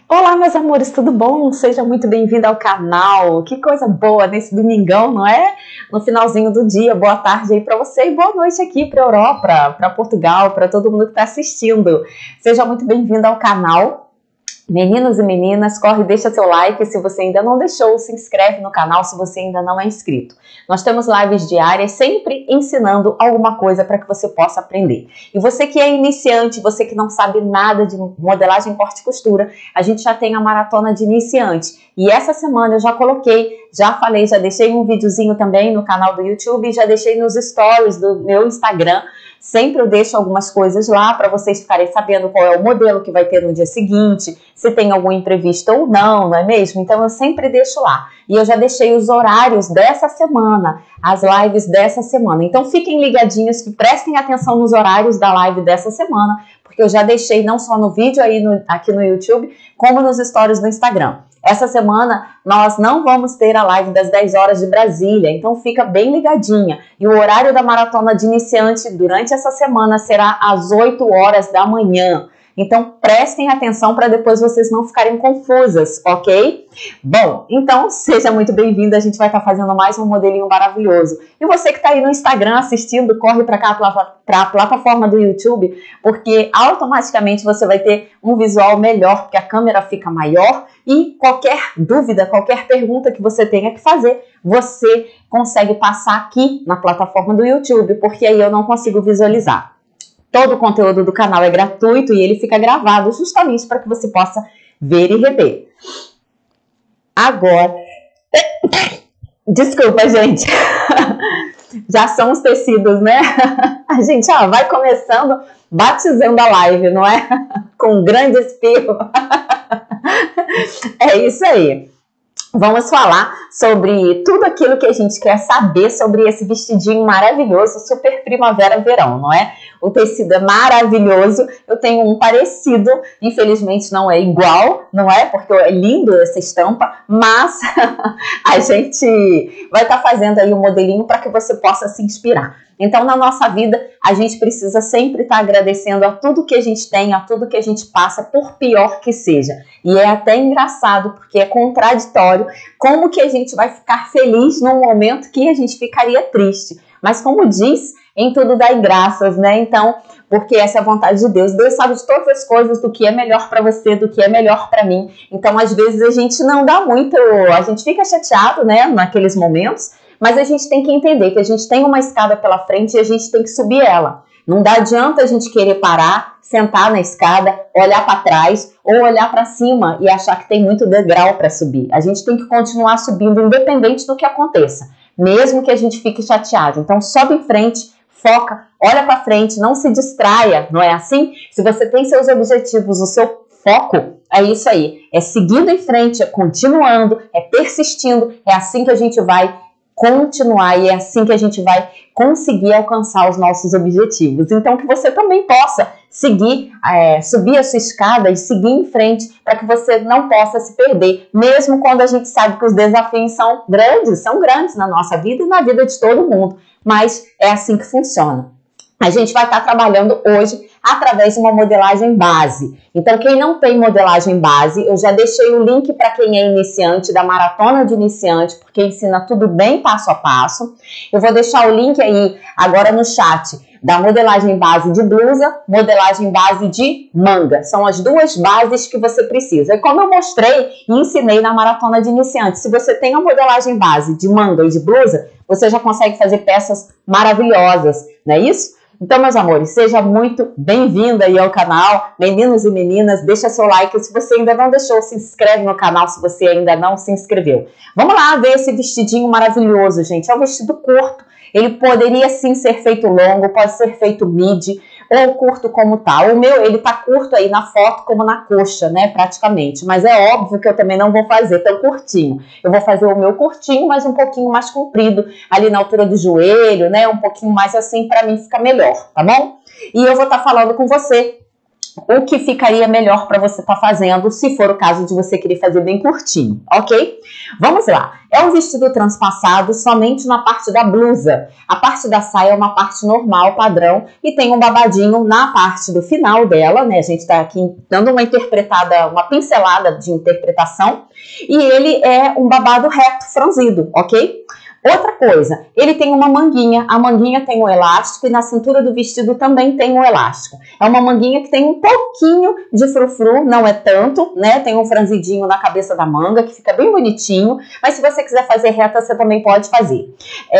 Olá, meus amores, tudo bom? Seja muito bem-vindo ao canal. Que coisa boa nesse domingão, não é? No finalzinho do dia, boa tarde aí para você e boa noite aqui para Europa, para Portugal, para todo mundo que está assistindo. Seja muito bem-vindo ao canal. Meninos e meninas, corre e deixa seu like se você ainda não deixou, se inscreve no canal se você ainda não é inscrito. Nós temos lives diárias sempre ensinando alguma coisa para que você possa aprender. E você que é iniciante, você que não sabe nada de modelagem, corte e costura, a gente já tem a maratona de iniciante. E essa semana eu já coloquei, já falei, já deixei um videozinho também no canal do YouTube, já deixei nos stories do meu Instagram. Sempre eu deixo algumas coisas lá para vocês ficarem sabendo qual é o modelo que vai ter no dia seguinte, se tem algum imprevisto ou não, não é mesmo? Então eu sempre deixo lá. E eu já deixei os horários dessa semana, as lives dessa semana. Então fiquem ligadinhos, prestem atenção nos horários da live dessa semana, porque eu já deixei não só no vídeo aí aqui no YouTube, como nos stories do Instagram. Essa semana nós não vamos ter a live das 10 horas de Brasília, então fica bem ligadinha. E o horário da maratona de iniciante durante essa semana será às 8 horas da manhã. Então prestem atenção para depois vocês não ficarem confusas, ok? Bom, então seja muito bem-vindo, a gente vai estar fazendo mais um modelinho maravilhoso. E você que está aí no Instagram assistindo, corre para cá, para a plataforma do YouTube, porque automaticamente você vai ter um visual melhor, porque a câmera fica maior e qualquer dúvida, qualquer pergunta que você tenha que fazer, você consegue passar aqui na plataforma do YouTube, porque aí eu não consigo visualizar. Todo o conteúdo do canal é gratuito e ele fica gravado justamente para que você possa ver e rever. Agora, desculpa, gente, já são os tecidos, né? A gente vai começando, batizando a live, não é? Com um grande espirro. É isso aí. Vamos falar sobre tudo aquilo que a gente quer saber sobre esse vestidinho maravilhoso, super primavera-verão, não é? O tecido é maravilhoso, eu tenho um parecido, infelizmente não é igual, não é? Porque é lindo essa estampa, mas a gente vai estar fazendo aí um modelinho para que você possa se inspirar. Então, na nossa vida, a gente precisa sempre estar agradecendo a tudo que a gente tem, a tudo que a gente passa, por pior que seja. E é até engraçado, porque é contraditório, como que a gente vai ficar feliz num momento que a gente ficaria triste. Mas como diz, em tudo dai graças, né? Então, porque essa é a vontade de Deus. Deus sabe de todas as coisas, do que é melhor para você, do que é melhor para mim. Então, às vezes, a gente não dá muito, a gente fica chateado, né, naqueles momentos, mas a gente tem que entender que a gente tem uma escada pela frente e a gente tem que subir ela. Não dá adianta a gente querer parar, sentar na escada, olhar para trás ou olhar para cima e achar que tem muito degrau para subir. A gente tem que continuar subindo independente do que aconteça, mesmo que a gente fique chateado. Então sobe em frente, foca, olha para frente, não se distraia, não é assim? Se você tem seus objetivos, o seu foco, é isso aí. É seguindo em frente, é continuando, é persistindo, é assim que a gente vai continuar e é assim que a gente vai conseguir alcançar os nossos objetivos. Então, que você também possa seguir, subir a sua escada e seguir em frente para que você não possa se perder, mesmo quando a gente sabe que os desafios são grandes na nossa vida e na vida de todo mundo, mas é assim que funciona. A gente vai estar trabalhando hoje através de uma modelagem base. Então, quem não tem modelagem base, eu já deixei o link para quem é iniciante, da maratona de iniciante, porque ensina tudo bem passo a passo. Eu vou deixar o link aí agora no chat da modelagem base de blusa, modelagem base de manga. São as duas bases que você precisa. E como eu mostrei e ensinei na maratona de iniciante, se você tem a modelagem base de manga e de blusa, você já consegue fazer peças maravilhosas, não é isso? Então, meus amores, seja muito bem-vindo aí ao canal, meninos e meninas, deixa seu like, se você ainda não deixou, se inscreve no canal se você ainda não se inscreveu. Vamos lá ver esse vestidinho maravilhoso, gente, é um vestido curto, ele poderia sim ser feito longo, pode ser feito midi, ou curto como tá. O meu, ele tá curto aí na foto como na coxa, né, praticamente. Mas é óbvio que eu também não vou fazer tão curtinho. Eu vou fazer o meu curtinho, mas um pouquinho mais comprido, ali na altura do joelho, né, um pouquinho mais assim, pra mim fica melhor, tá bom? E eu vou estar falando com você o que ficaria melhor para você estar fazendo, se for o caso de você querer fazer bem curtinho, ok? Vamos lá. É um vestido transpassado somente na parte da blusa. A parte da saia é uma parte normal, padrão, e tem um babadinho na parte do final dela, né? A gente está aqui dando uma pincelada de interpretação, e ele é um babado reto, franzido, ok? Outra coisa, ele tem uma manguinha, a manguinha tem um elástico e na cintura do vestido também tem um elástico. É uma manguinha que tem um pouquinho de frufru, não é tanto, né? Tem um franzidinho na cabeça da manga, que fica bem bonitinho, mas se você quiser fazer reta, você também pode fazer.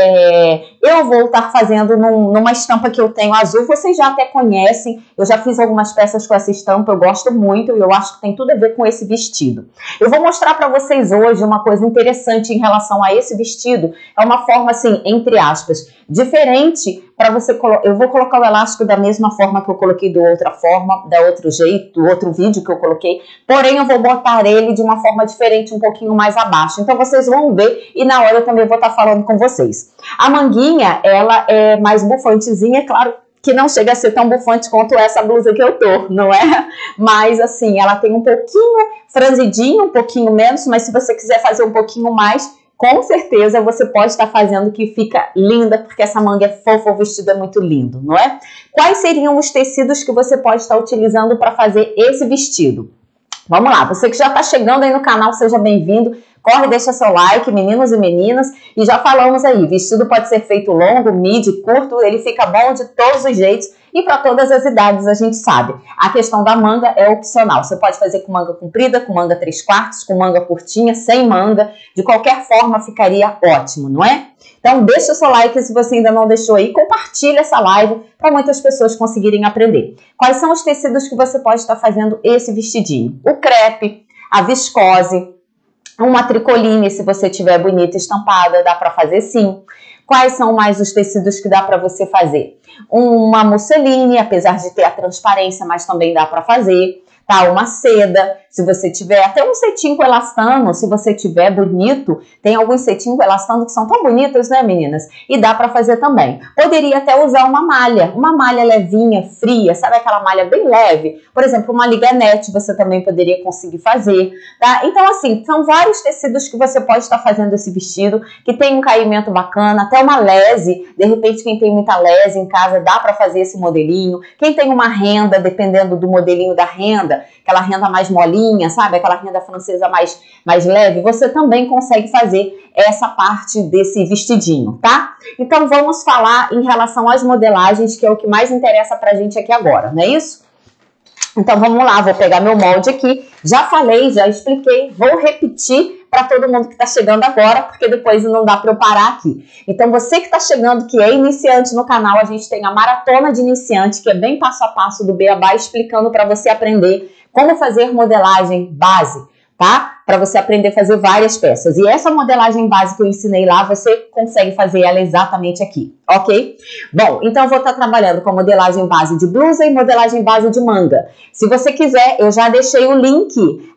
Eu vou estar fazendo numa estampa que eu tenho azul, vocês já até conhecem, eu já fiz algumas peças com essa estampa, eu gosto muito e eu acho que tem tudo a ver com esse vestido. Eu vou mostrar para vocês hoje uma coisa interessante em relação a esse vestido. É uma forma, assim, entre aspas, diferente para você colocar. Eu vou colocar o elástico da mesma forma que eu coloquei do outro jeito, do outro vídeo que eu coloquei, porém eu vou botar ele de uma forma diferente, um pouquinho mais abaixo. Então vocês vão ver e na hora eu também vou estar falando com vocês. A manguinha, ela é mais bufantezinha, é claro que não chega a ser tão bufante quanto essa blusa que eu tô, não é? Mas assim, ela tem um pouquinho franzidinho, um pouquinho menos, mas se você quiser fazer um pouquinho mais, com certeza você pode estar fazendo que fica linda, porque essa manga é fofa, o vestido é muito lindo, não é? Quais seriam os tecidos que você pode estar utilizando para fazer esse vestido? Vamos lá, você que já está chegando aí no canal, seja bem-vindo. Corre, deixa seu like, meninos e meninas. E já falamos aí, vestido pode ser feito longo, midi, curto, ele fica bom de todos os jeitos e para todas as idades, a gente sabe. A questão da manga é opcional. Você pode fazer com manga comprida, com manga 3/4, com manga curtinha, sem manga. De qualquer forma, ficaria ótimo, não é? Então, deixa o seu like se você ainda não deixou aí. Compartilha essa live para muitas pessoas conseguirem aprender. Quais são os tecidos que você pode estar fazendo esse vestidinho? O crepe, a viscose, uma tricoline, se você tiver bonita estampada, dá para fazer sim. Quais são mais os tecidos que dá para você fazer? Uma musseline, apesar de ter a transparência, mas também dá para fazer. Tá, uma seda, se você tiver, até um cetim com elastano, se você tiver bonito, tem alguns cetim com elastano que são tão bonitos, né, meninas? E dá pra fazer também. Poderia até usar uma malha levinha, fria, sabe aquela malha bem leve? Por exemplo, uma liganete você também poderia conseguir fazer, tá? Então, assim, são vários tecidos que você pode estar fazendo esse vestido, que tem um caimento bacana, até uma lese, de repente quem tem muita lese em casa, dá pra fazer esse modelinho. Quem tem uma renda, dependendo do modelinho da renda, aquela renda mais molinha, sabe? Aquela renda francesa mais leve, você também consegue fazer essa parte desse vestidinho, tá? Então vamos falar em relação às modelagens, que é o que mais interessa pra gente aqui agora, não é isso? Então vamos lá, vou pegar meu molde aqui, já falei, já expliquei, vou repetir para todo mundo que está chegando agora, porque depois não dá para eu parar aqui. Então você que está chegando, que é iniciante no canal, a gente tem a Maratona de Iniciante, que é bem passo a passo do Beabá, explicando para você aprender como fazer modelagem base, tá? Para você aprender a fazer várias peças. E essa modelagem base que eu ensinei lá, você consegue fazer ela exatamente aqui, ok? Bom, então eu vou estar trabalhando com a modelagem base de blusa e modelagem base de manga. Se você quiser, eu já deixei o link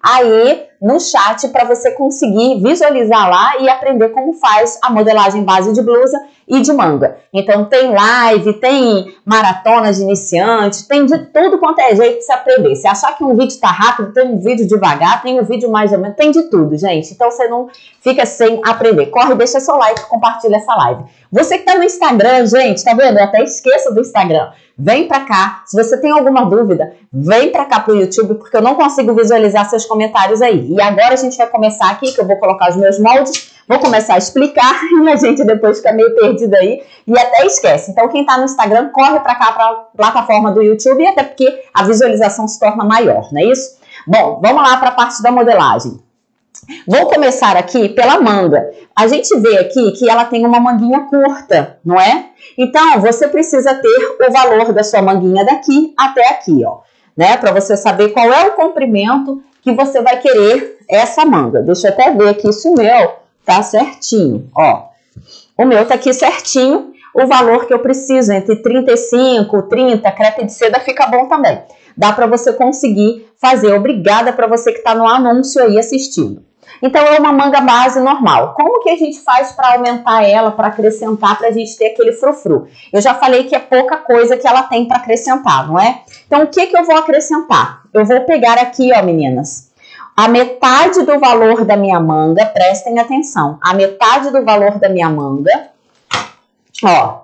aí no chat para você conseguir visualizar lá e aprender como faz a modelagem base de blusa e de manga. Então tem live, tem maratona de iniciante, tem de tudo quanto é jeito de se aprender. Se achar que um vídeo está rápido, tem um vídeo devagar, tem um vídeo mais ou menos, tem de tudo, gente. Então você não fica sem aprender. Corre, deixa seu like, compartilha essa live. Você que tá no Instagram, gente, tá vendo? Eu até esqueço do Instagram. Vem pra cá. Se você tem alguma dúvida, vem pra cá pro YouTube, porque eu não consigo visualizar seus comentários aí. E agora a gente vai começar aqui, que eu vou colocar os meus moldes, vou começar a explicar e a gente depois fica meio perdido aí e até esquece. Então quem tá no Instagram, corre pra cá, pra plataforma do YouTube, até porque a visualização se torna maior, não é isso? Bom, vamos lá pra parte da modelagem. Vou começar aqui pela manga. A gente vê aqui que ela tem uma manguinha curta, não é? Então, você precisa ter o valor da sua manguinha daqui até aqui, ó, né? Para você saber qual é o comprimento que você vai querer essa manga. Deixa eu até ver aqui se o meu tá certinho, ó. O meu tá aqui certinho, o valor que eu preciso, entre 35, 30, crepe de seda fica bom também. Dá para você conseguir fazer. Obrigada para você que tá no anúncio aí assistindo. Então é uma manga base normal. Como que a gente faz para aumentar ela, para acrescentar, para a gente ter aquele frufru? Eu já falei que é pouca coisa que ela tem para acrescentar, não é? Então o que que eu vou acrescentar? Eu vou pegar aqui, ó, meninas, a metade do valor da minha manga, prestem atenção, a metade do valor da minha manga, ó.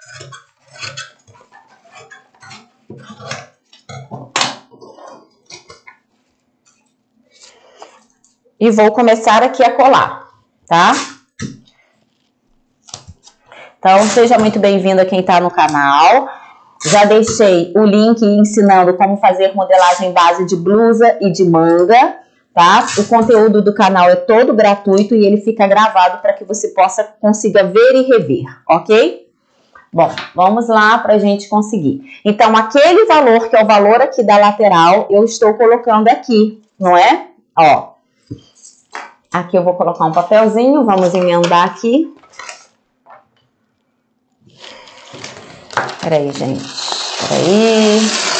E vou começar aqui a colar, tá? Então, seja muito bem-vindo a quem tá no canal. Já deixei o link ensinando como fazer modelagem base de blusa e de manga, tá? O conteúdo do canal é todo gratuito e ele fica gravado para que você consiga ver e rever, ok? Bom, vamos lá pra gente conseguir. Então, aquele valor que é o valor aqui da lateral, eu estou colocando aqui, não é? Ó. Aqui eu vou colocar um papelzinho, vamos emendar aqui. Peraí, gente. Peraí.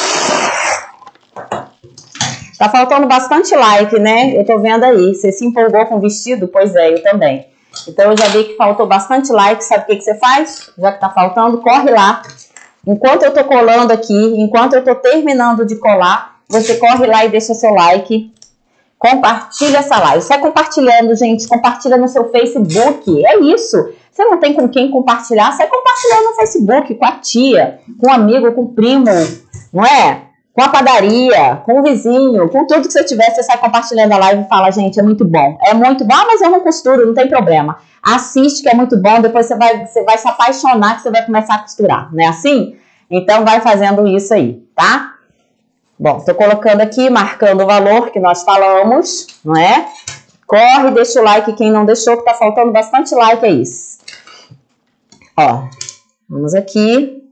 Tá faltando bastante like, né? Eu tô vendo aí. Você se empolgou com o vestido? Pois é, eu também. Então eu já vi que faltou bastante like. Sabe o que você faz? Já que tá faltando, corre lá. Enquanto eu tô colando aqui, enquanto eu tô terminando de colar, você corre lá e deixa seu like. Compartilha essa live. Sai compartilhando, gente. Compartilha no seu Facebook. É isso. Você não tem com quem compartilhar, sai compartilhando no Facebook, com a tia, com o amigo, com o primo, não é? Com a padaria, com o vizinho, com tudo que você tiver, você sai compartilhando a live e fala, gente, é muito bom. É muito bom, mas eu não costuro, não tem problema. Assiste que é muito bom, depois você vai se apaixonar que você vai começar a costurar, não é assim? Então vai fazendo isso aí, tá? Bom, tô colocando aqui, marcando o valor que nós falamos, não é? Corre, deixa o like, quem não deixou, que tá faltando bastante like, é isso. Ó, vamos aqui.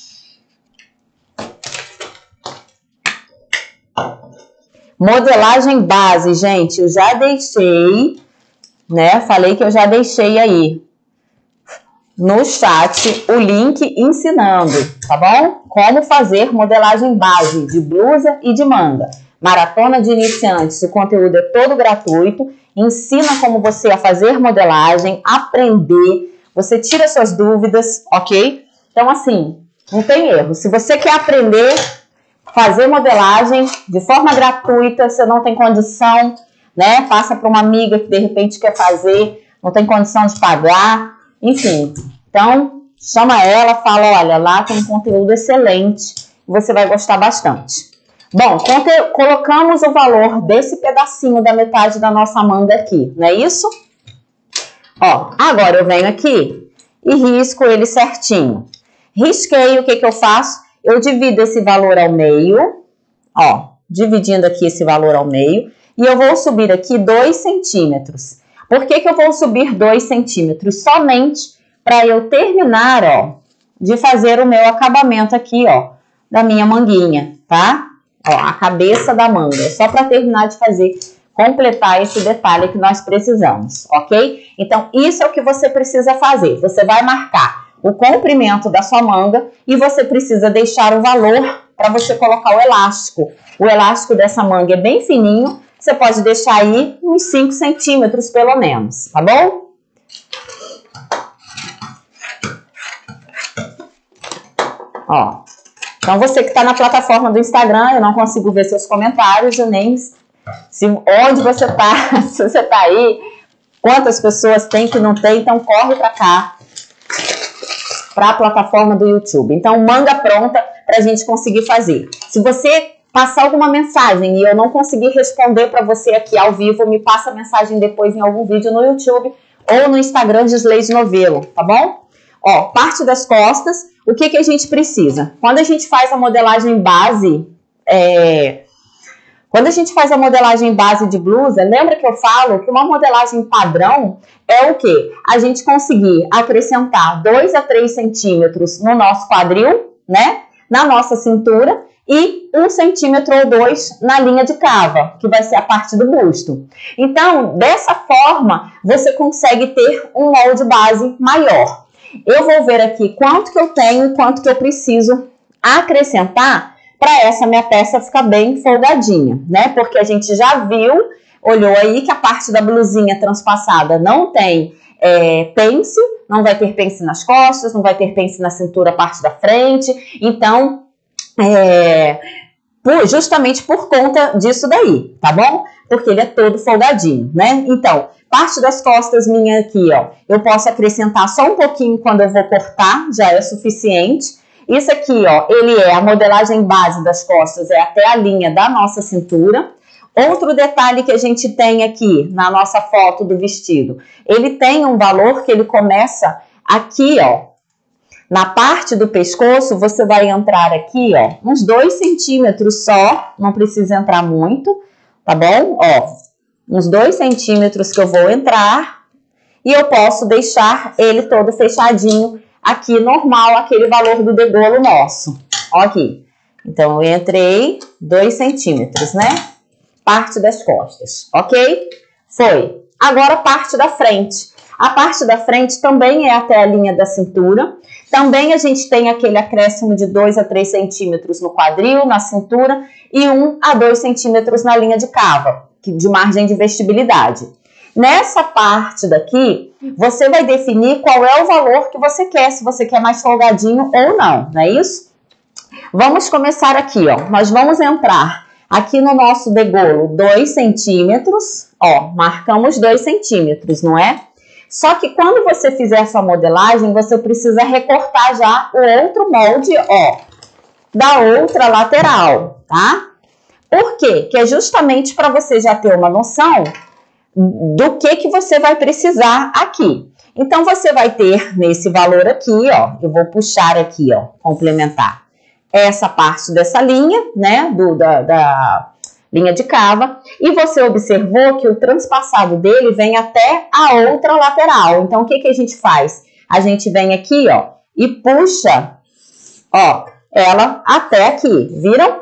Modelagem base, gente, eu já deixei, né? Falei que eu já deixei aí no chat o link ensinando, tá bom? Como fazer modelagem base de blusa e de manga. Maratona de iniciantes, o conteúdo é todo gratuito, ensina como você a fazer modelagem, aprender, você tira suas dúvidas, ok? Então assim, não tem erro. Se você quer aprender a fazer modelagem de forma gratuita, você não tem condição, né? Passa para uma amiga que de repente quer fazer, não tem condição de pagar, enfim. Então, chama ela, fala, olha, lá tem um conteúdo excelente, você vai gostar bastante. Bom, colocamos o valor desse pedacinho da metade da nossa manga aqui, não é isso? Ó, agora eu venho aqui e risco ele certinho. Risquei, o que que eu faço? Eu divido esse valor ao meio, ó, dividindo aqui esse valor ao meio, e eu vou subir aqui 2 centímetros. Por que que eu vou subir 2 centímetros? Somente para eu terminar, ó, de fazer o meu acabamento aqui, ó, da minha manguinha, tá? Ó, a cabeça da manga, só para terminar de fazer, completar esse detalhe que nós precisamos, ok? Então, isso é o que você precisa fazer. Você vai marcar o comprimento da sua manga e você precisa deixar o valor para você colocar o elástico. O elástico dessa manga é bem fininho, você pode deixar aí uns 5 centímetros pelo menos, tá bom? Ó, então você que está na plataforma do Instagram, eu não consigo ver seus comentários, eu nem onde você tá, se você tá aí, quantas pessoas tem que não tem, então corre para cá, para a plataforma do YouTube. Então, manga pronta para a gente conseguir fazer. Se você passar alguma mensagem e eu não conseguir responder para você aqui ao vivo, me passa a mensagem depois em algum vídeo no YouTube ou no Instagram de Isleide Novelo, tá bom? Ó, parte das costas, o que que a gente precisa? Quando a gente faz a modelagem base, de blusa, lembra que eu falo que uma modelagem padrão é o quê? A gente conseguir acrescentar 2 a 3 centímetros no nosso quadril, né? Na nossa cintura e 1 centímetro ou 2 na linha de cava, que vai ser a parte do busto. Então, dessa forma, você consegue ter um molde base maior. Eu vou ver aqui quanto que eu tenho e quanto que eu preciso acrescentar para essa minha peça ficar bem folgadinha, né? Porque a gente já viu olhou aí que a parte da blusinha transpassada não tem pence, não vai ter pence nas costas, não vai ter pence na cintura, parte da frente. Então, justamente por conta disso daí, tá bom? Porque ele é todo folgadinho, né? Então, parte das costas minha aqui, ó, eu posso acrescentar só um pouquinho quando eu vou cortar, já é suficiente. Isso aqui, ó, ele a modelagem base das costas é até a linha da nossa cintura. Outro detalhe que a gente tem aqui na nossa foto do vestido, ele tem um valor que ele começa aqui, ó, na parte do pescoço, você vai entrar aqui, ó, uns 2 centímetros só, não precisa entrar muito, tá bom? Ó, uns 2 centímetros que eu vou entrar e eu posso deixar ele todo fechadinho aqui, normal, aquele valor do degolo nosso. Ó aqui. Então, eu entrei 2 centímetros, né? Parte das costas, ok? Foi. Agora, parte da frente. A parte da frente também é até a linha da cintura. Também a gente tem aquele acréscimo de 2 a 3 centímetros no quadril, na cintura, e 1 a 2 centímetros na linha de cava, de margem de vestibilidade. Nessa parte daqui, você vai definir qual é o valor que você quer, se você quer mais folgadinho ou não, não é isso? Vamos começar aqui, ó. Nós vamos entrar aqui no nosso degolo 2 centímetros, ó, marcamos 2 centímetros, não é? Só que quando você fizer essa modelagem, você precisa recortar já o outro molde, ó, da outra lateral, tá? Por quê? Que é justamente para você já ter uma noção do que você vai precisar aqui. Então, você vai ter nesse valor aqui, ó, eu vou puxar aqui, ó, complementar essa parte dessa linha, né, da linha de cava, e você observou que o transpassado dele vem até a outra lateral. Então, o que a gente faz? A gente vem aqui, ó, e puxa, ó, ela até aqui, viram?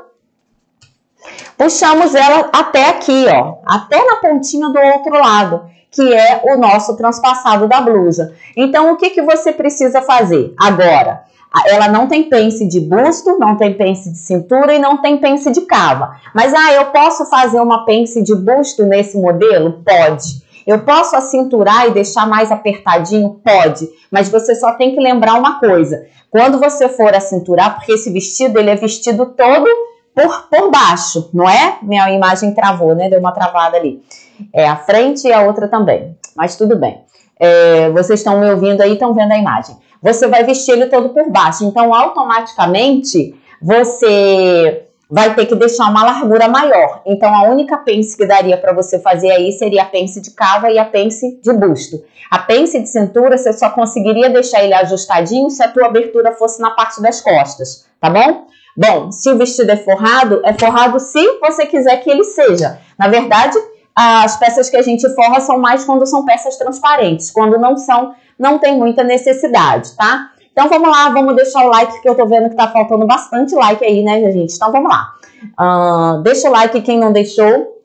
Puxamos ela até aqui, ó, até na pontinha do outro lado, que é o nosso transpassado da blusa. Então, o que você precisa fazer agora? Ela não tem pence de busto, não tem pence de cintura e não tem pence de cava. Mas, eu posso fazer uma pence de busto nesse modelo? Pode. Eu posso acinturar e deixar mais apertadinho? Pode. Mas você só tem que lembrar uma coisa. Quando você for acinturar, porque esse vestido, ele é vestido todo por baixo, não é? Minha imagem travou, né? Deu uma travada ali. É a frente e a outra também. Mas tudo bem. Vocês estão me ouvindo aí, estão vendo a imagem. Você vai vestir ele todo por baixo. Então, automaticamente, você vai ter que deixar uma largura maior. Então, a única pence que daria para você fazer aí seria a pence de cava e a pence de busto. A pence de cintura, você só conseguiria deixar ele ajustadinho se a tua abertura fosse na parte das costas, tá bom? Bom, se o vestido é forrado se você quiser que ele seja. Na verdade, as peças que a gente forra são mais quando são peças transparentes. Quando não são, não tem muita necessidade, tá? Então, vamos lá, vamos deixar o like, que eu tô vendo que tá faltando bastante like aí, né, gente? Então, vamos lá. Deixa o like quem não deixou.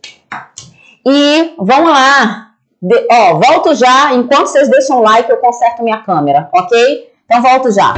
E vamos lá. Volto já. Enquanto vocês deixam o like, eu conserto minha câmera, ok? Então, volto já.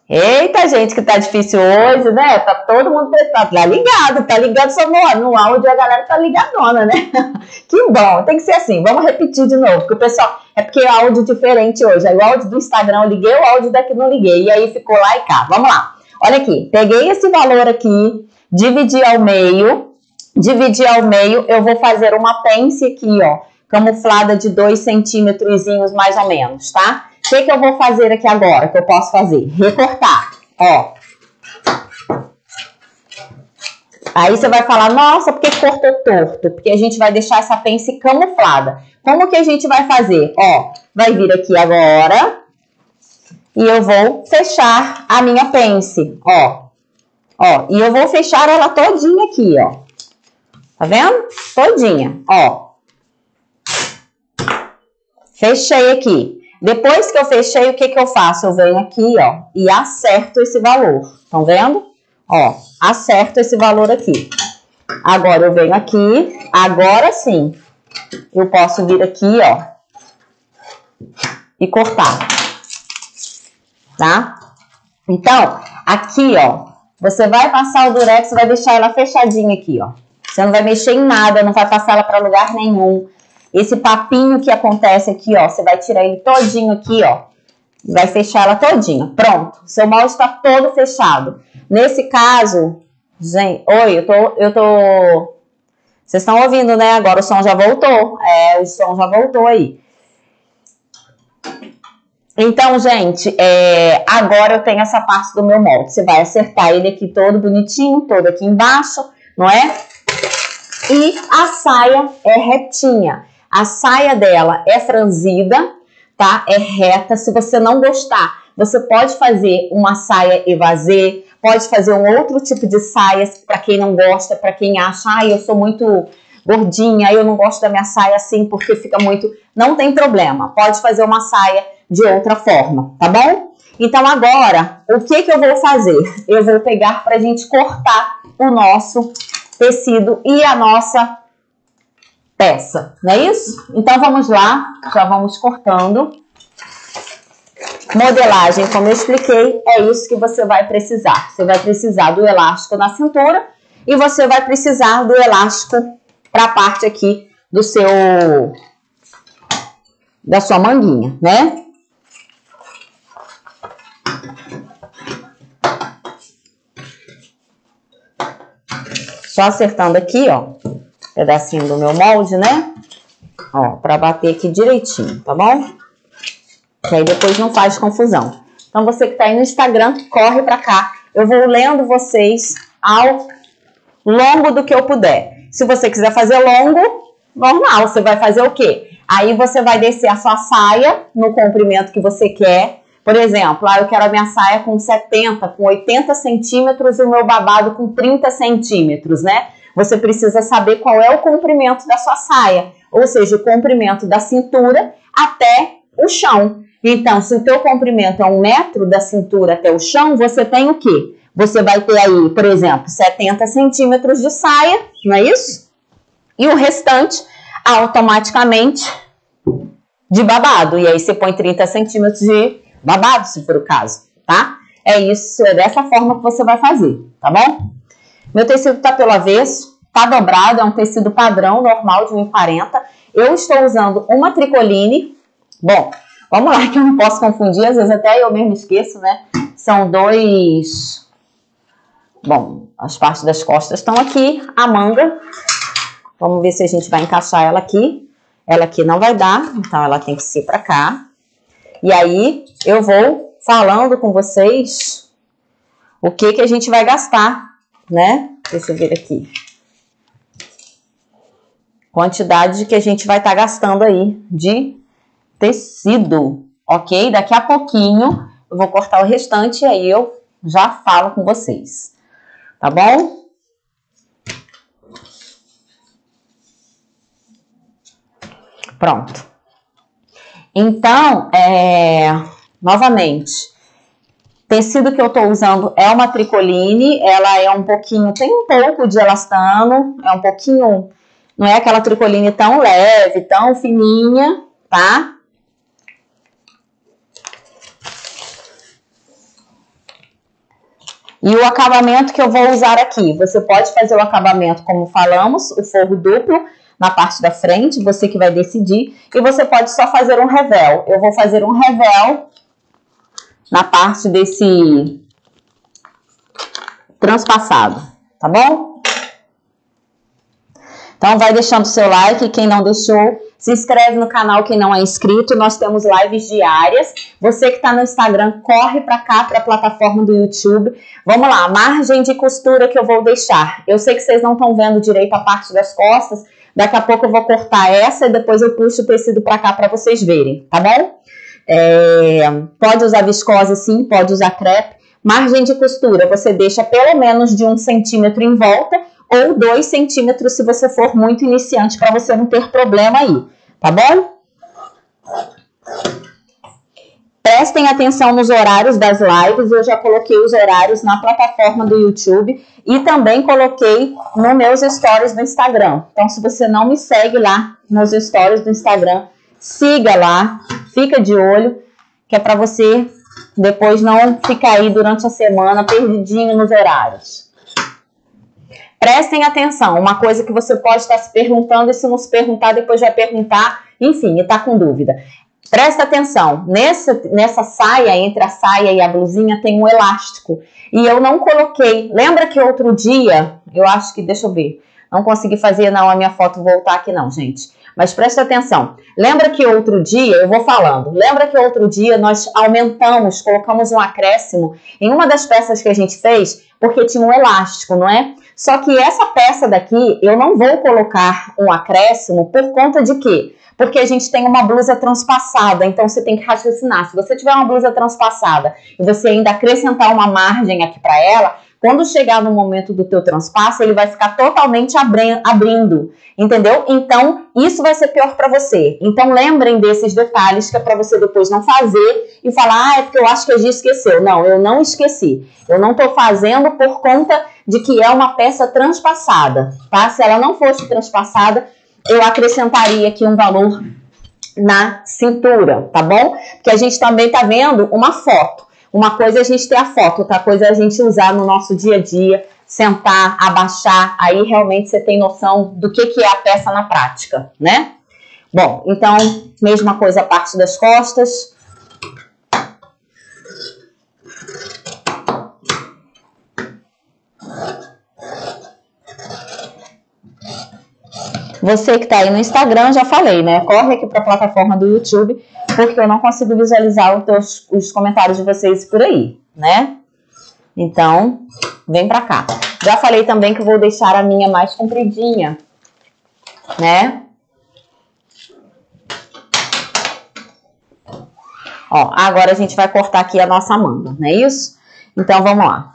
Eita, gente, que tá difícil hoje, né? Tá todo mundo tá ligado só no áudio, a galera tá ligadona, né? Que bom, tem que ser assim. Vamos repetir de novo, porque o pessoal, é porque é áudio diferente hoje. Aí o áudio do Instagram eu liguei, o áudio daqui não liguei, e aí ficou lá e cá. Vamos lá. Olha aqui, peguei esse valor aqui, dividi ao meio, eu vou fazer uma pence aqui, ó, camuflada de 2 centímetros mais ou menos, tá? O que eu vou fazer aqui agora, que eu posso fazer? Recortar, ó. Aí você vai falar, nossa, por que cortou torto? Porque a gente vai deixar essa pence camuflada. Como que a gente vai fazer? Ó, vai vir aqui agora e eu vou fechar a minha pence, ó. Ó, e eu vou fechar ela todinha aqui, ó. Tá vendo? Todinha, ó. Fechei aqui. Depois que eu fechei, o que eu faço? Eu venho aqui, ó, e acerto esse valor. Estão vendo? Ó, acerto esse valor aqui. Agora eu venho aqui, agora sim, eu posso vir aqui, ó, e cortar. Tá? Então, aqui, ó, você vai passar o durex, vai deixar ela fechadinha aqui, ó. Você não vai mexer em nada, não vai passar ela para lugar nenhum. Esse papinho que acontece aqui, ó, você vai tirar ele todinho aqui, ó. Vai fechar ela todinha. Pronto, seu molde está todo fechado. Nesse caso, gente, oi, eu tô... Vocês estão ouvindo, né? Agora o som já voltou. É, o som já voltou aí. Então, gente, agora eu tenho essa parte do meu molde. Você vai acertar ele aqui todo bonitinho, todo aqui embaixo, não é? E a saia é retinha. A saia dela é franzida, tá? É reta. Se você não gostar, você pode fazer uma saia evasê, pode fazer um outro tipo de saia para quem não gosta, para quem acha, eu sou muito gordinha, eu não gosto da minha saia assim porque fica muito... Não tem problema, pode fazer uma saia de outra forma, tá bom? Então agora, o que eu vou fazer? Eu vou pegar pra gente cortar o nosso tecido e a nossa peça, não é isso? Então vamos lá, já vamos cortando. Modelagem, como eu expliquei, é isso que você vai precisar. Você vai precisar do elástico na cintura e você vai precisar do elástico para a parte aqui do da sua manguinha, né? Só acertando aqui, ó, pedacinho do meu molde, né? Ó, pra bater aqui direitinho, tá bom? Que aí depois não faz confusão. Então, você que tá aí no Instagram, corre pra cá. Eu vou lendo vocês ao longo do que eu puder. Se você quiser fazer longo, normal, você vai fazer o quê? Aí você vai descer a sua saia no comprimento que você quer. Por exemplo, eu quero a minha saia com 70, com 80 centímetros e o meu babado com 30 centímetros, né? Você precisa saber qual é o comprimento da sua saia, ou seja, o comprimento da cintura até o chão. Então, se o teu comprimento é 1 metro da cintura até o chão, você tem o quê? Você vai ter aí, por exemplo, 70 centímetros de saia, não é isso? E o restante, automaticamente, de babado. E aí você põe 30 centímetros de babado, se for o caso, tá? É isso, é dessa forma que você vai fazer, tá bom? Meu tecido tá pelo avesso, tá dobrado, é um tecido padrão, normal, de 1,40. Eu estou usando uma tricoline. Bom, vamos lá que eu não posso confundir, às vezes até eu mesmo esqueço, né? São dois... Bom, as partes das costas estão aqui, a manga. Vamos ver se a gente vai encaixar ela aqui. Ela aqui não vai dar, então ela tem que ser pra cá. E aí, eu vou falando com vocês o que a gente vai gastar, né? Deixa eu ver aqui. Quantidade que a gente vai estar gastando aí de tecido, ok? Daqui a pouquinho eu vou cortar o restante e aí eu já falo com vocês, tá bom? Pronto. Então, novamente, tecido que eu tô usando é uma tricoline, ela é um pouquinho, tem um pouco de elastano, é um pouquinho, não é aquela tricoline tão leve, tão fininha, tá? E o acabamento que eu vou usar aqui, você pode fazer o acabamento como falamos, o forro duplo na parte da frente, você que vai decidir. E você pode só fazer um revel. Eu vou fazer um revel na parte desse transpassado, tá bom? Então vai deixando o seu like, quem não deixou, se inscreve no canal quem não é inscrito, nós temos lives diárias. Você que está no Instagram, corre para cá, para a plataforma do YouTube. Vamos lá, margem de costura que eu vou deixar. Eu sei que vocês não estão vendo direito a parte das costas, daqui a pouco eu vou cortar essa e depois eu puxo o tecido para cá para vocês verem, tá bom? Pode usar viscose sim, pode usar crepe. Margem de costura, você deixa pelo menos de 1 centímetro em volta ou 2 centímetros se você for muito iniciante, para você não ter problema aí, tá bom? Prestem atenção nos horários das lives, eu já coloquei os horários na plataforma do YouTube e também coloquei nos meus stories do Instagram. Então, se você não me segue lá nos stories do Instagram, siga lá, fica de olho, que é para você depois não ficar aí durante a semana perdidinho nos horários. Prestem atenção, uma coisa que você pode estar se perguntando e se não se perguntar, depois vai perguntar, enfim, e tá com dúvida. Presta atenção, nessa saia, entre a saia e a blusinha tem um elástico e eu não coloquei. Lembra que outro dia, eu acho que, deixa eu ver, não consegui fazer não a minha foto voltar aqui não, gente. Mas presta atenção, lembra que outro dia, eu vou falando, lembra que outro dia nós aumentamos, colocamos um acréscimo em uma das peças que a gente fez, porque tinha um elástico, não é? Só que essa peça daqui, eu não vou colocar um acréscimo por conta de quê? Porque a gente tem uma blusa transpassada, então você tem que raciocinar. Se você tiver uma blusa transpassada e você ainda acrescentar uma margem aqui para ela, quando chegar no momento do teu transpasso, ele vai ficar totalmente abrindo, entendeu? Então, isso vai ser pior para você. Então, lembrem desses detalhes que é para você depois não fazer e falar, é porque eu acho que a Gi esqueceu. Não, eu não esqueci. Eu não tô fazendo por conta de que é uma peça transpassada, tá? Se ela não fosse transpassada, eu acrescentaria aqui um valor na cintura, tá bom? Porque a gente também tá vendo uma foto. Uma coisa é a gente ter a foto, outra coisa é a gente usar no nosso dia a dia, sentar, abaixar, aí realmente você tem noção do que é a peça na prática, né? Bom, então, mesma coisa a parte das costas. Você que tá aí no Instagram, já falei, né? Corre aqui para a plataforma do YouTube, porque eu não consigo visualizar os comentários de vocês por aí, né? Então, vem pra cá. Já falei também que eu vou deixar a minha mais compridinha, né? Ó, agora a gente vai cortar aqui a nossa manga, não é isso? Então, vamos lá.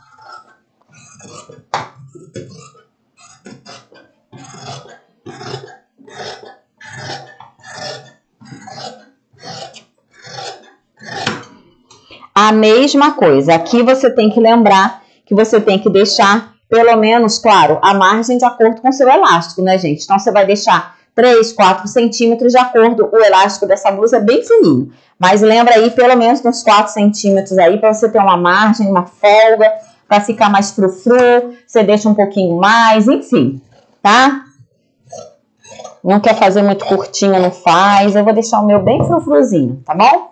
A mesma coisa, aqui você tem que lembrar que você tem que deixar, pelo menos, claro, a margem de acordo com o seu elástico, né, gente? Então, você vai deixar 3, 4 centímetros de acordo, o elástico dessa blusa é bem fininho. Mas lembra aí, pelo menos, uns 4 centímetros aí, para você ter uma margem, uma folga, para ficar mais frufru, você deixa um pouquinho mais, enfim, tá? Não quer fazer muito curtinho, não faz. Eu vou deixar o meu bem frufruzinho, tá bom?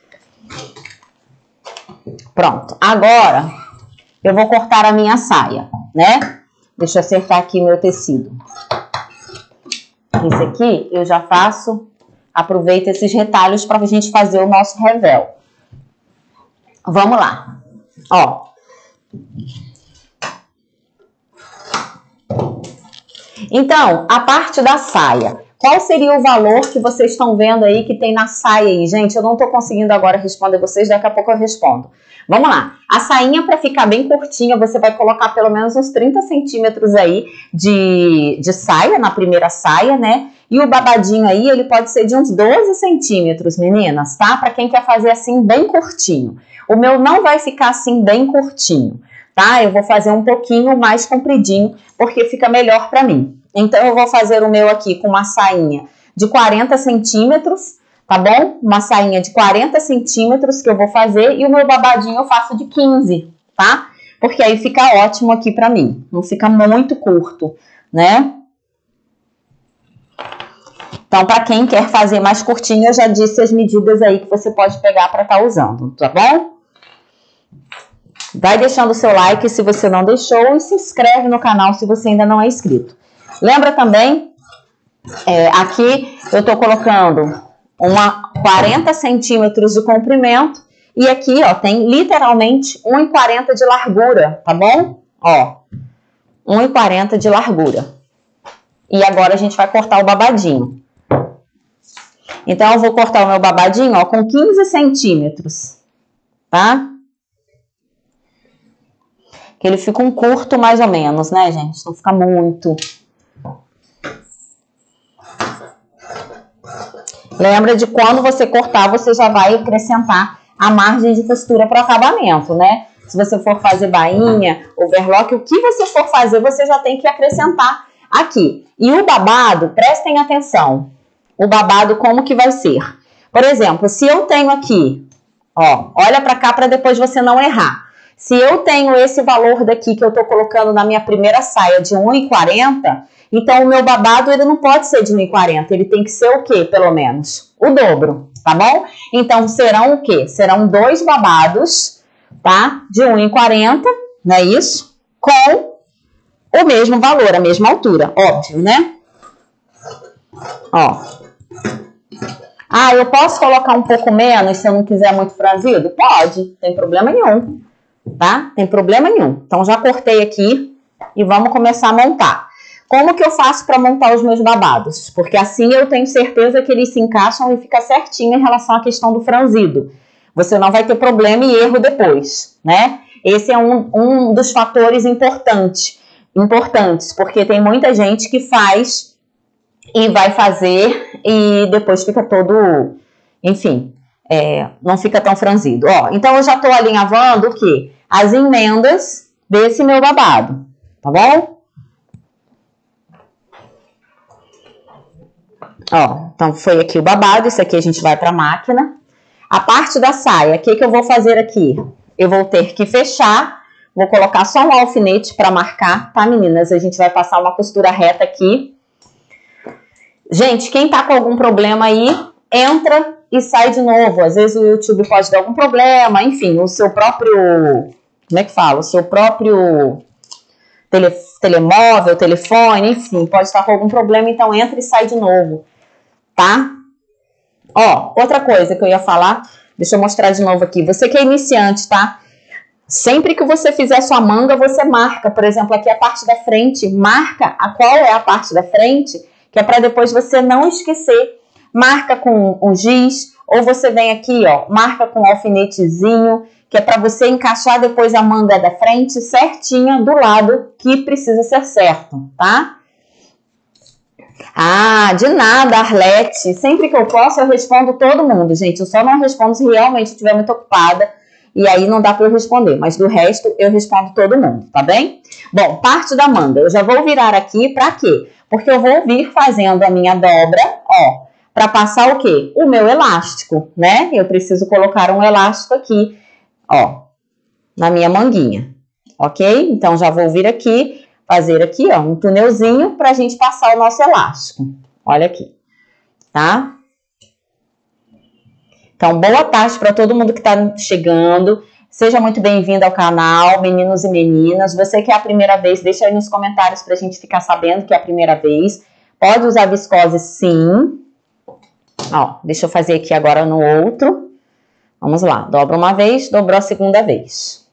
Pronto, agora eu vou cortar a minha saia, né? Deixa eu acertar aqui meu tecido. Esse aqui eu já faço, aproveito esses retalhos para a gente fazer o nosso revel. Vamos lá, ó. Então, a parte da saia. Qual seria o valor que vocês estão vendo aí que tem na saia aí? Gente, eu não tô conseguindo agora responder vocês, daqui a pouco eu respondo. Vamos lá. A sainha, para ficar bem curtinha, você vai colocar pelo menos uns 30 centímetros aí de saia, na primeira saia, né? E o babadinho aí, ele pode ser de uns 12 centímetros, meninas, tá? Para quem quer fazer assim, bem curtinho. O meu não vai ficar assim, bem curtinho, tá? Eu vou fazer um pouquinho mais compridinho, porque fica melhor para mim. Então, eu vou fazer o meu aqui com uma sainha de 40 centímetros, tá bom? Uma sainha de 40 centímetros que eu vou fazer e o meu babadinho eu faço de 15, tá? porque aí fica ótimo aqui pra mim. Não fica muito curto, né? Então, para quem quer fazer mais curtinho, eu já disse as medidas aí que você pode pegar para estar usando, tá bom? Vai deixando o seu like se você não deixou e se inscreve no canal se você ainda não é inscrito. Lembra também, aqui eu tô colocando 40 centímetros de comprimento e aqui, ó, tem literalmente 1,40 de largura, tá bom? Ó, 1,40 de largura. E agora a gente vai cortar o babadinho. Então, eu vou cortar o meu babadinho, ó, com 15 centímetros, tá? Que ele fica um curto mais ou menos, né, gente? Não fica muito. Lembra de quando você cortar, você já vai acrescentar a margem de costura para o acabamento, né? Se você for fazer bainha, overlock, o que você for fazer, você já tem que acrescentar aqui. E o babado, prestem atenção. O babado como que vai ser? Por exemplo, se eu tenho aqui, ó, olha para cá para depois você não errar. Se eu tenho esse valor daqui que eu tô colocando na minha primeira saia de 1,40, então o meu babado ele não pode ser de 1,40, ele tem que ser o quê, pelo menos? O dobro, tá bom? Então serão o quê? Serão 2 babados, tá? De 1,40, não é isso? Com o mesmo valor, a mesma altura, óbvio, né? Ó. Ah, eu posso colocar um pouco menos se eu não quiser muito franzido? Pode, tem problema nenhum, tá? Tem problema nenhum. Então, já cortei aqui e vamos começar a montar. Como que eu faço para montar os meus babados? Porque assim eu tenho certeza que eles se encaixam e fica certinho em relação à questão do franzido. Você não vai ter problema e erro depois, né? Esse é um dos fatores importantes, porque tem muita gente que faz e vai fazer e depois fica todo, enfim, não fica tão franzido. Ó, então eu já tô alinhavando o quê? As emendas desse meu babado, tá bom? Ó, então foi aqui o babado, isso aqui a gente vai pra máquina. A parte da saia, o que eu vou fazer aqui? Eu vou ter que fechar, vou colocar só um alfinete pra marcar, tá, meninas? A gente vai passar uma costura reta aqui. Gente, quem tá com algum problema aí, entra e sai de novo. Às vezes o YouTube pode dar algum problema, enfim, o seu próprio, como é que fala? O seu próprio telemóvel, telefone, enfim, pode estar com algum problema, então entra e sai de novo, tá? Ó, outra coisa que eu ia falar, deixa eu mostrar de novo aqui. Você que é iniciante, tá? Sempre que você fizer sua manga, você marca, por exemplo, aqui a parte da frente, marca qual é a parte da frente, que é para depois você não esquecer. Marca com um giz, ou você vem aqui, ó, marca com um alfinetezinho, que é para você encaixar depois a manga da frente certinha do lado que precisa ser certo, tá? Ah, de nada, Arlete. Sempre que eu posso, eu respondo todo mundo, gente. Eu só não respondo se realmente estiver muito ocupada, e aí não dá para eu responder, mas do resto eu respondo todo mundo, tá bem? Bom, parte da manga, eu já vou virar aqui para quê? Porque eu vou vir fazendo a minha dobra, ó, para passar o quê? O meu elástico, né? Eu preciso colocar um elástico aqui, ó, na minha manguinha, ok? Então, já vou vir aqui, fazer aqui, ó, um túnelzinho pra gente passar o nosso elástico. Olha aqui, tá? Então, boa tarde para todo mundo que tá chegando. Seja muito bem-vindo ao canal, meninos e meninas. Você que é a primeira vez, deixa aí nos comentários pra gente ficar sabendo que é a primeira vez. Pode usar viscose, sim. Ó, deixa eu fazer aqui agora no outro. Vamos lá, dobra uma vez, dobrou a segunda vez.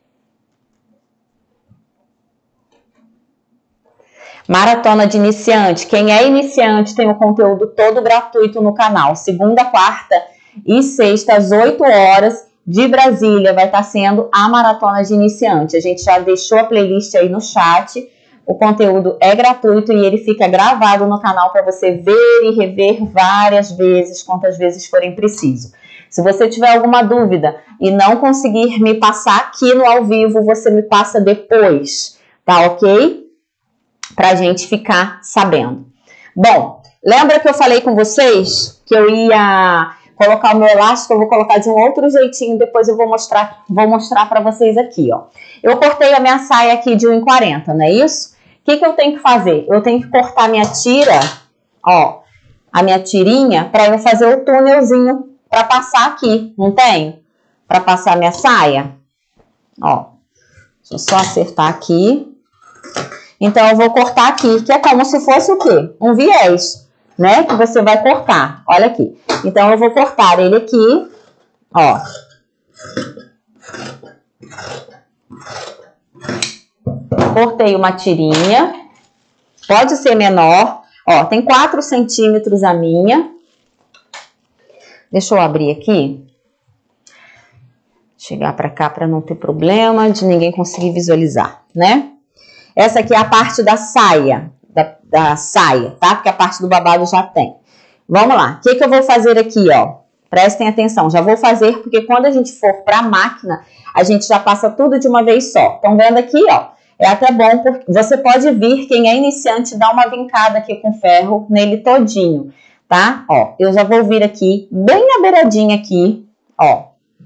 Maratona de iniciante. Quem é iniciante tem o conteúdo todo gratuito no canal. Segunda, quarta e sexta, às 8 horas de Brasília, vai estar sendo a Maratona de Iniciante. A gente já deixou a playlist aí no chat. O conteúdo é gratuito e ele fica gravado no canal para você ver e rever várias vezes, quantas vezes forem preciso. Se você tiver alguma dúvida e não conseguir me passar aqui no ao vivo, você me passa depois, tá ok? Pra gente ficar sabendo. Bom, lembra que eu falei com vocês que eu ia colocar o meu elástico, eu vou colocar de um outro jeitinho, depois eu vou mostrar para vocês aqui, ó. Eu cortei a minha saia aqui de 1,40, não é isso? O que eu tenho que fazer? Eu tenho que cortar minha tira, ó, a minha tirinha, para eu fazer o túnelzinho para passar aqui, não tenho? Para passar minha saia, ó. Deixa eu só acertar aqui. Então, eu vou cortar aqui, que é como se fosse o quê? Um viés, né? Que você vai cortar. Olha aqui. Então, eu vou cortar ele aqui, ó. Cortei uma tirinha. Pode ser menor. Ó, tem 4 centímetros a minha. Deixa eu abrir aqui. Chegar pra cá pra não ter problema de ninguém conseguir visualizar, né? Essa aqui é a parte da saia, da saia, tá? Porque a parte do babado já tem. Vamos lá. O que eu vou fazer aqui, ó? Prestem atenção. Já vou fazer porque quando a gente for pra máquina, a gente já passa tudo de uma vez só. Estão vendo aqui, ó? É até bom porque você pode vir, quem é iniciante, dar uma vincada aqui com ferro nele todinho, tá? Ó, eu já vou vir aqui, bem na beiradinha aqui, ó.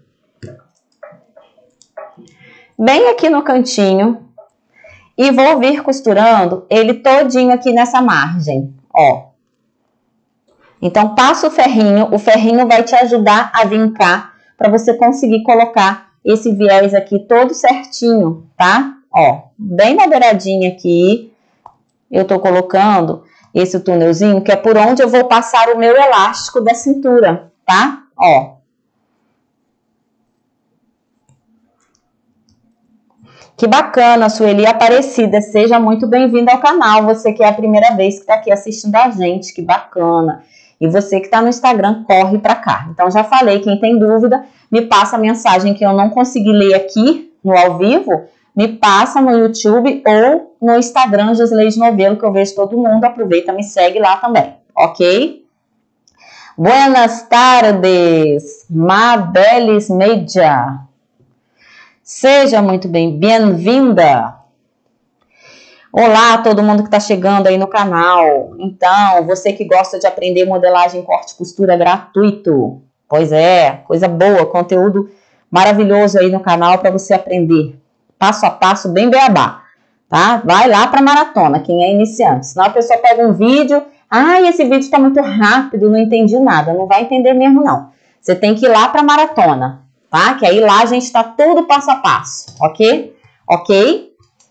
Bem aqui no cantinho. E vou vir costurando ele todinho aqui nessa margem, ó. Então, passa o ferrinho vai te ajudar a vincar para você conseguir colocar esse viés aqui todo certinho, tá? Ó, bem na beiradinha aqui, eu tô colocando esse túnelzinho, que é por onde eu vou passar o meu elástico da cintura, tá? Ó. Que bacana, Sueli Aparecida, seja muito bem-vinda ao canal, você que é a primeira vez que está aqui assistindo a gente, que bacana. E você que está no Instagram, corre para cá. Então, já falei, quem tem dúvida, me passa a mensagem que eu não consegui ler aqui no ao vivo, me passa no YouTube ou no Instagram, Gisleide Novelo, que eu vejo todo mundo, aproveita, me segue lá também, ok? Buenas tardes, Mabelis Media. Seja muito bem-vinda. Olá, todo mundo que está chegando aí no canal. Então, você que gosta de aprender modelagem, corte e costura gratuito. Pois é, coisa boa, conteúdo maravilhoso aí no canal para você aprender. Passo a passo, bem beabá, tá? Vai lá para maratona, quem é iniciante. Senão a pessoa pega um vídeo, esse vídeo está muito rápido, não entendi nada. Não vai entender mesmo, não. Você tem que ir lá para maratona. Tá? Que aí lá a gente tá tudo passo a passo, ok? Ok?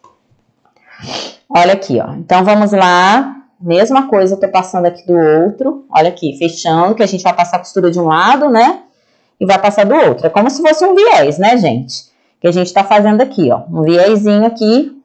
Olha aqui, ó. Então, vamos lá. Mesma coisa, eu tô passando aqui do outro. Olha aqui, fechando, que a gente vai passar a costura de um lado, né? E vai passar do outro. É como se fosse um viés, né, gente? Que a gente tá fazendo aqui, ó. Um viésinho aqui.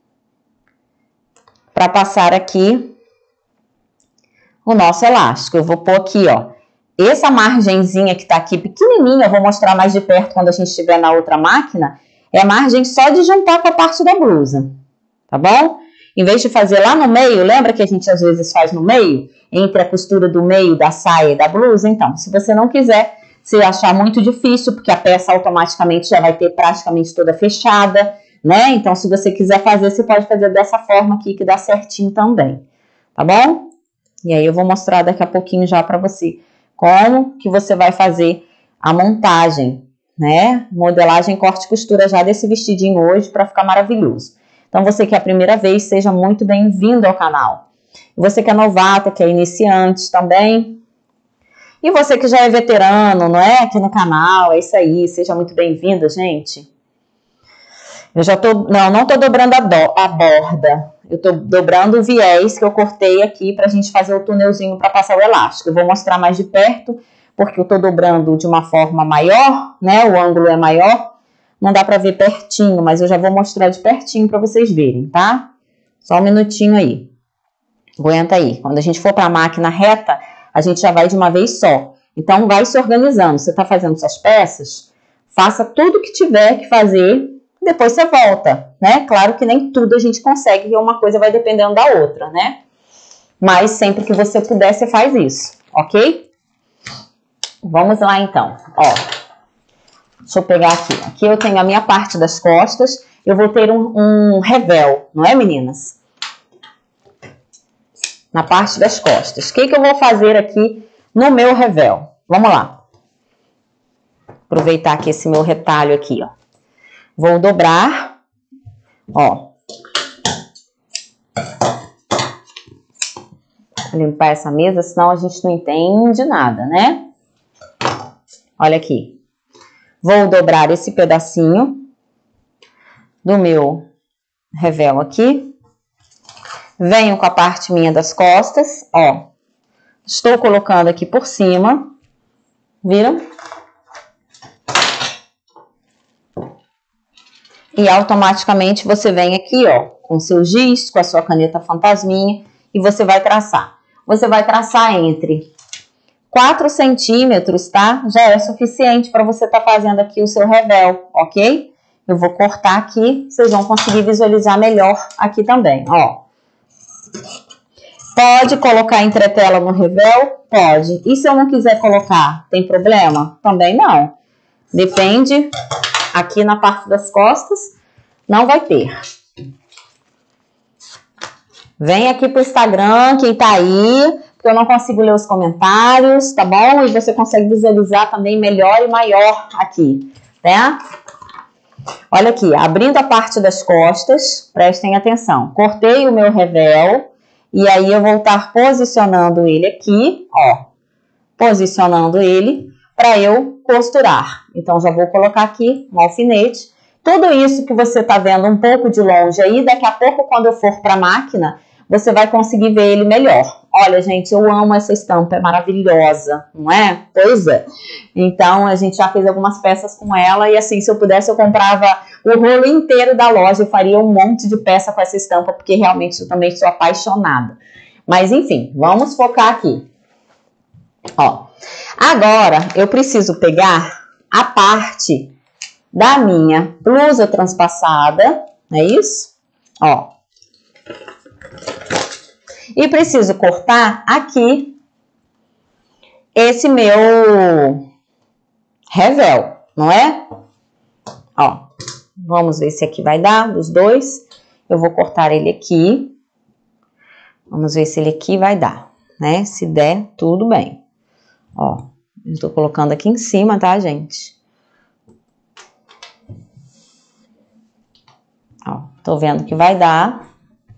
Pra passar aqui o nosso elástico. Eu vou pôr aqui, ó. Essa margenzinha que tá aqui pequenininha, eu vou mostrar mais de perto quando a gente estiver na outra máquina, é a margem só de juntar com a parte da blusa, tá bom? Em vez de fazer lá no meio, lembra que a gente às vezes faz no meio? Entre a costura do meio da saia e da blusa? Então, se você não quiser, se achar muito difícil, porque a peça automaticamente já vai ter praticamente toda fechada, né? Então, se você quiser fazer, você pode fazer dessa forma aqui, que dá certinho também, tá bom? E aí eu vou mostrar daqui a pouquinho já pra você como que você vai fazer a montagem, né? Modelagem, corte e costura já desse vestidinho hoje para ficar maravilhoso. Então, você que é a primeira vez, seja muito bem-vindo ao canal. Você que é novato, que é iniciante também. E você que já é veterano, não é? Aqui no canal, é isso aí. Seja muito bem-vindo, gente. Eu já tô... Não tô dobrando a borda. Eu tô dobrando o viés que eu cortei aqui pra gente fazer o túnelzinho pra passar o elástico. Eu vou mostrar mais de perto, porque eu tô dobrando de uma forma maior, né? O ângulo é maior. Não dá pra ver pertinho, mas eu já vou mostrar de pertinho pra vocês verem, tá? Só um minutinho aí. Aguenta aí. Quando a gente for pra máquina reta, a gente já vai de uma vez só. Então, vai se organizando. Você tá fazendo suas peças, faça tudo que tiver que fazer, depois você volta, né? Claro que nem tudo a gente consegue, e uma coisa vai dependendo da outra, né? Mas sempre que você puder, você faz isso, ok? Vamos lá, então. Ó, deixa eu pegar aqui. Aqui eu tenho a minha parte das costas. Eu vou ter um revel, não é, meninas? Na parte das costas. O que eu vou fazer aqui no meu revel? Vamos lá. Aproveitar aqui esse meu retalho aqui, ó. Vou dobrar, ó. Vou limpar essa mesa, senão a gente não entende nada, né? Olha aqui. Vou dobrar esse pedacinho do meu revel aqui. Venho com a parte minha das costas, ó. Estou colocando aqui por cima. Viram? E automaticamente você vem aqui, ó, com seu giz, com a sua caneta fantasminha, e você vai traçar. Você vai traçar entre 4 centímetros, tá? Já é suficiente para você estar fazendo aqui o seu revel, ok? Eu vou cortar aqui, vocês vão conseguir visualizar melhor aqui também, ó. Pode colocar entretela no revel? Pode. E se eu não quiser colocar, tem problema? Também não. Depende, aqui na parte das costas, não vai ter. Vem aqui pro Instagram, quem tá aí, porque eu não consigo ler os comentários, tá bom? E você consegue visualizar também melhor e maior aqui, né? Olha aqui, abrindo a parte das costas, prestem atenção. Cortei o meu revel e aí eu vou estar posicionando ele aqui, ó. Posicionando ele para eu costurar. Então, já vou colocar aqui um alfinete. Tudo isso que você tá vendo um pouco de longe aí, daqui a pouco, quando eu for para a máquina, você vai conseguir ver ele melhor. Olha, gente, eu amo essa estampa, é maravilhosa, não é? Pois é. Então, a gente já fez algumas peças com ela e assim, se eu pudesse, eu comprava o rolo inteiro da loja e faria um monte de peça com essa estampa, porque realmente eu também sou apaixonada. Mas, enfim, vamos focar aqui. Ó, agora eu preciso pegar a parte da minha blusa transpassada, não é isso? Ó. E preciso cortar aqui esse meu revel, não é? Ó, vamos ver se aqui vai dar, dos dois. Eu vou cortar ele aqui. Vamos ver se ele aqui vai dar, né? Se der, tudo bem. Ó, eu tô colocando aqui em cima, tá, gente? Ó, tô vendo que vai dar.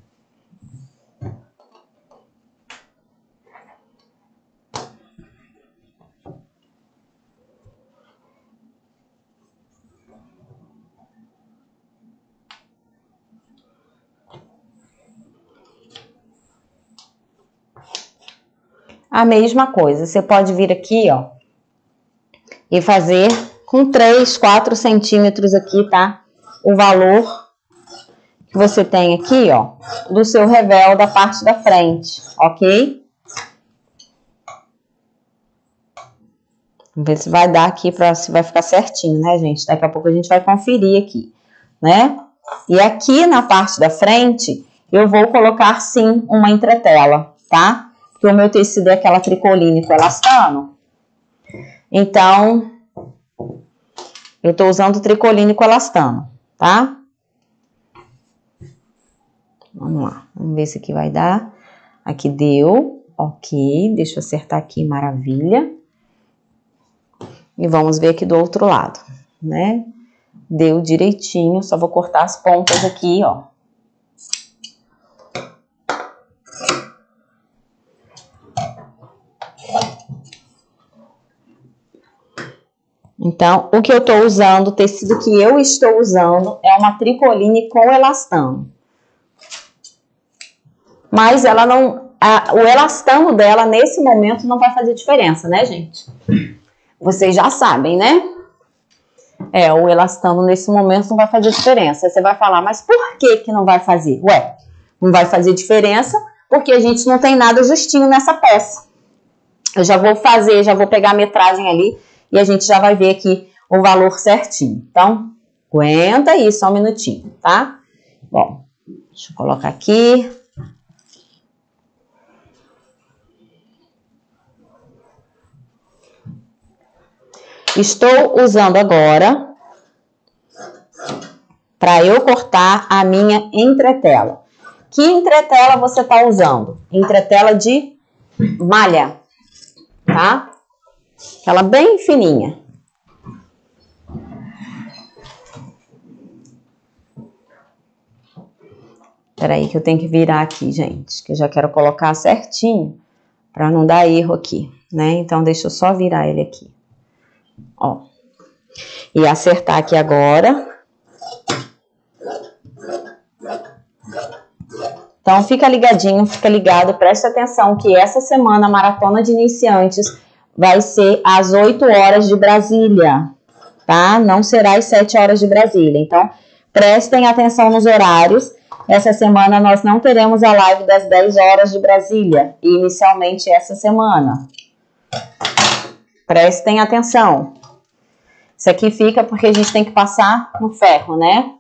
A mesma coisa, você pode vir aqui, ó, e fazer com 3, 4 centímetros aqui, tá? O valor que você tem aqui, ó, do seu revel da parte da frente, ok? Vamos ver se vai dar aqui, se vai ficar certinho, né, gente? Daqui a pouco a gente vai conferir aqui, né? E aqui na parte da frente, eu vou colocar, sim, uma entretela, tá? Porque o meu tecido é aquela tricoline com elastano. Então, eu tô usando tricoline com elastano, tá? Vamos lá, vamos ver se aqui vai dar. Aqui deu, ok. Deixa eu acertar aqui, maravilha. E vamos ver aqui do outro lado, né? Deu direitinho, só vou cortar as pontas aqui, ó. Então, o que eu tô usando, o tecido que eu estou usando é uma tricoline com elastano. Mas ela não... o elastano dela, nesse momento, não vai fazer diferença, né, gente? Vocês já sabem, né? O elastano, nesse momento, não vai fazer diferença. Aí você vai falar, mas por que que não vai fazer? Ué, não vai fazer diferença porque a gente não tem nada justinho nessa peça. Eu já vou fazer, já vou pegar a metragem ali e a gente já vai ver aqui o valor certinho. Então, aguenta aí só um minutinho, tá? Bom, deixa eu colocar aqui. Estou usando agora para eu cortar a minha entretela. Que entretela você está usando? Entretela de malha, tá? Aquela bem fininha. Peraí que eu tenho que virar aqui, gente, que eu já quero colocar certinho para não dar erro aqui, né? Então, deixa eu só virar ele aqui. Ó. E acertar aqui agora. Então, fica ligadinho, fica ligado, presta atenção que essa semana a Maratona de Iniciantes vai ser às 8 horas de Brasília, tá? Não será às 7 horas de Brasília. Então, prestem atenção nos horários. Essa semana nós não teremos a live das 10 horas de Brasília, inicialmente essa semana. Prestem atenção. Isso aqui fica porque a gente tem que passar no ferro, né?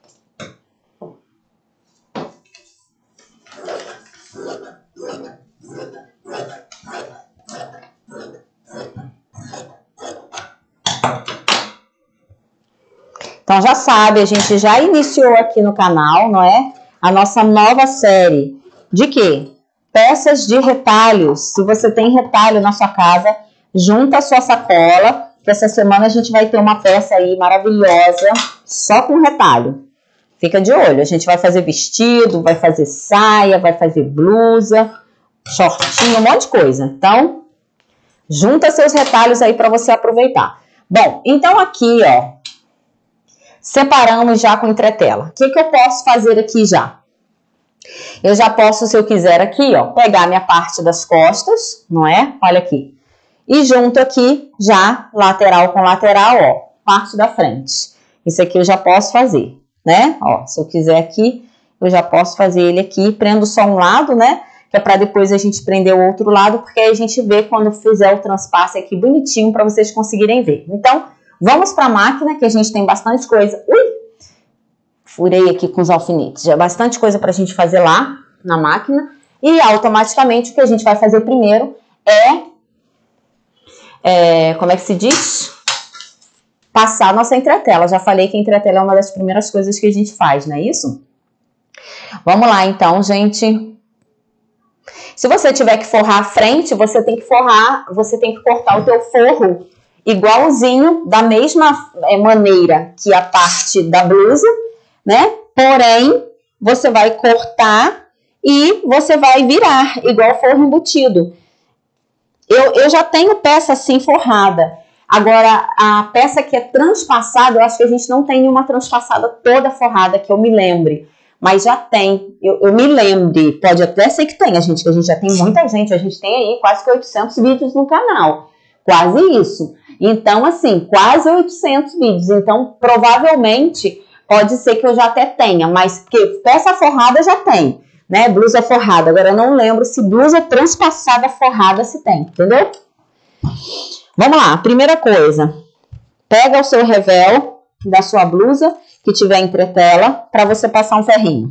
Então já sabe, a gente já iniciou aqui no canal, não é? A nossa nova série de quê? Peças de retalhos. Se você tem retalho na sua casa, junta a sua sacola, que essa semana a gente vai ter uma peça aí maravilhosa, só com retalho. Fica de olho, a gente vai fazer vestido, vai fazer saia, vai fazer blusa, shortinho, um monte de coisa. Então, junta seus retalhos aí para você aproveitar. Bom, então aqui, ó, separamos já com entretela. O que eu posso fazer aqui já? Eu já posso, se eu quiser aqui, ó, pegar minha parte das costas, não é? Olha aqui. E junto aqui, já, lateral com lateral, ó, parte da frente. Isso aqui eu já posso fazer, né? Ó, se eu quiser aqui, eu já posso fazer ele aqui. Prendo só um lado, né? Que é para depois a gente prender o outro lado, porque aí a gente vê quando fizer o transpasse aqui bonitinho para vocês conseguirem ver. Então, vamos para a máquina, que a gente tem bastante coisa. Ui! Furei aqui com os alfinetes. Já é bastante coisa para a gente fazer lá na máquina. E automaticamente o que a gente vai fazer primeiro como é que se diz? Passar a nossa entretela. Já falei que a entretela é uma das primeiras coisas que a gente faz, não é isso? Vamos lá então, gente. Se você tiver que forrar a frente, você tem que forrar, você tem que cortar o teu forro igualzinho, da mesma maneira que a parte da blusa, né? Porém, você vai cortar e você vai virar, igual forro embutido. Eu já tenho peça assim forrada. Agora, a peça que é transpassada, eu acho que a gente não tem nenhuma transpassada toda forrada, que eu me lembre. Mas já tem, eu me lembre, pode até ser que tenha, gente, que a gente já tem muita gente, a gente tem aí quase que 800 vídeos no canal. Quase isso. Então, assim, quase 800 vídeos. Então, provavelmente, pode ser que eu já até tenha, mas porque peça forrada já tem, né? Blusa forrada. Agora, eu não lembro se blusa transpassada forrada se tem, entendeu? Vamos lá, primeira coisa. Pega o seu revel da sua blusa, que tiver entretela, para você passar um ferrinho.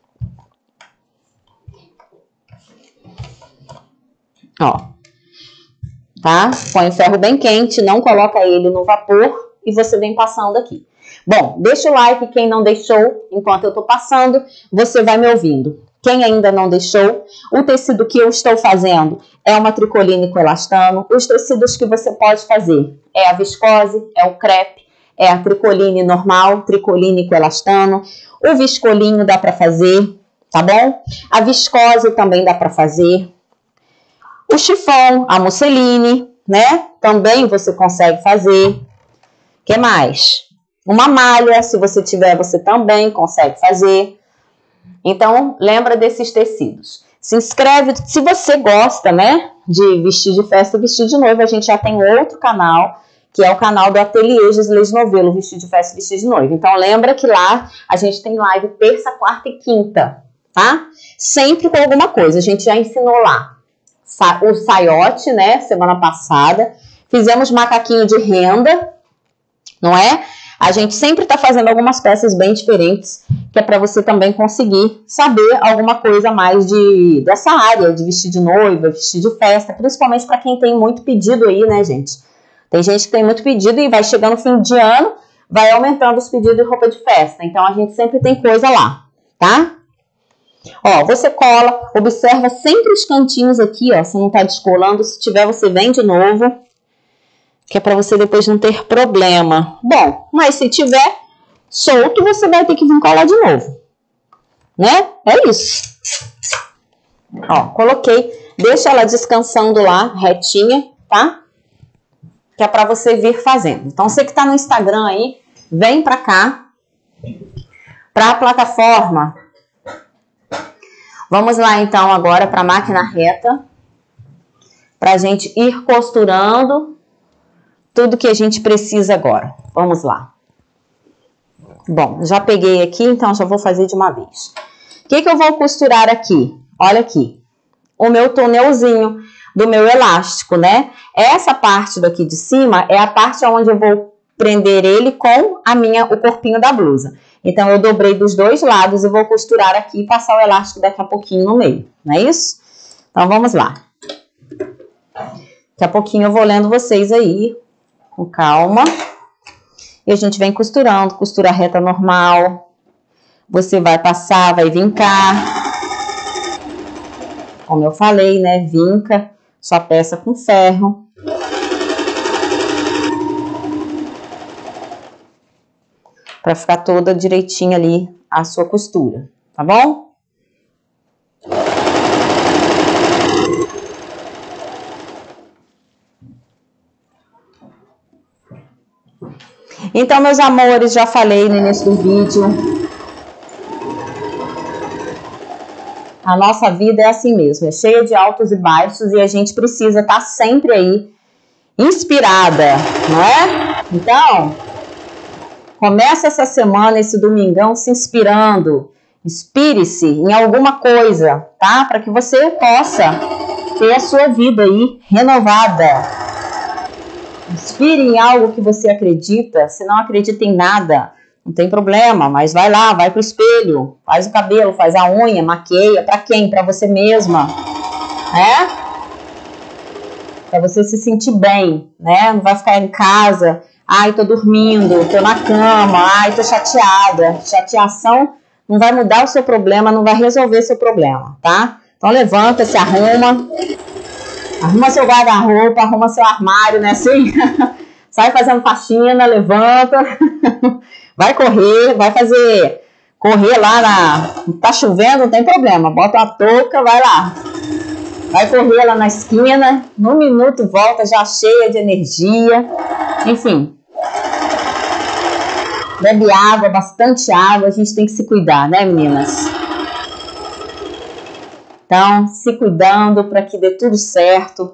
Ó. Tá? Põe o ferro bem quente, não coloca ele no vapor e você vem passando aqui. Bom, deixa o like quem não deixou enquanto eu tô passando, você vai me ouvindo. Quem ainda não deixou, o tecido que eu estou fazendo é uma tricoline com elastano. Os tecidos que você pode fazer é a viscose, é o crepe, é a tricoline normal, tricoline com elastano. O viscolinho dá para fazer, tá bom? A viscose também dá para fazer. O chifão, a musseline, né? Também você consegue fazer. O que mais? Uma malha, se você tiver, você também consegue fazer. Então, lembra desses tecidos. Se inscreve, se você gosta, né? De vestir de festa e vestir de noiva, a gente já tem outro canal, que é o canal do Ateliê Gislez Novelo, vestir de festa e vestir de noiva. Então, lembra que lá a gente tem live terça, quarta e quinta, tá? Sempre com alguma coisa, a gente já ensinou lá. O saiote, né, semana passada. Fizemos macaquinho de renda, não é? A gente sempre tá fazendo algumas peças bem diferentes, que é para você também conseguir saber alguma coisa mais dessa área, de vestir de noiva, vestir de festa, principalmente para quem tem muito pedido aí, né, gente? Tem gente que tem muito pedido e vai chegando no fim de ano, vai aumentando os pedidos de roupa de festa. Então, a gente sempre tem coisa lá, tá? Ó, você cola, observa sempre os cantinhos aqui, ó, se não tá descolando. Se tiver, você vem de novo, que é pra você depois não ter problema. Bom, mas se tiver solto, você vai ter que vir colar de novo. né? É isso. Ó, coloquei, deixa ela descansando lá, retinha, tá? Que é pra você vir fazendo. Então, você que tá no Instagram aí, vem pra cá, pra plataforma. Vamos lá, então, agora pra máquina reta, pra gente ir costurando tudo que a gente precisa agora. Vamos lá. Bom, já peguei aqui, então já vou fazer de uma vez. O que que eu vou costurar aqui? Olha aqui, o meu túnelzinho do meu elástico, né? Essa parte daqui de cima é a parte onde eu vou prender ele com o corpinho da blusa. Então, eu dobrei dos dois lados e vou costurar aqui e passar o elástico daqui a pouquinho no meio, não é isso? Então, vamos lá. Daqui a pouquinho eu vou lendo vocês aí, com calma. E a gente vem costurando, costura reta normal. Você vai passar, vai vincar. Como eu falei, né? Vinca sua peça com ferro. Para ficar toda direitinha ali a sua costura, tá bom? Então, meus amores, já falei no início do vídeo. A nossa vida é assim mesmo, é cheia de altos e baixos e a gente precisa estar sempre aí inspirada, não é? Então, começa essa semana, esse domingão, se inspirando. Inspire-se em alguma coisa, tá? Para que você possa ter a sua vida aí renovada. Inspire em algo que você acredita. Se não acredita em nada, não tem problema, mas vai lá, vai pro espelho, faz o cabelo, faz a unha, maqueia. Para quem? Para você mesma, né? Para você se sentir bem, né? Não vai ficar em casa, ai, tô dormindo, tô na cama, ai, tô chateada. Chateação não vai mudar o seu problema, não vai resolver seu problema, tá? Então levanta, se arruma. Arruma seu guarda-roupa, arruma seu armário, né? Assim, sai fazendo faxina, levanta, vai correr, vai fazer, correr lá tá chovendo, não tem problema, bota uma touca, vai lá. Vai correr lá na esquina, num minuto volta já cheia de energia, enfim. Bebe água, bastante água, a gente tem que se cuidar, né, meninas? Então, se cuidando para que dê tudo certo.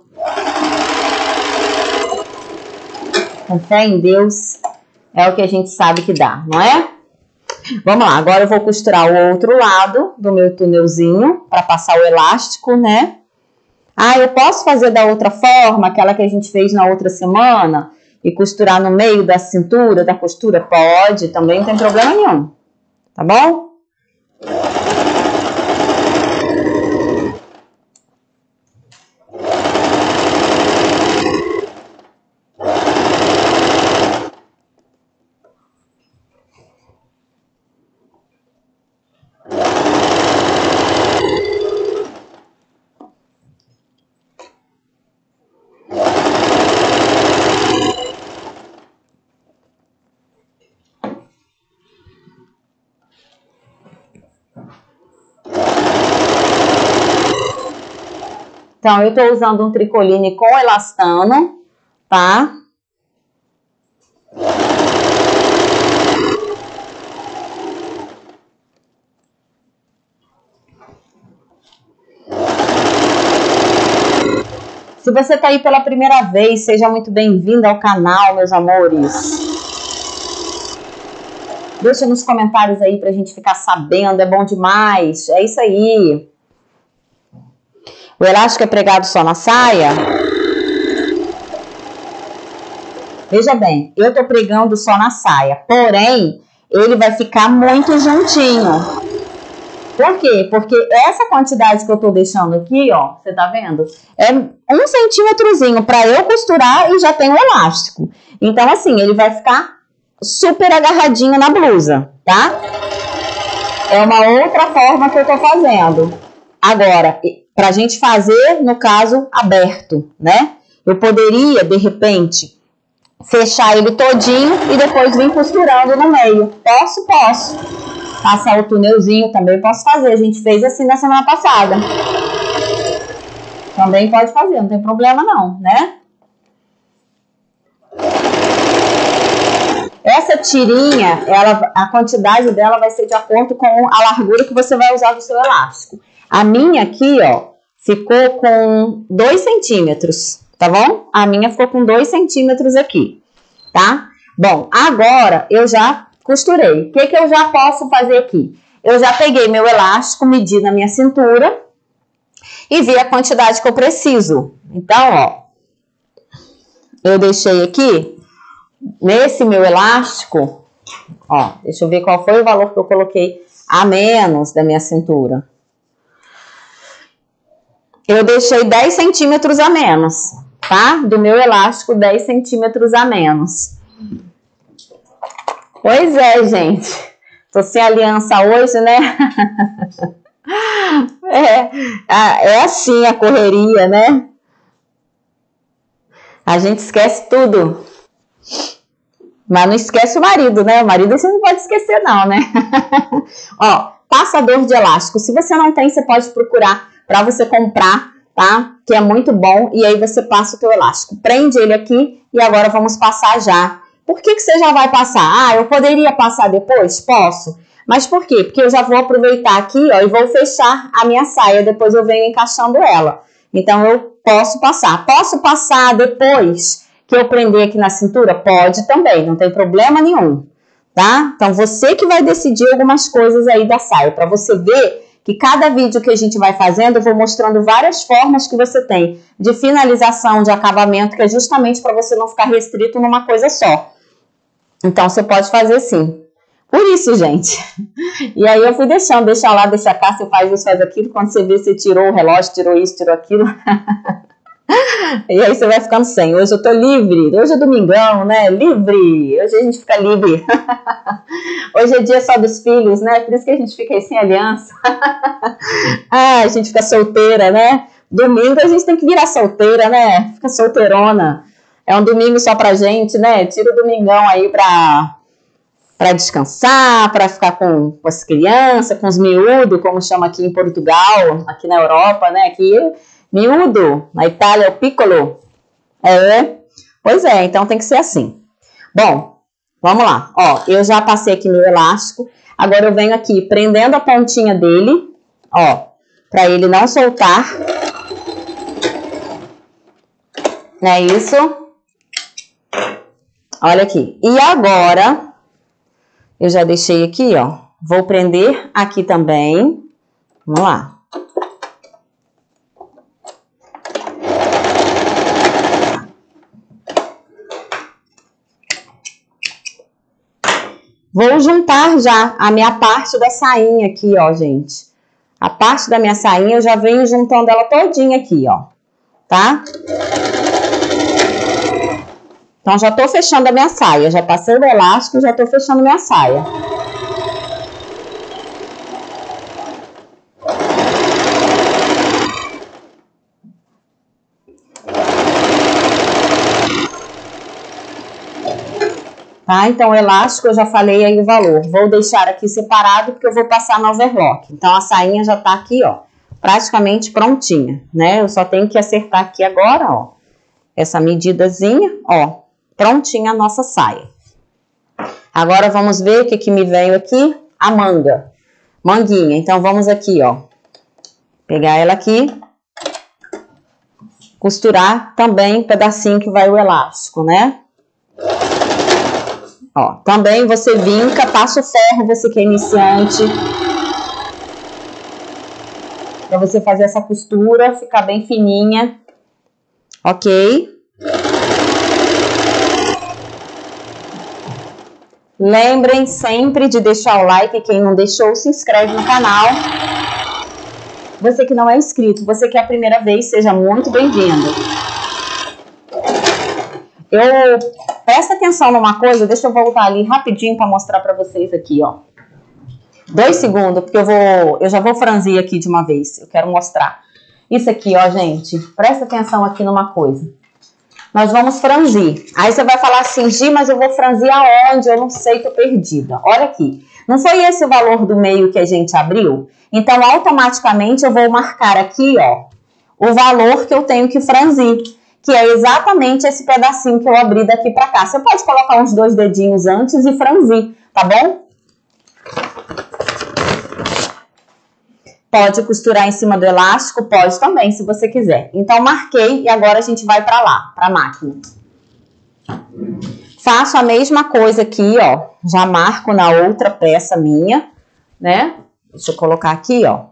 Com fé em Deus é o que a gente sabe que dá, não é? Vamos lá, agora eu vou costurar o outro lado do meu túnelzinho para passar o elástico, né? Ah, eu posso fazer da outra forma, aquela que a gente fez na outra semana, e costurar no meio da cintura, da costura? Pode, também não tem problema nenhum, tá bom? Então, eu tô usando um tricoline com elastano, tá? Se você tá aí pela primeira vez, seja muito bem-vindo ao canal, meus amores. Deixa nos comentários aí pra gente ficar sabendo, é bom demais. É isso aí. O elástico é pregado só na saia? Veja bem, eu tô pregando só na saia, porém, ele vai ficar muito juntinho. Por quê? Porque essa quantidade que eu tô deixando aqui, ó, você tá vendo? É 1 centímetrozinho pra eu costurar e já tem o elástico. Então, assim, ele vai ficar super agarradinho na blusa, tá? É uma outra forma que eu tô fazendo. Agora, pra gente fazer, no caso, aberto, né? Eu poderia, de repente, fechar ele todinho e depois vir costurando no meio. Posso? Posso. passar o túnelzinho, também posso fazer. A gente fez assim na semana passada. Também pode fazer, não tem problema não, né? Essa tirinha, a quantidade dela vai ser de acordo com a largura que você vai usar do seu elástico. A minha aqui, ó, ficou com 2 centímetros, tá bom? A minha ficou com 2 centímetros aqui, tá? Bom, agora eu já costurei. O que eu já posso fazer aqui? Eu já peguei meu elástico, medi na minha cintura e vi a quantidade que eu preciso. Então, ó, eu deixei aqui, nesse meu elástico, ó, deixa eu ver qual foi o valor que eu coloquei a menos da minha cintura. Eu deixei 10 centímetros a menos, tá? Do meu elástico, 10 centímetros a menos. Pois é, gente. Tô sem aliança hoje, né? É assim a correria, né? A gente esquece tudo. Mas não esquece o marido, né? O marido você não pode esquecer não, né? Ó, passador de elástico. Se você não tem, você pode procurar para você comprar, tá? Que é muito bom. E aí você passa o teu elástico. Prende ele aqui e agora vamos passar já. Por que você já vai passar? Ah, eu poderia passar depois? Posso. Mas por quê? Porque eu já vou aproveitar aqui, ó, e vou fechar a minha saia. Depois eu venho encaixando ela. Então eu posso passar. Posso passar depois que eu prender aqui na cintura? Pode também, não tem problema nenhum, tá? Então, você que vai decidir algumas coisas aí da saia, para você ver que cada vídeo que a gente vai fazendo, eu vou mostrando várias formas que você tem de finalização, de acabamento, que é justamente para você não ficar restrito numa coisa só. Então, você pode fazer sim. Por isso, gente. E aí, eu fui deixando, deixa lá, deixa cá, você faz isso, faz aquilo, quando você vê, você tirou o relógio, tirou isso, tirou aquilo. E aí você vai ficando sem. Hoje eu tô livre. Hoje é domingão, né? Livre. Hoje a gente fica livre. Hoje é dia só dos filhos, né? Por isso que a gente fica aí sem aliança. Ah, a gente fica solteira, né? Domingo a gente tem que virar solteira, né? Fica solteirona. É um domingo só pra gente, né? Tira o domingão aí pra descansar, pra ficar com as crianças, com os miúdos, como chama aqui em Portugal, aqui na Europa, né? Aqui miúdo, na Itália é o piccolo. Pois é, então tem que ser assim. Bom, vamos lá. Ó, eu já passei aqui meu elástico. Agora eu venho aqui prendendo a pontinha dele, ó, para ele não soltar. Não é isso? Olha aqui. E agora, eu já deixei aqui, ó. Vou prender aqui também. Vamos lá. Vou juntar já a minha parte da sainha aqui, ó, gente. A parte da minha sainha eu já venho juntando ela todinha aqui, ó. Tá? Então, já tô fechando a minha saia. Já passei o elástico e já tô fechando minha saia. Tá? Então, o elástico eu já falei aí o valor. Vou deixar aqui separado porque eu vou passar no overlock. Então, a sainha já tá aqui, ó, praticamente prontinha, né? Eu só tenho que acertar aqui agora, ó, essa medidazinha, ó, prontinha a nossa saia. Agora, vamos ver o que me veio aqui, a manga, manguinha. Então, vamos aqui, ó, pegar ela aqui, costurar também o pedacinho que vai o elástico, né? Ó, também você vinca, passa o ferro, você que é iniciante, para você fazer essa costura, ficar bem fininha, ok? Lembrem sempre de deixar o like, quem não deixou, se inscreve no canal. Você que não é inscrito, você que é a primeira vez, seja muito bem-vindo. Presta atenção numa coisa, deixa eu voltar ali rapidinho para mostrar para vocês aqui, ó. 2 segundos, porque eu já vou franzir aqui de uma vez, eu quero mostrar. Isso aqui, ó, gente, presta atenção aqui numa coisa. Nós vamos franzir. Aí você vai falar assim, Gi, mas eu vou franzir aonde? Eu não sei, tô perdida. Olha aqui, Não foi esse o valor do meio que a gente abriu? Então, automaticamente, eu vou marcar aqui, ó, o valor que eu tenho que franzir, que é exatamente esse pedacinho que eu abri daqui pra cá. Você pode colocar uns 2 dedinhos antes e franzir, tá bom? Pode costurar em cima do elástico? Pode também, se você quiser. Então, marquei e agora a gente vai pra lá, pra máquina. Faço a mesma coisa aqui, ó. Já marco na outra peça minha, né? Deixa eu colocar aqui, ó.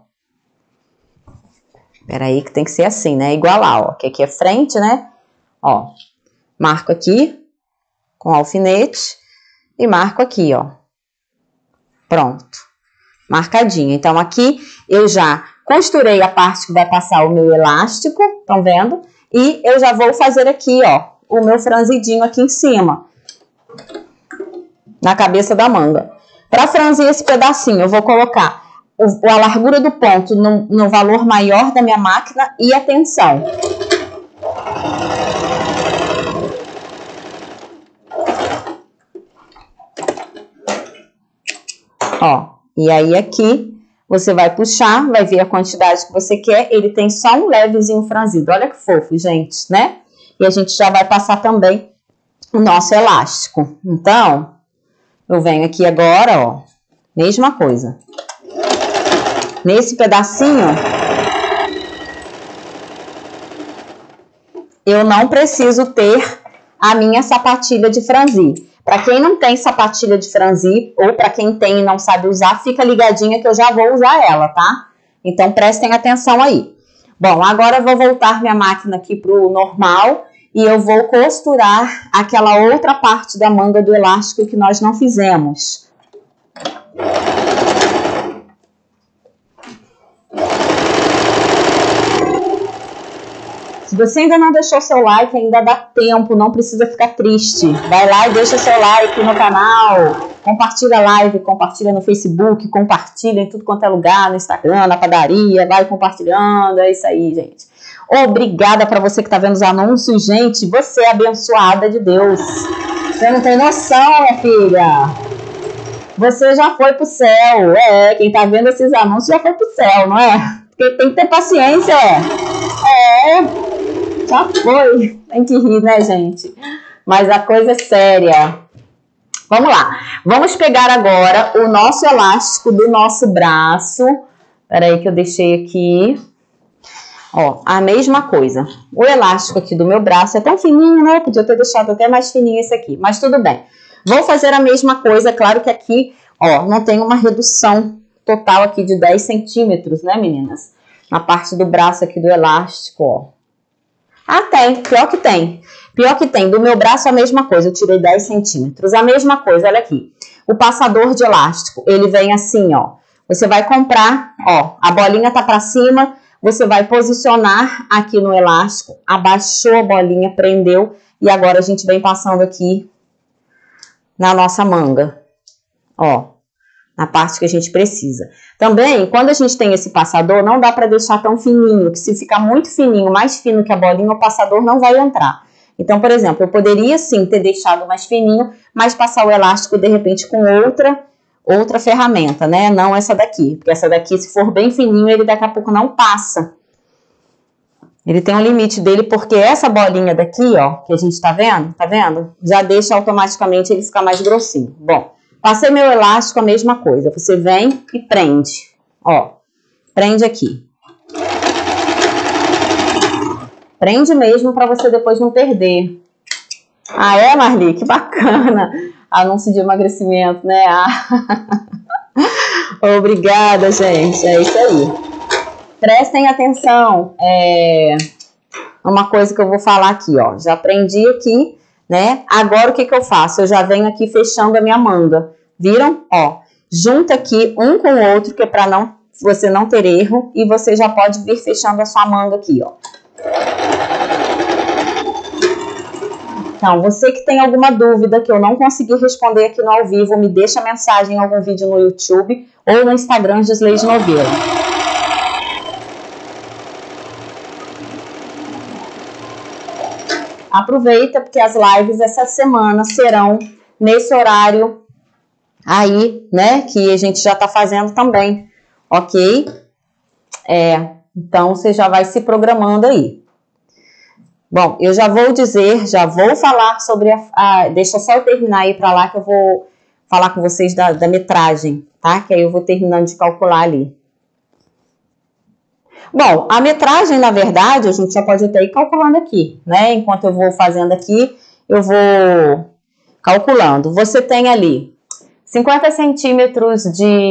Peraí que tem que ser assim, né? Igualar, ó. Que aqui é frente, né? Ó. Marco aqui com alfinete e marco aqui, ó. Pronto. Marcadinho. Então, aqui eu já costurei a parte que vai passar o meu elástico, estão vendo? E eu já vou fazer aqui, ó, o meu franzidinho aqui em cima, na cabeça da manga. Para franzir esse pedacinho, eu vou colocar a largura do ponto no valor maior da minha máquina e a tensão. Ó, e aí aqui você vai puxar, vai ver a quantidade que você quer, ele tem só um levezinho franzido. Olha que fofo, gente, né? E a gente já vai passar também o nosso elástico. Então, eu venho aqui agora, ó, mesma coisa. Nesse pedacinho, eu não preciso ter a minha sapatilha de franzir. Para quem não tem sapatilha de franzir, ou para quem tem e não sabe usar, fica ligadinha que eu já vou usar ela, tá? Então, prestem atenção aí. Bom, agora eu vou voltar minha máquina aqui pro normal e eu vou costurar aquela outra parte da manga do elástico que nós não fizemos. Se você ainda não deixou seu like, ainda dá tempo, não precisa ficar triste. Vai lá e deixa seu like no canal, compartilha a live, compartilha no Facebook, compartilha em tudo quanto é lugar, no Instagram, na padaria, vai compartilhando, é isso aí, gente. Obrigada para você que tá vendo os anúncios, gente, você é abençoada de Deus. Você não tem noção, minha filha. Você já foi pro céu, quem tá vendo esses anúncios já foi pro céu, não é? Porque tem que ter paciência, já foi. Tem que rir, né, gente? Mas a coisa é séria. Vamos lá. Vamos pegar agora o nosso elástico do nosso braço. Peraí que eu deixei aqui. Ó, a mesma coisa. O elástico aqui do meu braço é tão fininho, né? Podia ter deixado até mais fininho esse aqui, mas tudo bem. Vou fazer a mesma coisa, claro que aqui, ó, não tem uma redução total aqui de 10 centímetros, né, meninas? Na parte do braço aqui do elástico, ó. Ah, tem. Pior que tem. Pior que tem. Do meu braço a mesma coisa. Eu tirei 10 centímetros. A mesma coisa, olha aqui. O passador de elástico, ele vem assim, ó. Você vai comprar, ó, a bolinha tá pra cima, você vai posicionar aqui no elástico, abaixou a bolinha, prendeu, e agora a gente vem passando aqui na nossa manga, ó, na parte que a gente precisa. Também, quando a gente tem esse passador, não dá para deixar tão fininho, que se ficar muito fininho, mais fino que a bolinha, o passador não vai entrar. Então, por exemplo, eu poderia sim ter deixado mais fininho, mas passar o elástico de repente com outra ferramenta, né? Não essa daqui, porque essa daqui, se for bem fininho, ele daqui a pouco não passa. Ele tem um limite dele, porque essa bolinha daqui, ó, que a gente tá vendo? Tá vendo? Já deixa automaticamente ele ficar mais grossinho. Bom, passei meu elástico, a mesma coisa. Você vem e prende. Ó, prende aqui. Prende mesmo para você depois não perder. Ah, é, Marli? Que bacana. Anúncio de emagrecimento, né? Obrigada, gente. É isso aí. Prestem atenção. Uma coisa que eu vou falar aqui, ó. Já prendi aqui, né? Agora o que que eu faço? Eu já venho aqui fechando a minha manga. Viram? Ó, junta aqui um com o outro, que é para você não ter erro. E você já pode vir fechando a sua manga aqui, ó. Então, você que tem alguma dúvida que eu não consegui responder aqui no ao vivo, me deixa mensagem em algum vídeo no YouTube ou no Instagram Gisleide Nogueira. Aproveita, porque as lives essa semana serão nesse horário aí, né, que a gente já tá fazendo também, ok? Então você já vai se programando aí. Bom, eu já vou dizer, já vou falar sobre deixa só eu terminar aí para lá que eu vou falar com vocês da metragem, tá? Que aí eu vou terminando de calcular ali. Bom, a metragem, na verdade, a gente já pode até ir calculando aqui, né? Enquanto eu vou fazendo aqui, eu vou calculando. Você tem ali 50 centímetros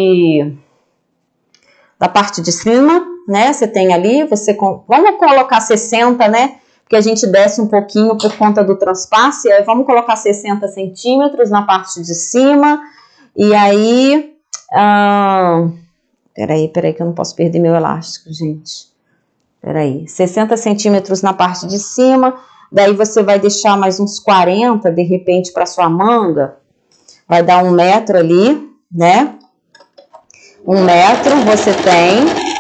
da parte de cima, né? Você tem ali, vamos colocar 60, né? Porque a gente desce um pouquinho por conta do transpasse, aí vamos colocar 60 centímetros na parte de cima, e aí, peraí que eu não posso perder meu elástico, gente, peraí, 60 centímetros na parte de cima, daí você vai deixar mais uns 40, de repente, para sua manga, vai dar 1 metro ali, né, 1 metro você tem.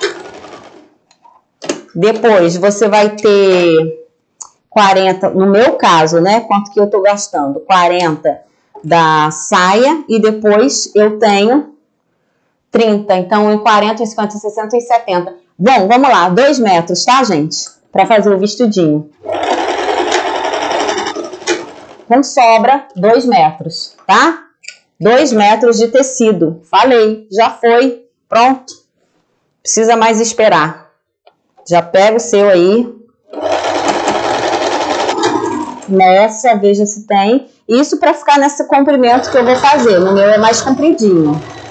Depois você vai ter 40, no meu caso, né? Quanto que eu tô gastando? 40 da saia e depois eu tenho 30. Então, em 40, em 50, em 60 e 70. Bom, vamos lá, 2 metros, tá, gente? Para fazer o vestidinho. Com sobra, 2 metros, tá? 2 metros de tecido. Falei, já foi, pronto. Precisa mais esperar. Já pega o seu aí. Meça, veja se tem. Isso para ficar nesse comprimento que eu vou fazer. No meu é mais compridinho.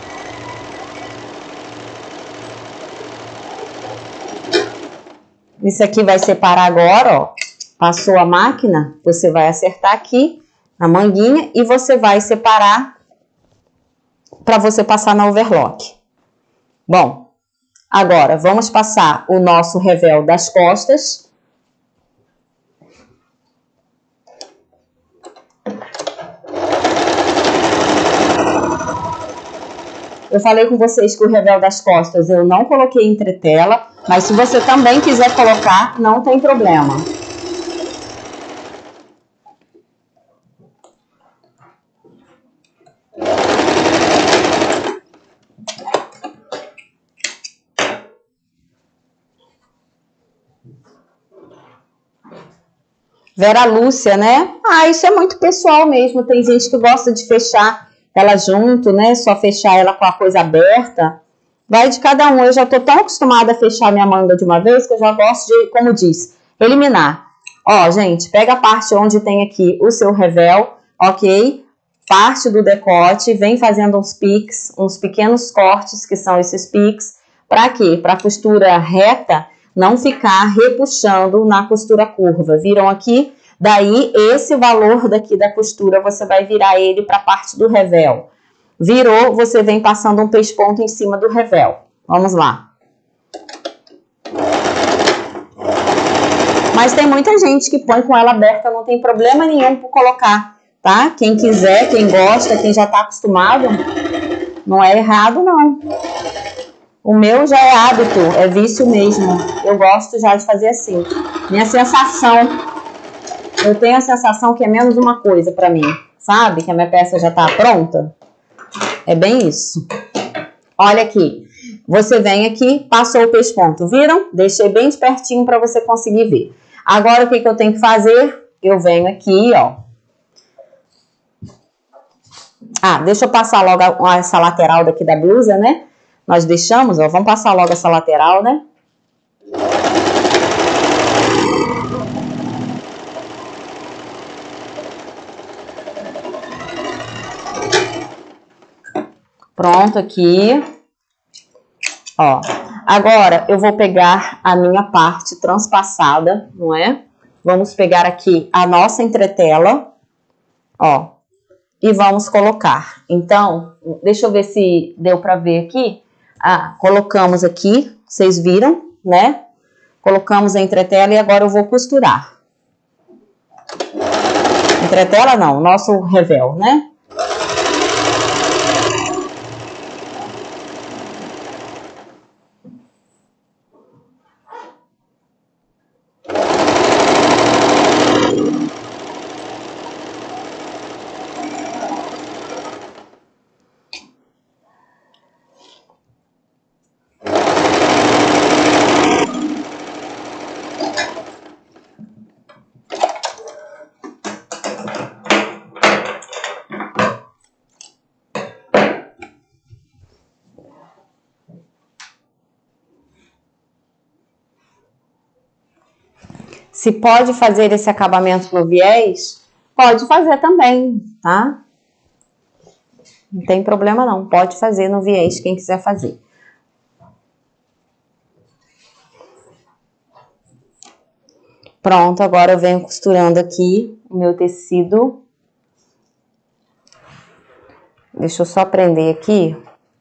Isso aqui vai separar agora, ó. Passou a máquina, você vai acertar aqui na manguinha e você vai separar para você passar na overlock. Bom, agora, vamos passar o nosso revel das costas. Eu falei com vocês que o revel das costas eu não coloquei entretela, mas se você também quiser colocar, não tem problema. Vera Lúcia, né? Isso é muito pessoal mesmo. Tem gente que gosta de fechar ela junto, né? Só fechar ela com a coisa aberta. Vai de cada um. Eu já tô tão acostumada a fechar minha manga de uma vez que eu já gosto de, como diz, eliminar. Ó, gente, pega a parte onde tem aqui o seu revel, ok? Parte do decote, vem fazendo uns piques, uns pequenos cortes, que são esses piques. Pra quê? Pra costura reta não ficar repuxando na costura curva. Viram aqui? Daí, esse valor daqui da costura, você vai virar ele para a parte do revel. Virou, você vem passando um pesponto em cima do revel. Vamos lá. Mas tem muita gente que põe com ela aberta, não tem problema nenhum por colocar, tá? Quem quiser, quem gosta, quem já tá acostumado, não é errado, não. O meu já é hábito, é vício mesmo. Eu gosto já de fazer assim. Minha sensação, eu tenho a sensação que é menos uma coisa pra mim, sabe? Que a minha peça já tá pronta. É bem isso. Olha aqui. Você vem aqui, passou o pesponto, viram? Deixei bem de pertinho pra você conseguir ver. Agora o que eu tenho que fazer? Eu venho aqui, ó. Deixa eu passar logo essa lateral daqui da blusa, né? Nós deixamos, ó, vamos passar logo essa lateral, né? Pronto aqui. Ó, agora eu vou pegar a minha parte transpassada, não é? Vamos pegar aqui a nossa entretela, ó, e vamos colocar. Então, deixa eu ver se deu pra ver aqui. Colocamos aqui, vocês viram, né? Colocamos a entretela e agora eu vou costurar. Entretela não, nosso revel, né? Se pode fazer esse acabamento no viés, pode fazer também, tá? Não tem problema não, pode fazer no viés quem quiser fazer. Pronto, agora eu venho costurando aqui o meu tecido. Deixa eu só prender aqui.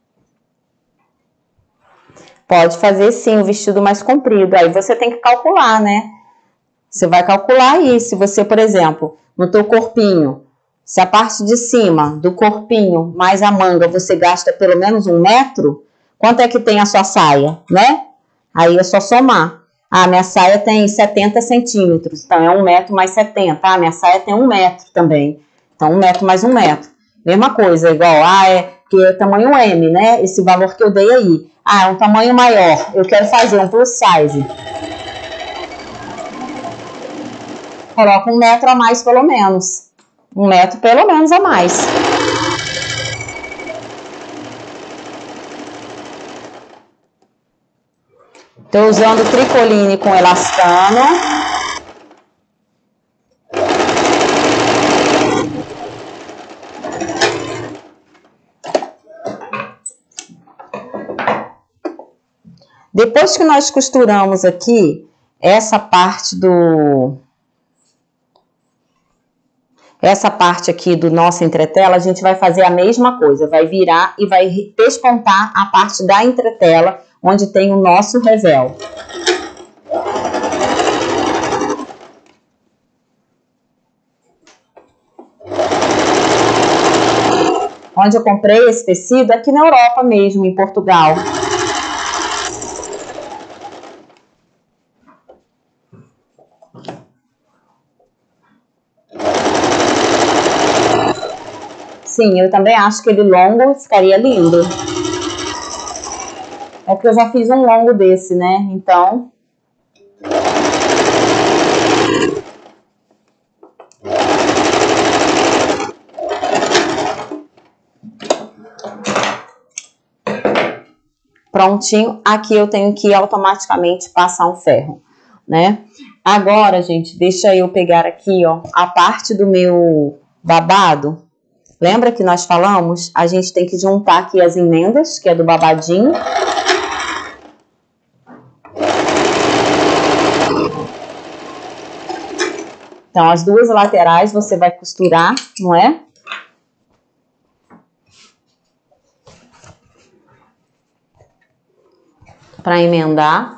Pode fazer sim o vestido mais comprido, aí você tem que calcular, né? Você vai calcular aí, se você, por exemplo, no teu corpinho, se a parte de cima do corpinho mais a manga você gasta pelo menos 1 metro, quanto é que tem a sua saia, né? Aí é só somar. Ah, minha saia tem 70 centímetros, então é 1 metro mais 70. Ah, minha saia tem 1 metro também, então 1 metro mais 1 metro. Mesma coisa, igual, porque é tamanho M, né? Esse valor que eu dei aí. Ah, é um tamanho maior, eu quero fazer um plus size. Coloca 1 metro a mais pelo menos. 1 metro pelo menos a mais. Estou usando tricoline com elastano. Depois que nós costuramos aqui essa parte aqui do nosso entretela, a gente vai fazer a mesma coisa, vai virar e vai despontar a parte da entretela, onde tem o nosso revel. Onde eu comprei esse tecido? Aqui na Europa mesmo, em Portugal. Sim, eu também acho que ele longo ficaria lindo. É porque eu já fiz um longo desse, né? Então... Prontinho. Aqui eu tenho que automaticamente passar um ferro, né? Agora, gente, deixa eu pegar aqui, ó, a parte do meu babado. Lembra que nós falamos? A gente tem que juntar aqui as emendas, que é do babadinho. Então, as duas laterais você vai costurar, não é? Para emendar.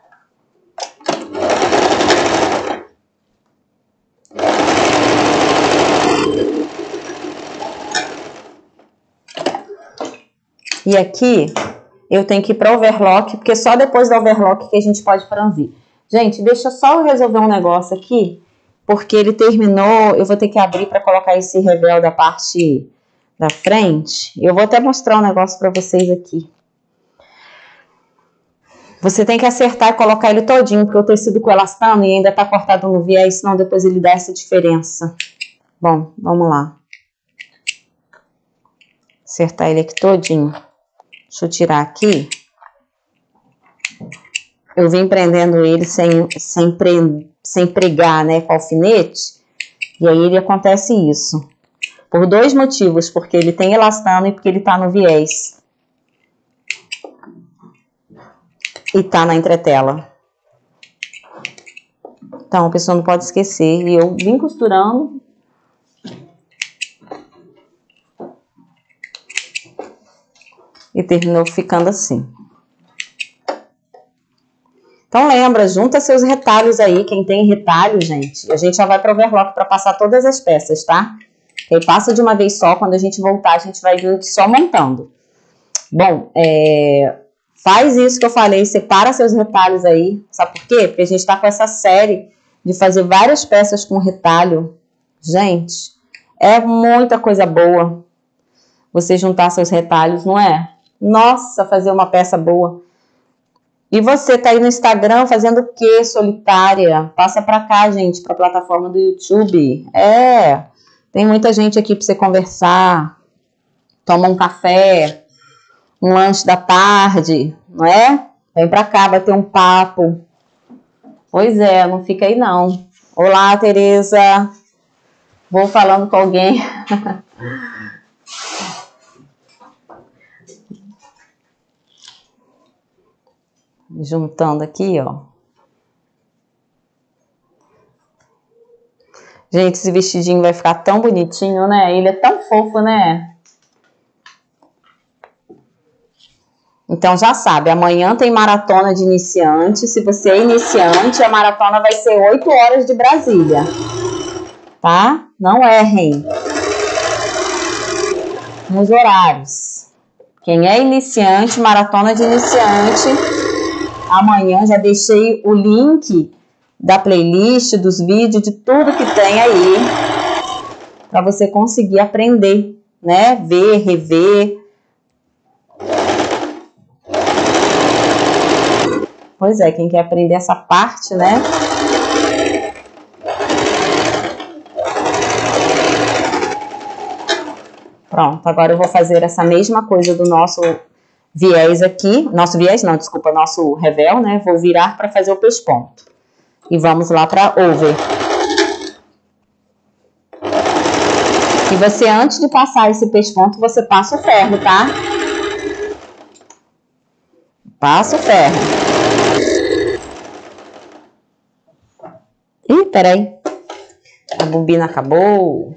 E aqui eu tenho que ir para overlock, porque só depois do overlock que a gente pode franzir. Gente, deixa só eu resolver um negócio aqui, porque ele terminou, eu vou ter que abrir para colocar esse revel da parte da frente. Eu vou até mostrar um negócio para vocês aqui. Você tem que acertar e colocar ele todinho, porque o tecido com elastano e ainda tá cortado no viés, senão depois ele dá essa diferença. Bom, vamos lá. Acertar ele aqui todinho. Deixa eu tirar aqui. Eu vim prendendo ele sem pregar, né, com alfinete. E aí ele acontece isso. Por 2 motivos. Porque ele tem elastano e porque ele tá no viés. E tá na entretela. Então, a pessoa não pode esquecer. E eu vim costurando. E terminou ficando assim. Então lembra, junta seus retalhos aí, quem tem retalho, gente. A gente já vai para o overlock para passar todas as peças, tá? E aí passa de uma vez só, quando a gente voltar a gente vai vir só montando. Bom, faz isso que eu falei, separa seus retalhos aí. Sabe por quê? Porque a gente tá com essa série de fazer várias peças com retalho. Gente, é muita coisa boa você juntar seus retalhos, não é? Nossa, fazer uma peça boa. E você tá aí no Instagram fazendo o quê, solitária? Passa pra cá, gente, pra plataforma do YouTube. Tem muita gente aqui pra você conversar. Toma um café, um lanche da tarde, não é? Vem pra cá, bater um papo. Pois é, não fica aí não. Olá, Tereza. Vou falando com alguém. Juntando aqui, ó. Gente, esse vestidinho vai ficar tão bonitinho, né? Ele é tão fofo, né? Então já sabe, amanhã tem maratona de iniciante. Se você é iniciante, a maratona vai ser 8 horas de Brasília. Tá? Não errem nos horários. Quem é iniciante, maratona de iniciante, amanhã já deixei o link da playlist, dos vídeos, de tudo que tem aí, para você conseguir aprender, né? Ver, rever. Pois é, quem quer aprender essa parte, né? Pronto, agora eu vou fazer essa mesma coisa do nosso viés aqui. Nosso viés não, desculpa, nosso revel, né? Vou virar para fazer o pesponto. E vamos lá para over. E você, antes de passar esse pesponto, você passa o ferro, tá? Passa o ferro. Ih, peraí. A bobina acabou.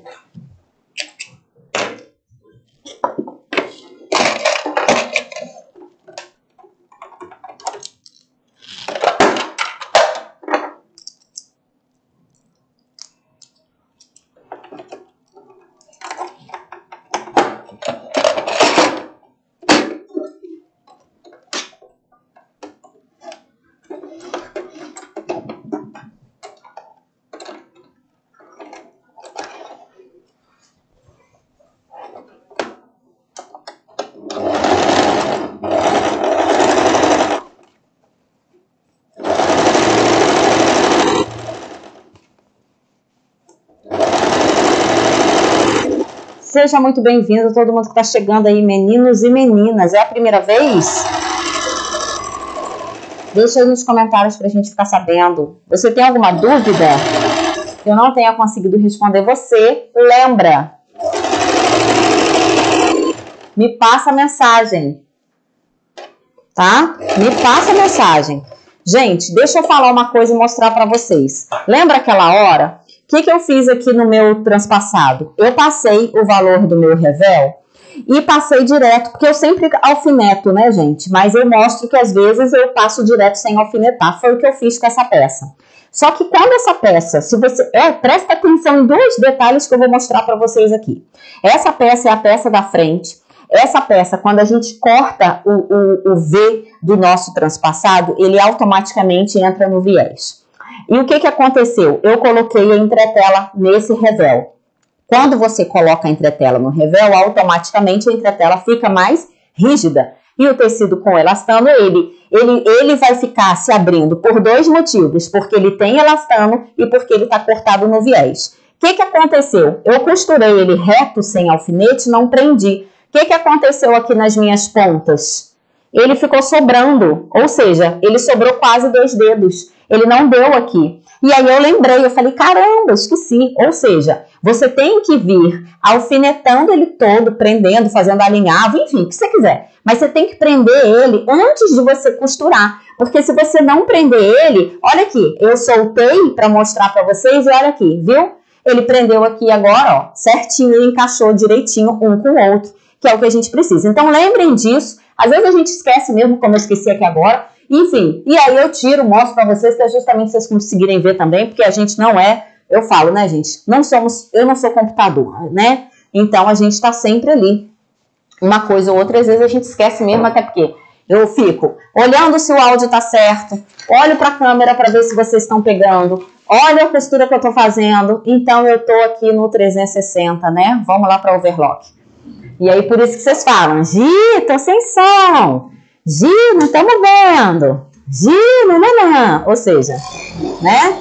Seja muito bem-vindo, todo mundo que está chegando aí, meninos e meninas. É a primeira vez? Deixa aí nos comentários para a gente ficar sabendo. Você tem alguma dúvida que eu não tenha conseguido responder você? Lembra? Me passa a mensagem, tá? Me passa a mensagem. Gente, deixa eu falar uma coisa e mostrar para vocês. Lembra aquela hora? O que eu fiz aqui no meu transpassado? Eu passei o valor do meu revel e passei direto, porque eu sempre alfineto, né, gente? Mas eu mostro que às vezes eu passo direto sem alfinetar. Foi o que eu fiz com essa peça. Só que quando essa peça, se você... presta atenção em dois detalhes que eu vou mostrar para vocês aqui. Essa peça é a peça da frente. Essa peça, quando a gente corta o V do nosso transpassado, ele automaticamente entra no viés. E o que aconteceu? Eu coloquei a entretela nesse revel. Quando você coloca a entretela no revel, automaticamente a entretela fica mais rígida. E o tecido com elastano, ele vai ficar se abrindo por dois motivos. Porque ele tem elastano e porque ele está cortado no viés. O que aconteceu? Eu costurei ele reto, sem alfinete, não prendi. O que aconteceu aqui nas minhas pontas? Ele ficou sobrando, ou seja, ele sobrou quase 2 dedos. Ele não deu aqui. E aí eu lembrei, eu falei, caramba, esqueci. Ou seja, você tem que vir alfinetando ele todo, prendendo, fazendo alinhavo, enfim, o que você quiser. Mas você tem que prender ele antes de você costurar. Porque se você não prender ele, olha aqui, eu soltei para mostrar para vocês e olha aqui, viu? Ele prendeu aqui agora, ó, certinho, e encaixou direitinho um com o outro, que é o que a gente precisa. Então lembrem disso. Às vezes a gente esquece mesmo, como eu esqueci aqui agora. Enfim, e aí eu tiro, mostro pra vocês, que é justamente vocês conseguirem ver também, porque a gente não é, eu falo, né, gente, eu não sou computador, né? Então a gente tá sempre ali. Uma coisa ou outra, às vezes a gente esquece mesmo, até porque eu fico olhando se o áudio tá certo, olho pra câmera pra ver se vocês estão pegando, olha a postura que eu tô fazendo, então eu tô aqui no 360, né? Vamos lá pra overlock. E aí por isso que vocês falam, Gi, tô sem som. Gi, não estamos vendo. Gi, nananã. Ou seja, né?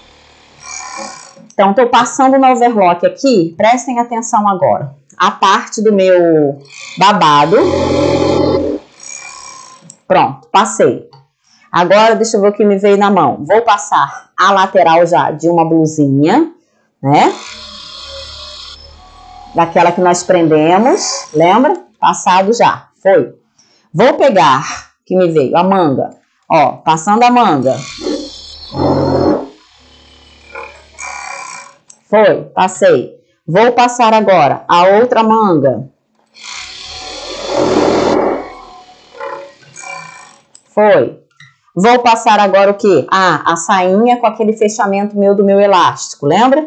Então, estou passando no overlock aqui. Prestem atenção agora. A parte do meu babado. Pronto, passei. Agora, deixa eu ver o que me veio na mão. Vou passar a lateral já de uma blusinha, né? Daquela que nós prendemos, lembra? Passado já, foi. Vou pegar, que me veio, a manga. Ó, passando a manga. Foi, passei. Vou passar agora a outra manga. Foi. Vou passar agora o quê? Ah, a sainha com aquele fechamento meu do meu elástico, lembra?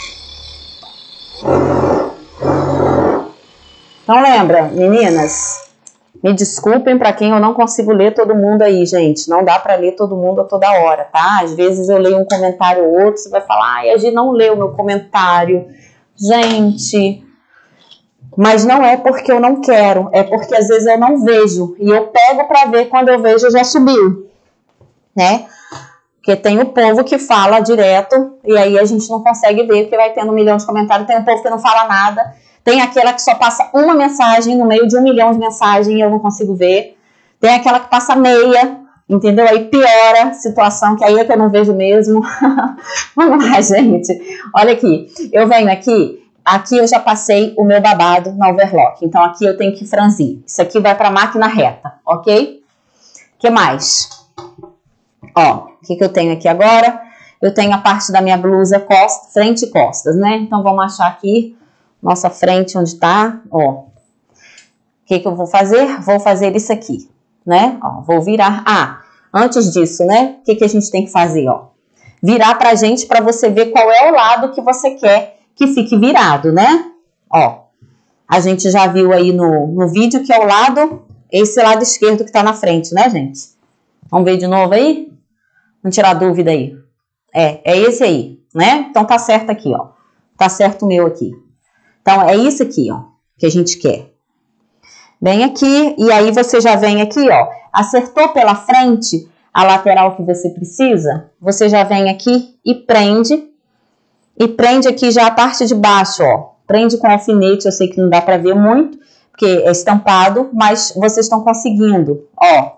Então lembra, meninas? Me desculpem para quem eu não consigo ler todo mundo aí, gente. Não dá para ler todo mundo a toda hora, tá? Às vezes eu leio um comentário ou outro, você vai falar, ai, a Gi não leu o meu comentário. Gente, mas não é porque eu não quero, é porque às vezes eu não vejo. E eu pego para ver, quando eu vejo já subiu, né? Porque tem o povo que fala direto e aí a gente não consegue ver, porque vai tendo 1 milhão de comentários. Tem o povo que não fala nada. Tem aquela que só passa uma mensagem no meio de 1 milhão de mensagens e eu não consigo ver. Tem aquela que passa meia, entendeu? Aí piora a situação, que aí é que eu não vejo mesmo. Vamos lá, gente. Olha aqui. Eu venho aqui. Aqui eu já passei o meu babado na overlock. Então aqui eu tenho que franzir. Isso aqui vai para a máquina reta, ok? O que mais? Ó, o que eu tenho aqui agora? Eu tenho a parte da minha blusa frente e costas, né? Então vamos achar aqui nossa frente onde tá, ó. O que eu vou fazer? Vou fazer isso aqui, né? Ó, vou virar. Ah, antes disso, né? O que a gente tem que fazer, ó? Virar pra gente, pra você ver qual é o lado que você quer que fique virado, né? Ó, a gente já viu aí no vídeo que é o lado, esse lado esquerdo que tá na frente, né, gente? Vamos ver de novo aí? Vamos tirar a dúvida aí. É esse aí, né? Então tá certo aqui, ó. Tá certo o meu aqui. Então, é isso aqui, ó, que a gente quer. Vem aqui, e aí você já vem aqui, ó, acertou pela frente a lateral que você precisa, você já vem aqui e prende aqui já a parte de baixo, ó. Prende com alfinete, eu sei que não dá pra ver muito, porque é estampado, mas vocês estão conseguindo, ó.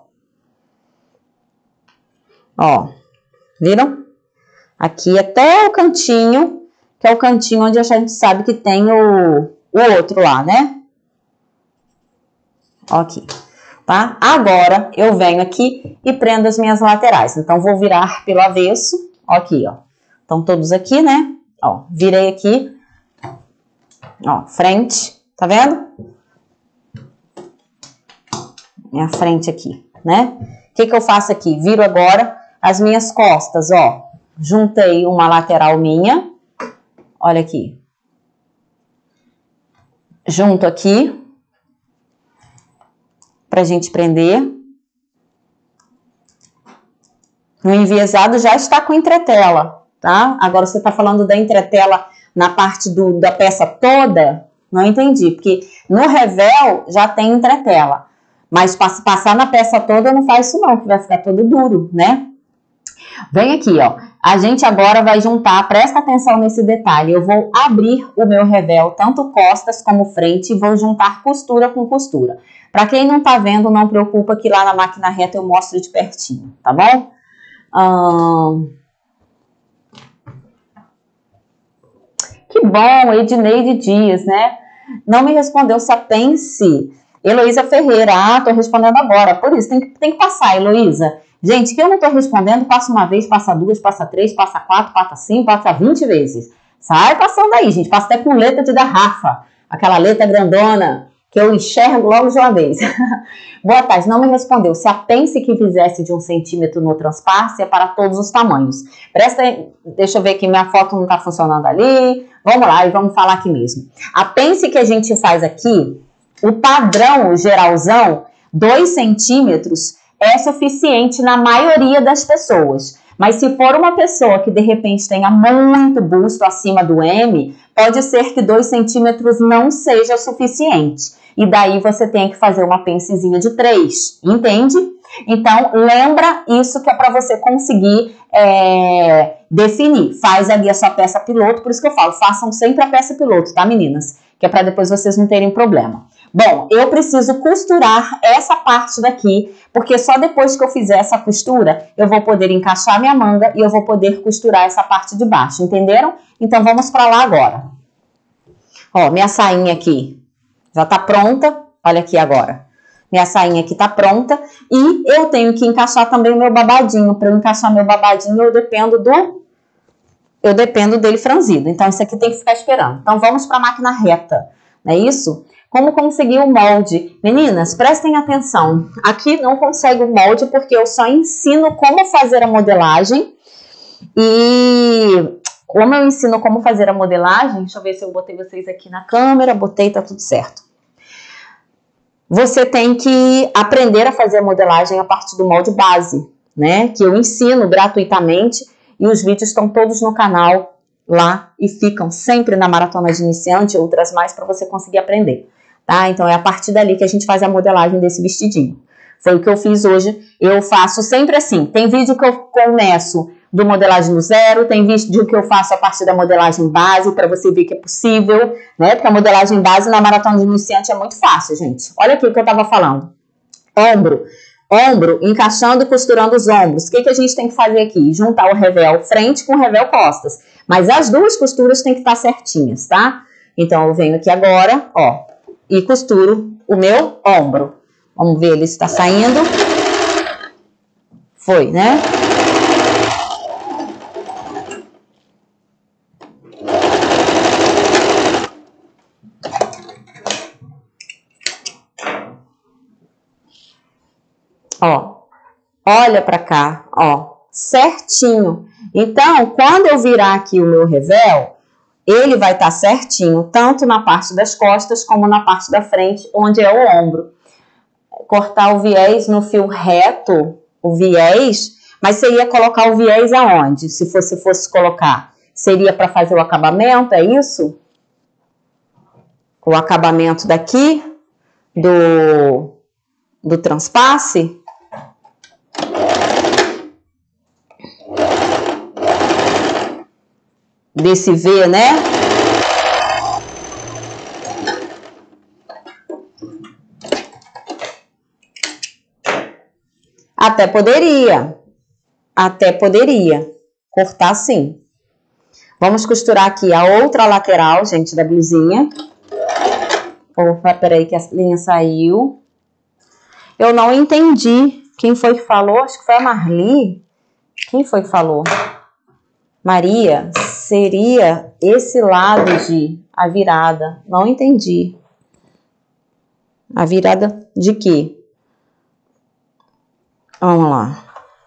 Ó, viram? Aqui até o cantinho, que é o cantinho onde a gente sabe que tem o outro lá, né? Aqui, tá? Agora, eu venho aqui e prendo as minhas laterais. Então, vou virar pelo avesso, ó, aqui, ó. Estão todos aqui, né? Ó, virei aqui, ó, frente, tá vendo? Minha frente aqui, né? O que eu faço aqui? Viro agora as minhas costas, ó. Juntei uma lateral minha. Olha aqui. Junto aqui. Pra gente prender. No enviesado já está com entretela, tá? Agora você tá falando da entretela na parte da peça toda? Não entendi, porque no revel já tem entretela. Mas passar na peça toda não faz isso não, que vai ficar todo duro, né? Vem aqui, ó. A gente agora vai juntar, presta atenção nesse detalhe. Eu vou abrir o meu revel, tanto costas como frente, e vou juntar costura com costura. Para quem não tá vendo, não preocupa que lá na máquina reta eu mostro de pertinho, tá bom? Que bom, Edneide Dias, né? Não me respondeu se a Pense. Heloísa Ferreira, tô respondendo agora. Por isso, tem que passar, Heloísa. Gente, que eu não tô respondendo, passa uma vez, passa duas, passa três, passa quatro, passa cinco, passa 20 vezes. Sai passando aí, gente. Passa até com letra de garrafa. Aquela letra grandona que eu enxergo logo de uma vez. Boa tarde, não me respondeu. Se a Pense que fizesse de 1 centímetro no transpasse é para todos os tamanhos. Presta aí, deixa eu ver que minha foto não tá funcionando ali. Vamos lá e vamos falar aqui mesmo. A Pense que a gente faz aqui, o padrão, o geralzão, 2 centímetros é suficiente na maioria das pessoas. Mas se for uma pessoa que de repente tenha muito busto acima do M, pode ser que 2 centímetros não seja suficiente. E daí você tem que fazer uma pencezinha de 3, entende? Então, lembra isso que é para você conseguir definir. Faz ali a sua peça piloto, por isso que eu falo, façam sempre a peça piloto, tá, meninas? Que é para depois vocês não terem problema. Bom, eu preciso costurar essa parte daqui, porque só depois que eu fizer essa costura, eu vou poder encaixar minha manga e eu vou poder costurar essa parte de baixo, entenderam? Então, vamos para lá agora. Ó, minha sainha aqui já tá pronta, olha aqui agora. Minha sainha aqui tá pronta e eu tenho que encaixar também o meu babadinho. Para eu encaixar meu babadinho, eu dependo dele franzido. Então, isso aqui tem que ficar esperando. Então, vamos para a máquina reta, não é isso? Como conseguir o molde? Meninas, prestem atenção. Aqui não consegue o molde porque eu só ensino como fazer a modelagem. E como eu ensino como fazer a modelagem, deixa eu ver se eu botei vocês aqui na câmera. Botei, tá tudo certo. Você tem que aprender a fazer a modelagem a partir do molde base, né? Que eu ensino gratuitamente e os vídeos estão todos no canal lá e ficam sempre na Maratona de Iniciante, outras mais para você conseguir aprender, tá? Então é a partir dali que a gente faz a modelagem desse vestidinho. Foi o que eu fiz hoje. Eu faço sempre assim. Tem vídeo que eu começo do modelagem do zero, tem vídeo que eu faço a partir da modelagem base, para você ver que é possível, né? Porque a modelagem base na Maratona de Iniciante é muito fácil, gente. Olha aqui o que eu tava falando. Ombro, encaixando e costurando os ombros. O que a gente tem que fazer aqui? Juntar o revel frente com o revel costas. Mas as duas costuras tem que estar certinhas, tá? Então, eu venho aqui agora, ó, e costuro o meu ombro. Vamos ver, ele está saindo. Foi, né? Ó, olha pra cá, ó, certinho. Então, quando eu virar aqui o meu revel, ele vai estar certinho, tanto na parte das costas como na parte da frente, onde é o ombro. Cortar o viés no fio reto, o viés, mas você ia colocar o viés aonde? Se fosse colocar, seria para fazer o acabamento, é isso? O acabamento daqui do transpasse. Desse V, né? Até poderia cortar assim. Vamos costurar aqui a outra lateral, gente, da blusinha. Opa, peraí que a linha saiu. Eu não entendi quem foi que falou, acho que foi a Marli. Quem foi que falou? Maria, seria esse lado de a virada. Não entendi. A virada de quê? Vamos lá.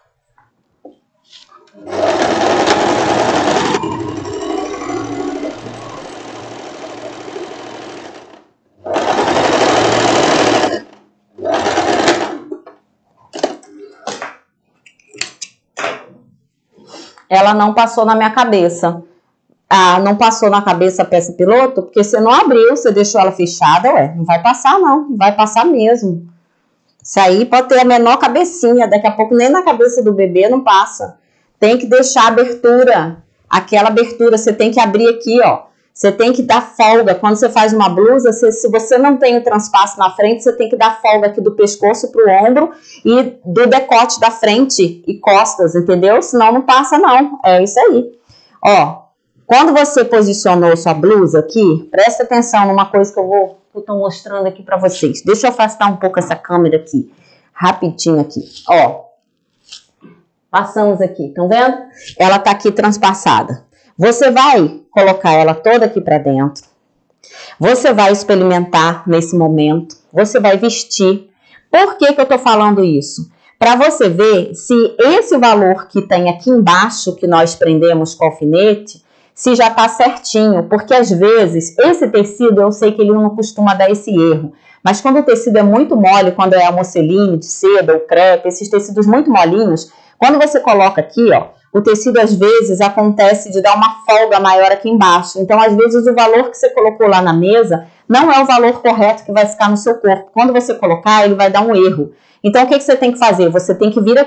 Ela não passou na minha cabeça. Ah, não passou na cabeça a peça piloto? Porque você não abriu, você deixou ela fechada, ué. Não vai passar, não. Não vai passar mesmo. Isso aí pode ter a menor cabecinha. Daqui a pouco nem na cabeça do bebê não passa. Tem que deixar a abertura. Aquela abertura, você tem que abrir aqui, ó. Você tem que dar folga. Quando você faz uma blusa, se você não tem o transpasse na frente, você tem que dar folga aqui do pescoço pro ombro e do decote da frente e costas, entendeu? Senão não passa, não. É isso aí. Ó, quando você posicionou sua blusa aqui, presta atenção numa coisa que eu tô mostrando aqui pra vocês. Deixa eu afastar um pouco essa câmera aqui. Rapidinho aqui. Ó, passamos aqui, estão vendo? Ela tá aqui transpassada. Você vai colocar ela toda aqui para dentro. Você vai experimentar nesse momento. Você vai vestir. Por que eu tô falando isso? Para você ver se esse valor que tem aqui embaixo, que nós prendemos com alfinete, se já tá certinho. Porque às vezes, esse tecido, eu sei que ele não costuma dar esse erro. Mas quando o tecido é muito mole, quando é a musseline de seda ou crepe, esses tecidos muito molinhos, quando você coloca aqui, ó, o tecido às vezes acontece de dar uma folga maior aqui embaixo. Então, às vezes, o valor que você colocou lá na mesa não é o valor correto que vai ficar no seu corpo. Quando você colocar, ele vai dar um erro. Então, o que você tem que fazer? Você tem que vir aqui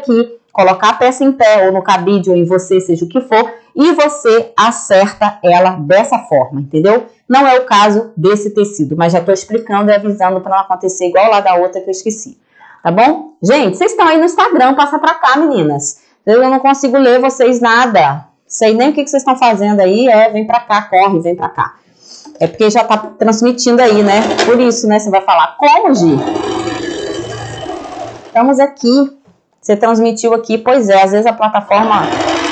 colocar a peça em pé, ou no cabide, ou em você, seja o que for, e você acerta ela dessa forma, entendeu? Não é o caso desse tecido, mas já tô explicando e avisando para não acontecer igual lá da outra que eu esqueci, tá bom? Gente, vocês estão aí no Instagram, passa pra cá, meninas. Eu não consigo ler vocês nada. Sei nem o que vocês estão fazendo aí, vem pra cá, corre, vem pra cá. É porque já tá transmitindo aí, né? Por isso, né? Você vai falar, como, Gi? Estamos aqui. Você transmitiu aqui, pois é, às vezes a plataforma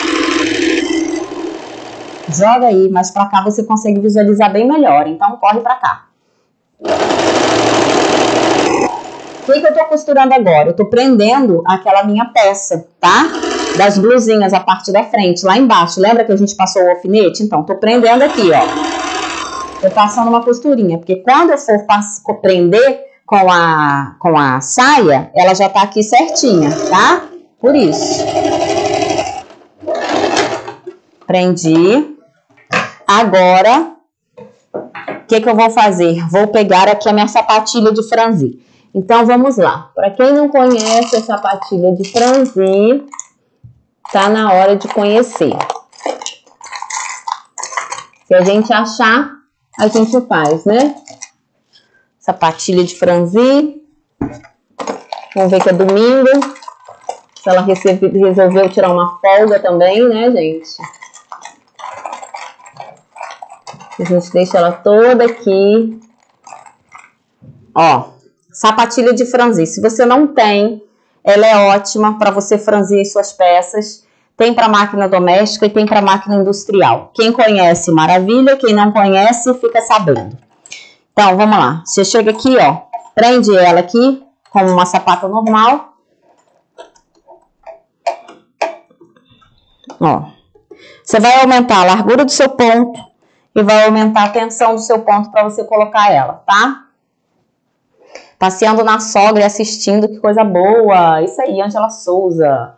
joga aí, mas pra cá você consegue visualizar bem melhor, então corre pra cá. O que eu tô costurando agora? Eu tô prendendo aquela minha peça, tá? Das blusinhas, a parte da frente, lá embaixo. Lembra que a gente passou o alfinete? Então, tô prendendo aqui, ó. Tô passando uma costurinha, porque quando eu for prender com a saia, ela já tá aqui certinha, tá? Por isso. Prendi. Agora, o que eu vou fazer? Vou pegar aqui a minha sapatilha de franzir. Então, vamos lá. Para quem não conhece a sapatilha de franzir, tá na hora de conhecer. Se a gente achar, a gente faz, né? Sapatilha de franzir. Vamos ver que é domingo. Se ela resolveu tirar uma folga também, né, gente? A gente deixa ela toda aqui. Ó. Sapatilha de franzir. Se você não tem, ela é ótima para você franzir suas peças. Tem para máquina doméstica e tem para máquina industrial. Quem conhece, maravilha. Quem não conhece, fica sabendo. Então, vamos lá. Você chega aqui, ó. Prende ela aqui, como uma sapata normal. Ó. Você vai aumentar a largura do seu ponto e vai aumentar a tensão do seu ponto para você colocar ela, tá? Passeando na sogra e assistindo, que coisa boa. Isso aí, Ângela Souza.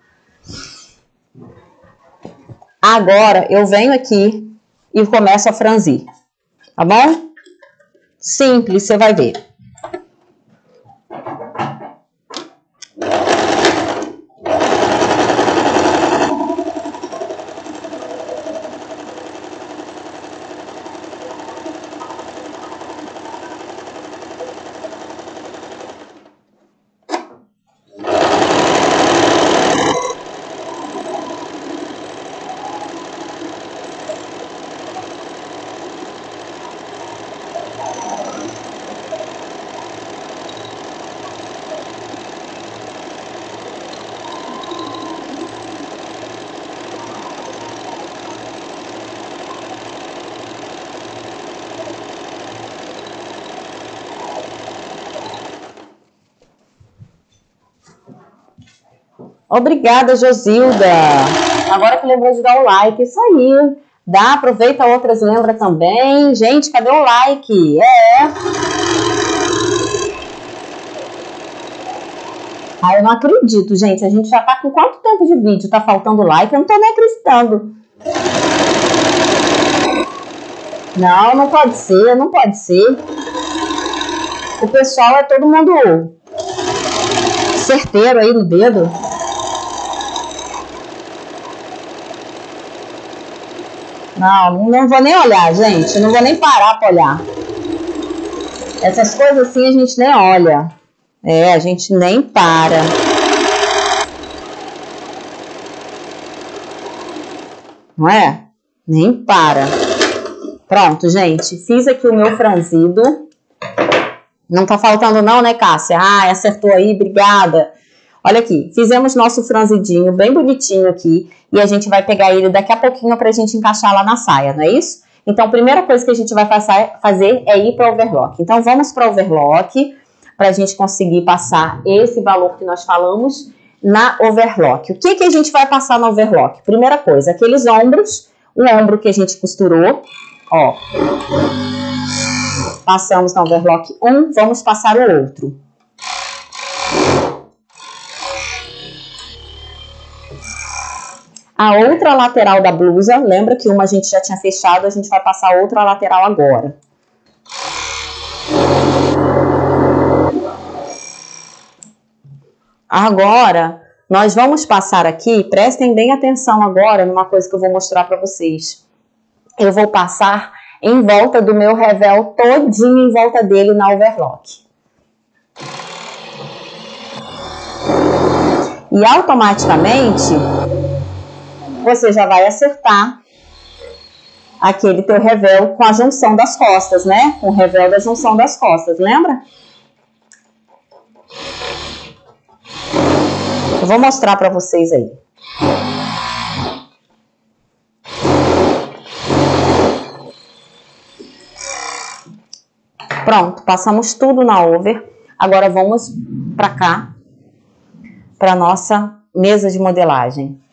Agora, eu venho aqui e começo a franzir. Tá bom? Simples, você vai ver. Obrigada, Josilda. Agora que lembrou de dar o like, isso aí. Dá, aproveita, outras lembra também. Gente, cadê o like? Ah, eu não acredito, gente. A gente já tá com quanto tempo de vídeo? Tá faltando like? Eu não tô nem acreditando. Não, não pode ser, não pode ser. O pessoal é todo mundo certeiro aí no dedo. Não vou nem olhar, gente. Não vou nem parar pra olhar. Essas coisas assim a gente nem olha. A gente nem para. Não é? Nem para. Pronto, gente. Fiz aqui o meu franzido. Não tá faltando não, né, Cássia? Acertou aí, obrigada. Olha aqui, fizemos nosso franzidinho bem bonitinho aqui. E a gente vai pegar ele daqui a pouquinho pra gente encaixar lá na saia, não é isso? Então, a primeira coisa que a gente vai fazer é ir para o overlock. Então, vamos para o overlock para a gente conseguir passar esse valor que nós falamos na overlock. O que a gente vai passar no overlock? Primeira coisa, aqueles ombros, o ombro que a gente costurou, ó. Passamos no overlock 1, vamos passar o outro. A outra lateral da blusa, lembra que uma a gente já tinha fechado, a gente vai passar a outra lateral agora. Agora, nós vamos passar aqui, prestem bem atenção agora numa coisa que eu vou mostrar para vocês. Eu vou passar em volta do meu revel todinho, em volta dele na overlock. E automaticamente, você já vai acertar aquele teu revel com a junção das costas, né? Com o revel da junção das costas, lembra? Eu vou mostrar para vocês aí. Pronto, passamos tudo na over. Agora vamos para cá, para nossa mesa de modelagem.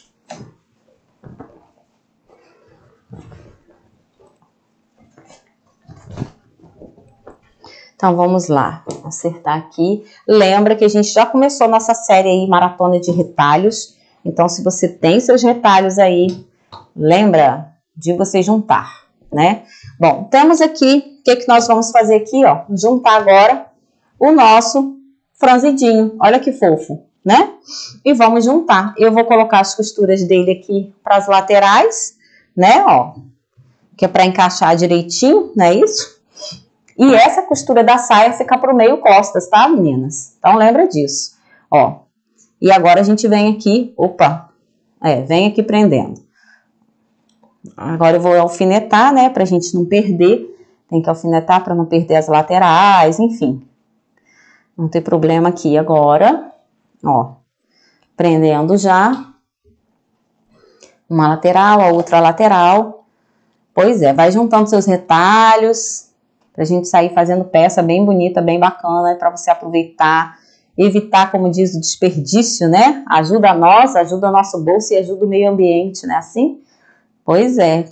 Então, vamos lá, acertar aqui. Lembra que a gente já começou nossa série aí, maratona de retalhos. Então, se você tem seus retalhos aí, lembra de você juntar, né? Bom, temos aqui, o que nós vamos fazer aqui, ó? Juntar agora o nosso franzidinho. Olha que fofo, né? E vamos juntar. Eu vou colocar as costuras dele aqui para as laterais, né? Ó, que é para encaixar direitinho, não é isso? E essa costura da saia fica pro meio costas, tá, meninas? Então, lembra disso. Ó, e agora a gente vem aqui, opa, vem aqui prendendo. Agora eu vou alfinetar, né, pra gente não perder. Tem que alfinetar para não perder as laterais, enfim. Não tem problema aqui agora. Ó, prendendo já. Uma lateral, a outra lateral. Pois é, vai juntando seus retalhos, pra gente sair fazendo peça bem bonita, bem bacana, para você aproveitar, evitar, como diz, o desperdício, né? Ajuda nós, ajuda o nosso bolso e ajuda o meio ambiente, né? Assim? Pois é.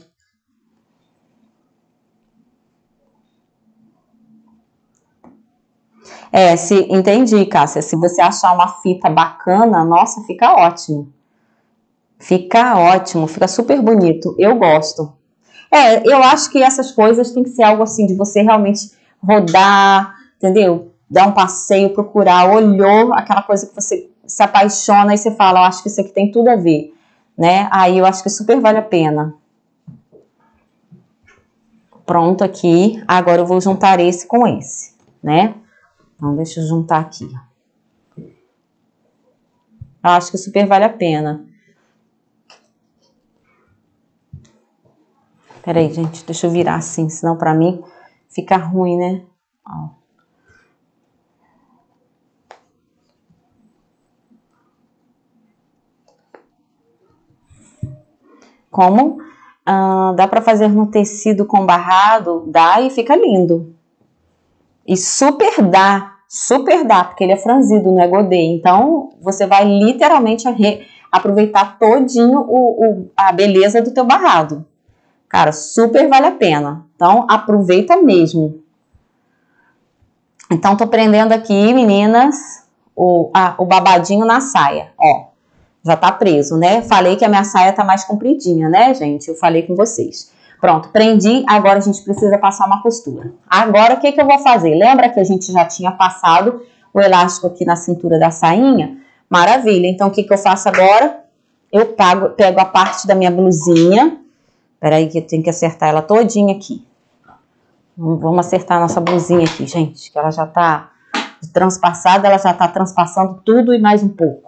Entendi, Cássia. Se você achar uma fita bacana, nossa, fica ótimo. Fica ótimo, fica super bonito. Eu gosto. Eu acho que essas coisas tem que ser algo assim, de você realmente rodar, entendeu? Dar um passeio, procurar, olhou aquela coisa que você se apaixona e você fala, eu acho que isso aqui tem tudo a ver, né? Aí eu acho que super vale a pena. Pronto aqui, agora eu vou juntar esse com esse, né? Então, deixa eu juntar aqui. Eu acho que super vale a pena. Peraí, gente, deixa eu virar assim, senão pra mim fica ruim, né? Ó. Como? Dá pra fazer no tecido com barrado? Dá e fica lindo. E super dá, porque ele é franzido, não é godê. Então, você vai literalmente aproveitar todinho a beleza do teu barrado. Cara, super vale a pena. Então, aproveita mesmo. Então, tô prendendo aqui, meninas, o babadinho na saia. Ó, já tá preso, né? Falei que a minha saia tá mais compridinha, né, gente? Eu falei com vocês. Pronto, prendi. Agora a gente precisa passar uma costura. Agora, o que eu vou fazer? Lembra que a gente já tinha passado o elástico aqui na cintura da sainha? Maravilha. Então, o que eu faço agora? Eu pego a parte da minha blusinha. Peraí que eu tenho que acertar ela todinha aqui. Vamos acertar a nossa blusinha aqui, gente. Que ela já tá transpassada, ela já tá transpassando tudo e mais um pouco.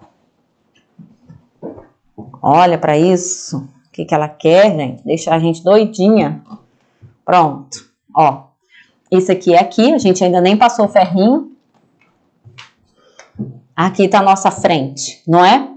Olha pra isso. O que ela quer, gente? Deixar a gente doidinha. Pronto. Ó. Esse aqui é aqui. A gente ainda nem passou o ferrinho. Aqui tá a nossa frente, não é?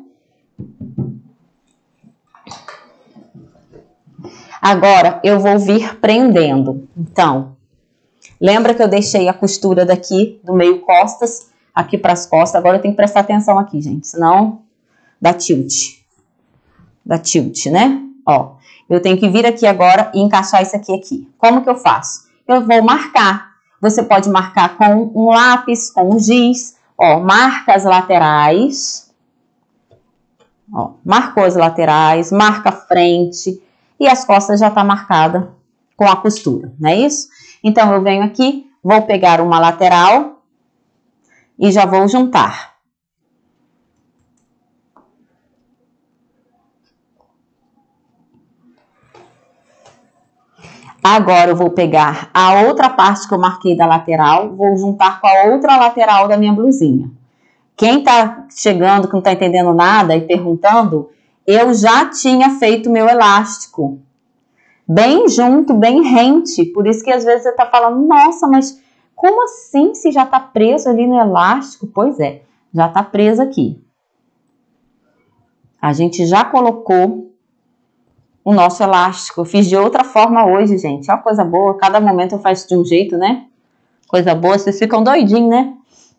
Agora, eu vou vir prendendo. Então, lembra que eu deixei a costura daqui, do meio costas, aqui para as costas. Agora eu tenho que prestar atenção aqui, gente, senão dá tilt. Dá tilt, né? Ó, eu tenho que vir aqui agora e encaixar isso aqui. Como que eu faço? Eu vou marcar. Você pode marcar com um lápis, com um giz. Ó, marca as laterais. Ó, marcou as laterais, marca a frente. E as costas já tá marcada com a costura, não é isso? Então, eu venho aqui, vou pegar uma lateral e já vou juntar. Agora eu vou pegar a outra parte que eu marquei da lateral, vou juntar com a outra lateral da minha blusinha. Quem tá chegando, que não tá entendendo nada e perguntando, eu já tinha feito meu elástico. Bem junto, bem rente. Por isso que às vezes você tá falando, nossa, mas como assim se já tá preso ali no elástico? Pois é, já tá preso aqui. A gente já colocou o nosso elástico. Eu fiz de outra forma hoje, gente. Ó, coisa boa. Cada momento eu faço de um jeito, né? Coisa boa. Vocês ficam doidinhos, né?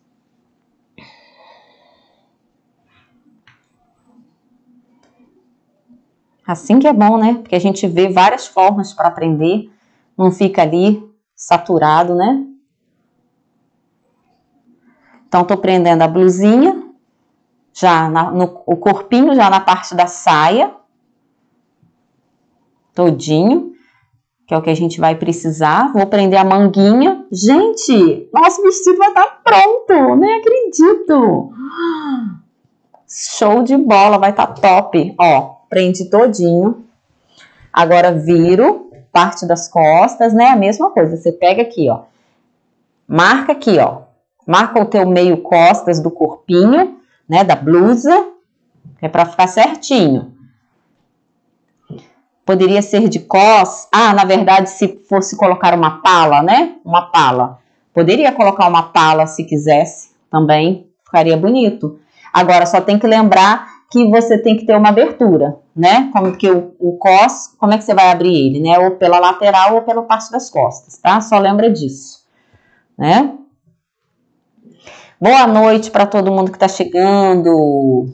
Assim que é bom, né? Porque a gente vê várias formas para aprender. Não fica ali saturado, né? Então, tô prendendo a blusinha. Já o corpinho já na parte da saia. Todinho. Que é o que a gente vai precisar. Vou prender a manguinha. Gente, nosso vestido vai estar pronto. Nem acredito. Show de bola, vai estar top. Ó, prende todinho. Agora viro parte das costas, né? A mesma coisa. Você pega aqui, ó. Marca aqui, ó. Marca o teu meio costas do corpinho, né? Da blusa. É para ficar certinho. Poderia ser de cos. Ah, na verdade, se fosse colocar uma pala, né? Uma pala. Poderia colocar uma pala se quisesse também. Ficaria bonito. Agora, só tem que lembrar que você tem que ter uma abertura, né? Como que o cos, como é que você vai abrir ele, né? Ou pela lateral ou pela parte das costas, tá? Só lembra disso, né? Boa noite para todo mundo que tá chegando.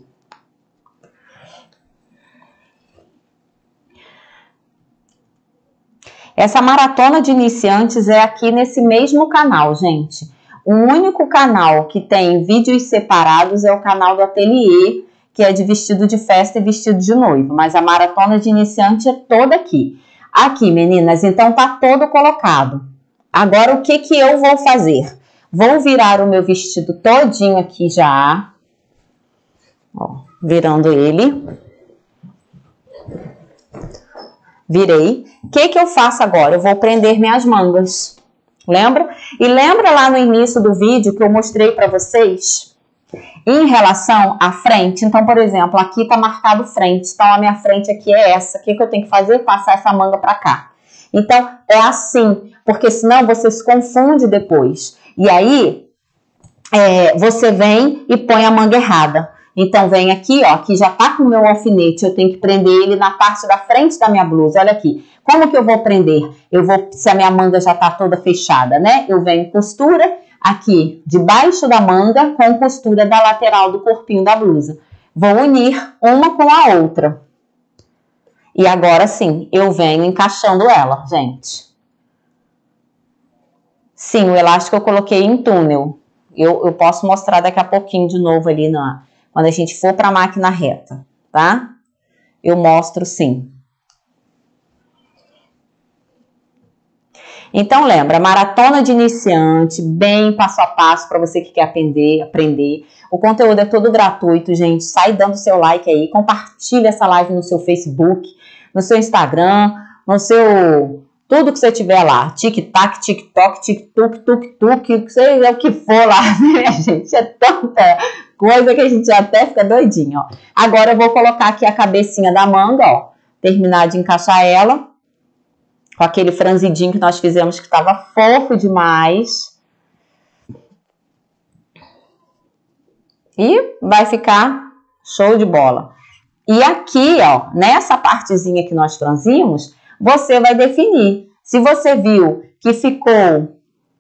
Essa maratona de iniciantes é aqui nesse mesmo canal, gente. O único canal que tem vídeos separados é o canal do Ateliê, que é de vestido de festa e vestido de noivo. Mas a maratona de iniciante é toda aqui. Aqui, meninas, então tá todo colocado. Agora, o que eu vou fazer? Vou virar o meu vestido todinho aqui já. Ó, virando ele. Virei. O que eu faço agora? Eu vou prender minhas mangas. Lembra? E lembra lá no início do vídeo que eu mostrei para vocês em relação à frente? Então, por exemplo, aqui tá marcado frente. Então, a minha frente aqui é essa. O que eu tenho que fazer? Passar essa manga para cá. Então, é assim. Porque senão você se confunde depois. E aí, você vem e põe a manga errada. Então, vem aqui, ó, que já tá com o meu alfinete, eu tenho que prender ele na parte da frente da minha blusa, olha aqui. Como que eu vou prender? Eu vou, se a minha manga já tá toda fechada, né? Eu venho costura aqui, debaixo da manga, com costura da lateral do corpinho da blusa. Vou unir uma com a outra. E agora sim, eu venho encaixando ela, gente. Sim, o elástico eu coloquei em túnel. Eu posso mostrar daqui a pouquinho de novo ali quando a gente for para a máquina reta, tá? Eu mostro sim. Então lembra, maratona de iniciante, bem passo a passo para você que quer aprender. O conteúdo é todo gratuito, gente. Sai dando seu like aí, compartilha essa live no seu Facebook, no seu Instagram, no seu... Tudo que você tiver lá, tic-tac, TikTok, tic-tuc, tuk-tuk, seja o que for lá, né, gente? É tanta coisa que a gente até fica doidinho, ó. Agora eu vou colocar aqui a cabecinha da manga, ó. Terminar de encaixar ela. Com aquele franzidinho que nós fizemos que estava fofo demais. E vai ficar show de bola. E aqui, ó, nessa partezinha que nós franzimos, você vai definir. Se você viu que ficou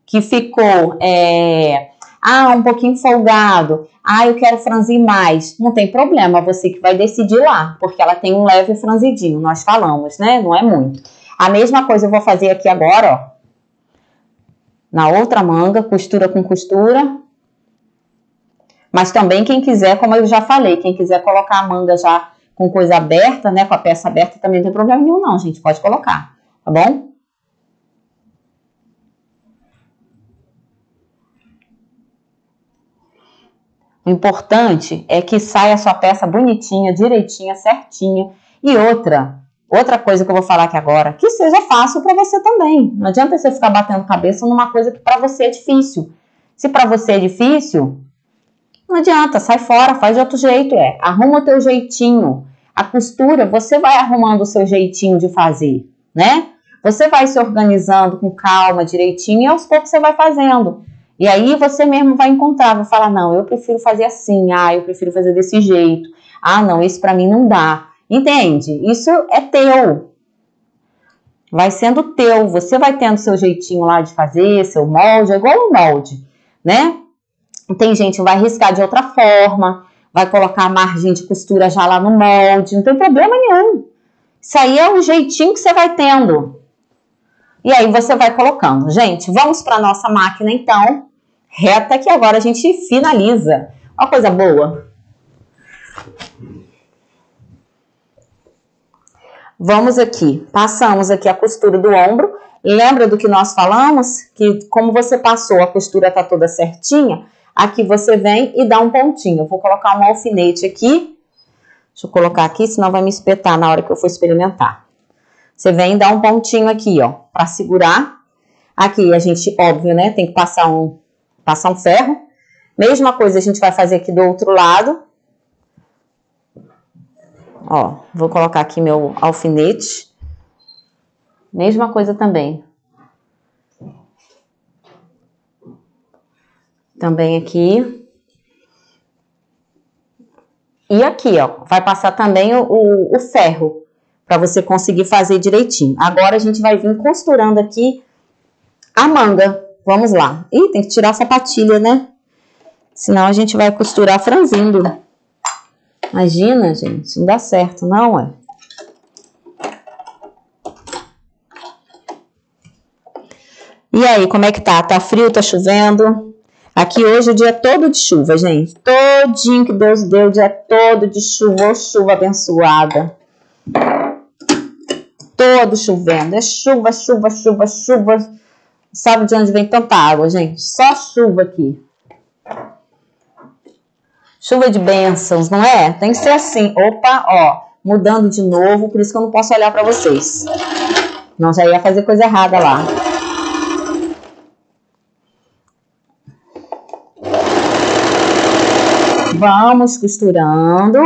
um pouquinho folgado, eu quero franzir mais, não tem problema, você que vai decidir lá, porque ela tem um leve franzidinho, nós falamos, né? Não é muito. A mesma coisa eu vou fazer aqui agora, ó. Na outra manga, costura com costura. Mas também quem quiser, como eu já falei, quem quiser colocar a manga já com coisa aberta, né, com a peça aberta, também não tem problema nenhum não, gente, pode colocar, tá bom? O importante é que saia a sua peça bonitinha, direitinha, certinha. E outra, Outra coisa que eu vou falar aqui agora, que seja fácil para você também. Não adianta você ficar batendo cabeça numa coisa que para você é difícil. Se para você é difícil, não adianta, sai fora, faz de outro jeito, arruma o teu jeitinho. A costura, você vai arrumando o seu jeitinho de fazer, né? Você vai se organizando com calma, direitinho, e aos poucos você vai fazendo. E aí você mesmo vai encontrar, vai falar, não, eu prefiro fazer assim, eu prefiro fazer desse jeito. Não, isso para mim não dá. Entende? Isso é teu. Vai sendo teu. Você vai tendo seu jeitinho lá de fazer, seu molde, é igual um molde, né? Tem gente que vai riscar de outra forma, vai colocar a margem de costura já lá no molde, não tem problema nenhum. Isso aí é o jeitinho que você vai tendo. E aí você vai colocando. Gente, vamos para nossa máquina então, reta, que agora a gente finaliza. Uma coisa boa. Vamos aqui, passamos aqui a costura do ombro. Lembra do que nós falamos? Que como você passou, a costura tá toda certinha. Aqui você vem e dá um pontinho. Eu vou colocar um alfinete aqui. Deixa eu colocar aqui, senão vai me espetar na hora que eu for experimentar. Você vem e dá um pontinho aqui, ó, para segurar. Aqui a gente, óbvio, né, tem que passar um ferro. Mesma coisa a gente vai fazer aqui do outro lado. Ó, vou colocar aqui meu alfinete. Mesma coisa também. Também aqui. E aqui, ó, vai passar também o ferro, para você conseguir fazer direitinho. Agora a gente vai vir costurando aqui a manga. Vamos lá. Ih, tem que tirar a sapatilha, né? Senão a gente vai costurar franzindo. Imagina, gente, não dá certo, não, E aí, como é que tá? Tá frio, tá chovendo? Aqui hoje o dia todo de chuva, gente. Todinho que Deus deu, o dia todo de chuva, chuva abençoada. Todo chovendo. É chuva, chuva, chuva, chuva. Sabe de onde vem tanta água, gente? Só chuva aqui. Chuva de bênçãos, não é? Tem que ser assim. Opa, ó, mudando de novo, por isso que eu não posso olhar pra vocês. Não, já ia fazer coisa errada lá. Vamos costurando.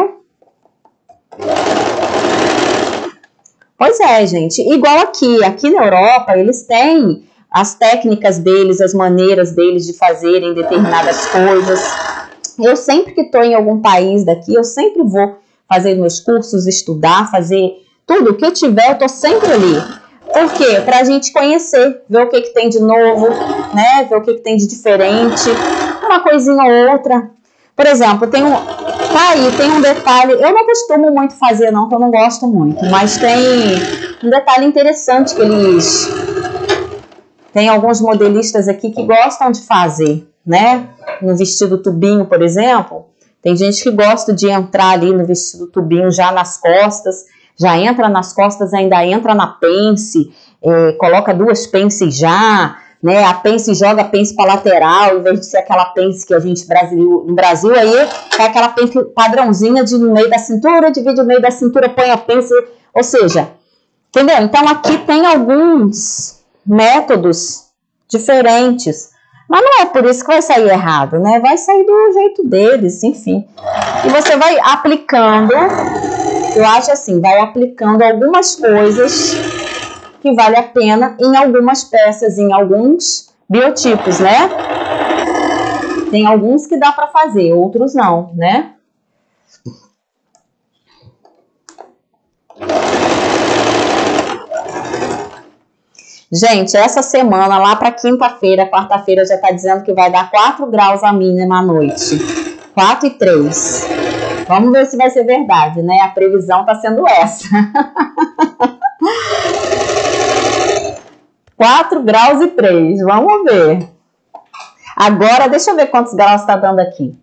Pois é, gente. Igual aqui. Aqui na Europa, eles têm as técnicas deles, as maneiras deles de fazerem determinadas coisas. Eu sempre que estou em algum país daqui, eu sempre vou fazer meus cursos, estudar, fazer tudo. O que eu tiver, eu estou sempre ali. Por quê? Para a gente conhecer, ver o que tem de novo, né? Ver o que tem de diferente. Uma coisinha ou outra. Por exemplo, tem um detalhe, eu não costumo muito fazer não, que eu não gosto muito, mas tem um detalhe interessante que eles... Tem alguns modelistas aqui que gostam de fazer, né? No vestido tubinho, por exemplo, tem gente que gosta de entrar ali no vestido tubinho já nas costas, já entra nas costas, ainda entra na pence, coloca duas pences já... Né, a pence joga a pence para lateral, em vez de ser aquela pence que a gente no Brasil aí é aquela pence padrãozinha de no meio da cintura, divide o meio da cintura, põe a pence, ou seja, entendeu? Então aqui tem alguns métodos diferentes, mas não é por isso que vai sair errado, né? Vai sair do jeito deles, enfim. E você vai aplicando, eu acho assim, vai aplicando algumas coisas que vale a pena em algumas peças, em alguns biotipos, né? Tem alguns que dá para fazer, outros não, né? Gente, essa semana, lá para quinta-feira, quarta-feira, já tá dizendo que vai dar 4 graus a mínima à noite. 4 e 3. Vamos ver se vai ser verdade, né? A previsão tá sendo essa. 4 graus e 3, vamos ver. Agora, deixa eu ver quantos graus está dando aqui.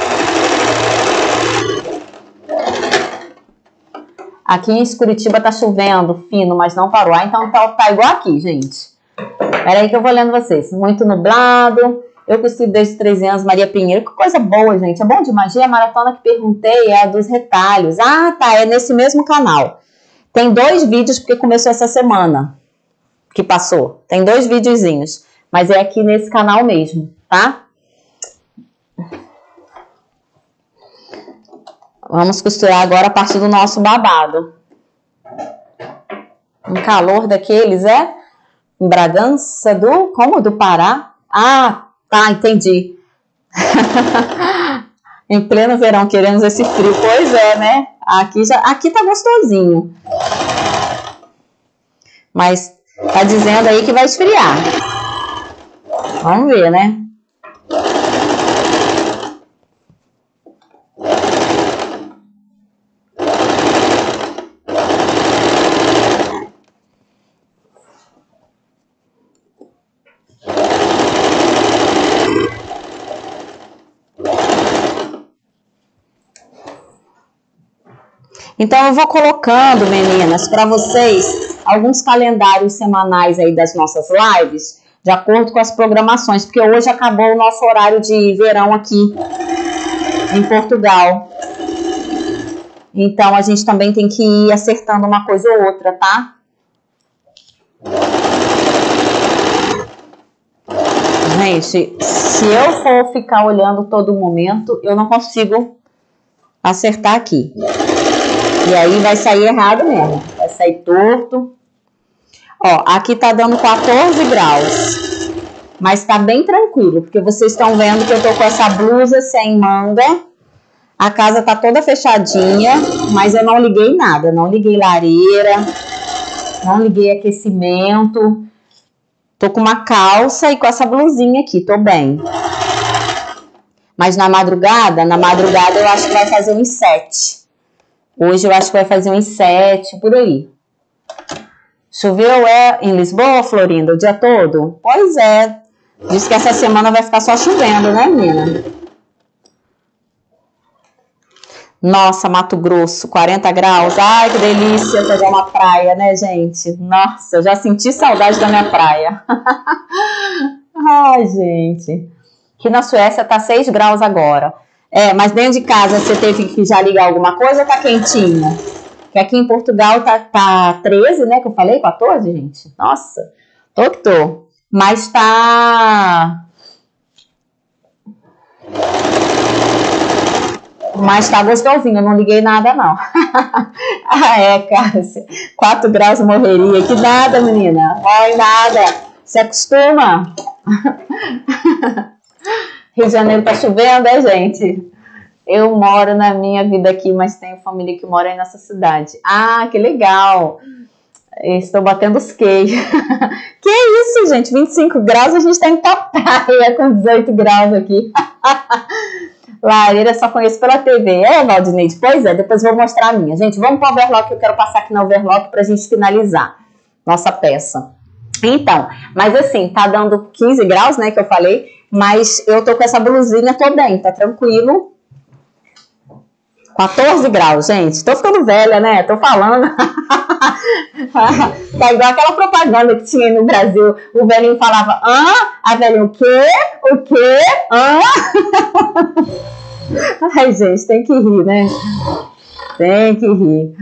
Aqui em Curitiba tá chovendo, fino, mas não parou. Então tá igual aqui, gente. Peraí que eu vou lendo vocês. Muito nublado. Eu costuro desde 13 anos, Maria Pinheiro. Que coisa boa, gente. É bom de magia. A maratona que perguntei é a dos retalhos. Ah, tá. É nesse mesmo canal. Tem 2 vídeos porque começou essa semana que passou. Tem 2 videozinhos, mas é aqui nesse canal mesmo, tá? Vamos costurar agora a partir do nosso babado. Um calor daqueles, é? Em Bragança do... Como? Do Pará? Ah, tá, entendi. Em pleno verão, queremos esse frio. Pois é, né? Aqui tá gostosinho. Mas tá dizendo aí que vai esfriar. Vamos ver, né? Então eu vou colocando, meninas, para vocês alguns calendários semanais aí das nossas lives, de acordo com as programações, porque hoje acabou o nosso horário de verão aqui em Portugal. Então a gente também tem que ir acertando uma coisa ou outra, tá? Gente, se eu for ficar olhando todo momento, eu não consigo acertar aqui. E aí vai sair errado mesmo. Vai sair torto. Ó, aqui tá dando 14 graus. Mas tá bem tranquilo, porque vocês estão vendo que eu tô com essa blusa sem manga. A casa tá toda fechadinha, mas eu não liguei nada. Não liguei lareira, não liguei aquecimento. Tô com uma calça e com essa blusinha aqui, tô bem. Mas na madrugada eu acho que vai fazer uns 7. Hoje eu acho que vai fazer uns 7, por aí. Choveu em Lisboa, Florinda, o dia todo? Pois é. Diz que essa semana vai ficar só chovendo, né, menina? Nossa, Mato Grosso, 40 graus. Ai, que delícia pegar uma praia, né, gente? Nossa, eu já senti saudade da minha praia. Ai, gente. Aqui na Suécia tá 6 graus agora. É, mas dentro de casa você teve que já ligar alguma coisa ou tá quentinho? Que aqui em Portugal tá 13, né? Que eu falei, 14, gente? Nossa, tô. Mas tá... Mas tá gostosinho, eu não liguei nada, não. Ah, é, Cássia. 4 graus eu morreria. Que nada, menina. Ai, nada. Se acostuma. Rio de Janeiro tá chovendo, gente? Eu moro na minha vida aqui, mas tenho família que mora aí nessa cidade. Ah, que legal. Estou batendo os queijos. Que isso, gente? 25 graus, a gente tá indo pra praia com 18 graus aqui. Lareira só conheço pela TV. É, Valdineide? Pois é, depois vou mostrar a minha. Gente, vamos para o overlock, eu quero passar aqui na overlock pra gente finalizar nossa peça. Então, mas assim, tá dando 15 graus, né, que eu falei, mas eu tô com essa blusinha, tô bem, tá tranquilo. 14 graus, gente. Tô ficando velha, né? Tô falando. Tá igual aquela propaganda que tinha no Brasil. O velhinho falava, a velhinha, o quê? O quê? Ai, gente, tem que rir, né? Tem que rir.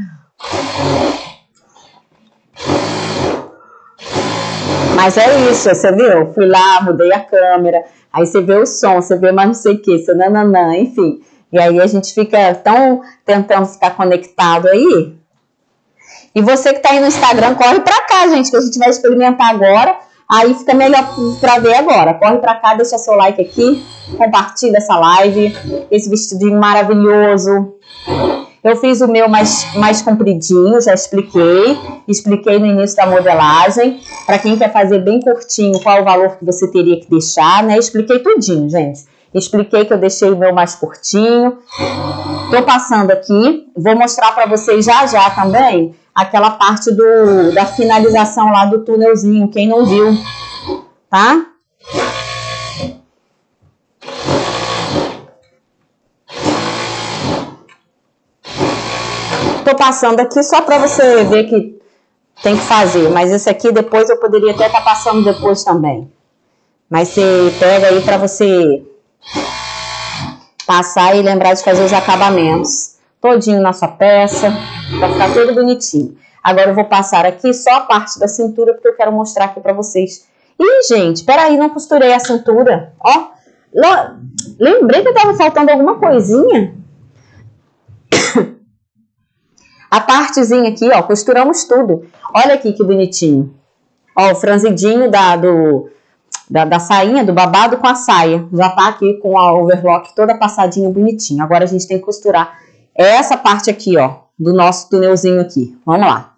Mas é isso, você viu? Fui lá, mudei a câmera. Aí você vê o som, você vê mais não sei o que, nananã, enfim. E aí a gente fica tão tentando ficar conectado aí. E você que tá aí no Instagram, corre pra cá, gente, que a gente vai experimentar agora. Aí fica melhor pra ver agora. Corre pra cá, deixa seu like aqui, compartilha essa live, esse vestidinho maravilhoso. Eu fiz o meu mais compridinho, já expliquei no início da modelagem. Para quem quer fazer bem curtinho, qual o valor que você teria que deixar, né? Expliquei tudinho, gente. Expliquei que eu deixei o meu mais curtinho. Tô passando aqui, vou mostrar para vocês já também aquela parte da finalização lá do túnelzinho, quem não viu, tá? Tô passando aqui só para você ver que tem que fazer, mas esse aqui depois eu poderia até estar passando depois também. Mas você pega aí para você passar e lembrar de fazer os acabamentos todinho na sua peça, para ficar tudo bonitinho. Agora eu vou passar aqui só a parte da cintura, porque eu quero mostrar aqui pra vocês. Ih, gente, peraí, não costurei a cintura. Ó, lembrei que tava faltando alguma coisinha. A partezinha aqui, ó, costuramos tudo. Olha aqui que bonitinho. Ó, o franzidinho da sainha, do babado com a saia. Já tá aqui com a overlock toda passadinha, bonitinha. Agora a gente tem que costurar essa parte aqui, ó, do nosso túnelzinho aqui. Vamos lá.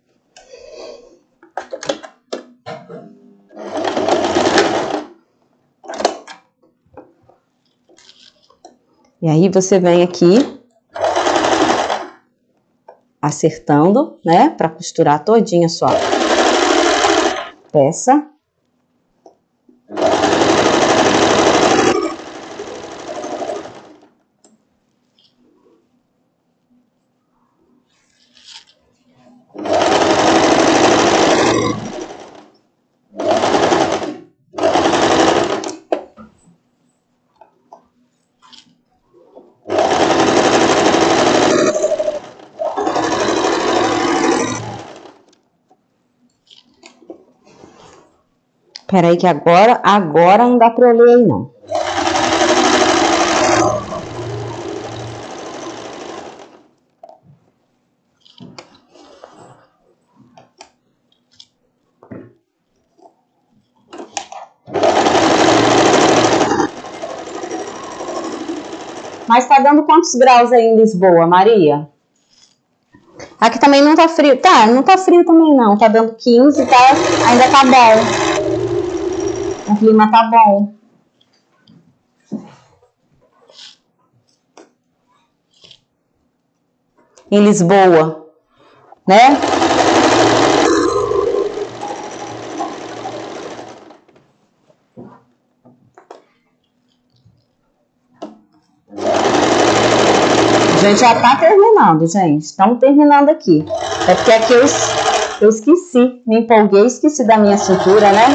E aí você vem aqui acertando, né, para costurar todinha a sua peça. Peraí que agora não dá pra eu ler aí, não. Mas tá dando quantos graus aí em Lisboa, Maria? Aqui também não tá frio. Tá, não tá frio também não. Tá dando 15, tá? Ainda tá bom. O clima tá bom. Em Lisboa, né? A gente já tá terminando, gente. Estamos terminando aqui. É porque aqui eu esqueci. Me empolguei, esqueci da minha cintura, né?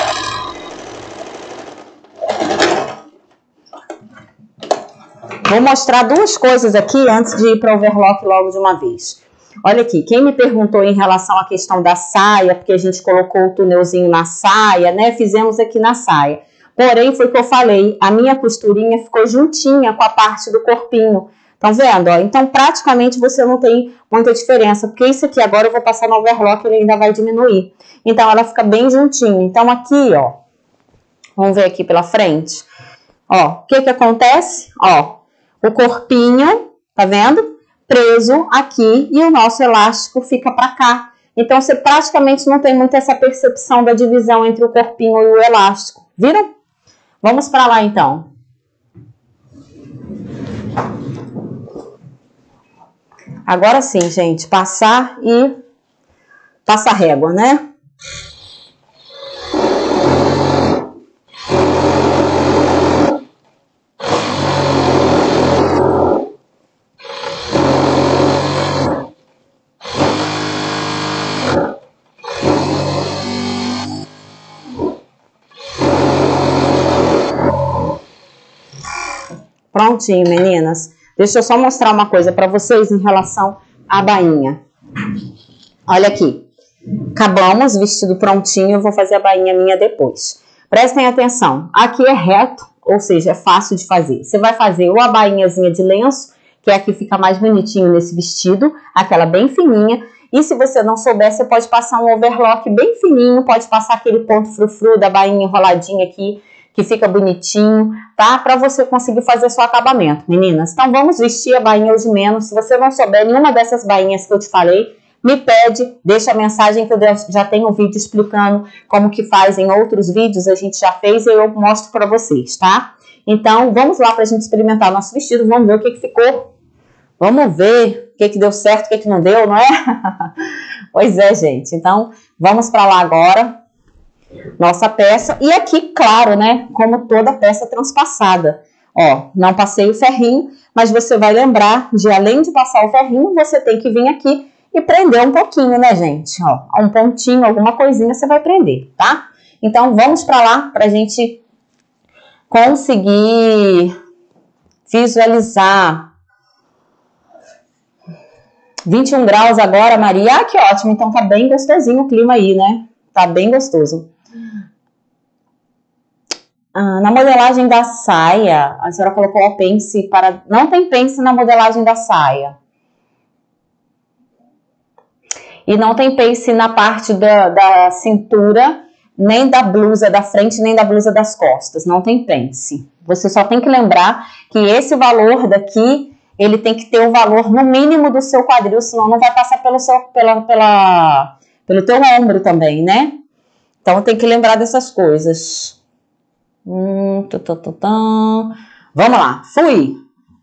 Vou mostrar duas coisas aqui antes de ir para o overlock logo de uma vez. Olha aqui, quem me perguntou em relação à questão da saia, porque a gente colocou o túnelzinho na saia, né? Fizemos aqui na saia. Porém, foi o que eu falei, a minha costurinha ficou juntinha com a parte do corpinho. Tá vendo? Ó? Então, praticamente você não tem muita diferença, porque isso aqui agora eu vou passar no overlock, ele ainda vai diminuir. Então, ela fica bem juntinha. Então, aqui, ó, vamos ver aqui pela frente. Ó, o que que acontece? Ó, o corpinho, tá vendo? Preso aqui e o nosso elástico fica pra cá. Então, você praticamente não tem muito essa percepção da divisão entre o corpinho e o elástico. Viram? Vamos pra lá, então. Agora sim, gente, passar e passar régua, né? Prontinho, meninas. Deixa eu só mostrar uma coisa para vocês em relação à bainha. Olha aqui. Acabamos, vestido prontinho, eu vou fazer a bainha minha depois. Prestem atenção. Aqui é reto, ou seja, é fácil de fazer. Você vai fazer ou a bainhazinha de lenço, que é a que fica mais bonitinho nesse vestido, aquela bem fininha. E se você não souber, você pode passar um overlock bem fininho, pode passar aquele ponto frufru da bainha enroladinha aqui, que fica bonitinho, tá? Para você conseguir fazer seu acabamento, meninas. Então, vamos vestir a bainha hoje menos. Se você não souber nenhuma dessas bainhas que eu te falei, me pede, deixa a mensagem que eu já tenho um vídeo explicando como que faz em outros vídeos, a gente já fez e eu mostro para vocês, tá? Então, vamos lá pra gente experimentar nosso vestido, vamos ver o que que ficou. Vamos ver o que que deu certo, o que que não deu, não é? Pois é, gente. Então, vamos para lá agora. Nossa peça, e aqui, claro, né, como toda peça transpassada, ó, não passei o ferrinho, mas você vai lembrar de, além de passar o ferrinho, você tem que vir aqui e prender um pouquinho, né, gente, ó, um pontinho, alguma coisinha você vai prender, tá? Então, vamos pra lá, pra gente conseguir visualizar. 21 graus agora, Maria. Ah, que ótimo. Então tá bem gostosinho o clima aí, né? Tá bem gostoso. Na modelagem da saia, a senhora colocou o pence para... Não tem pence na modelagem da saia. E não tem pence na parte da cintura, nem da blusa da frente, nem da blusa das costas. Não tem pence. Você só tem que lembrar que esse valor daqui, ele tem que ter o valor no mínimo do seu quadril, senão não vai passar pelo teu ombro também, né? Então tem que lembrar dessas coisas. Vamos lá, fui!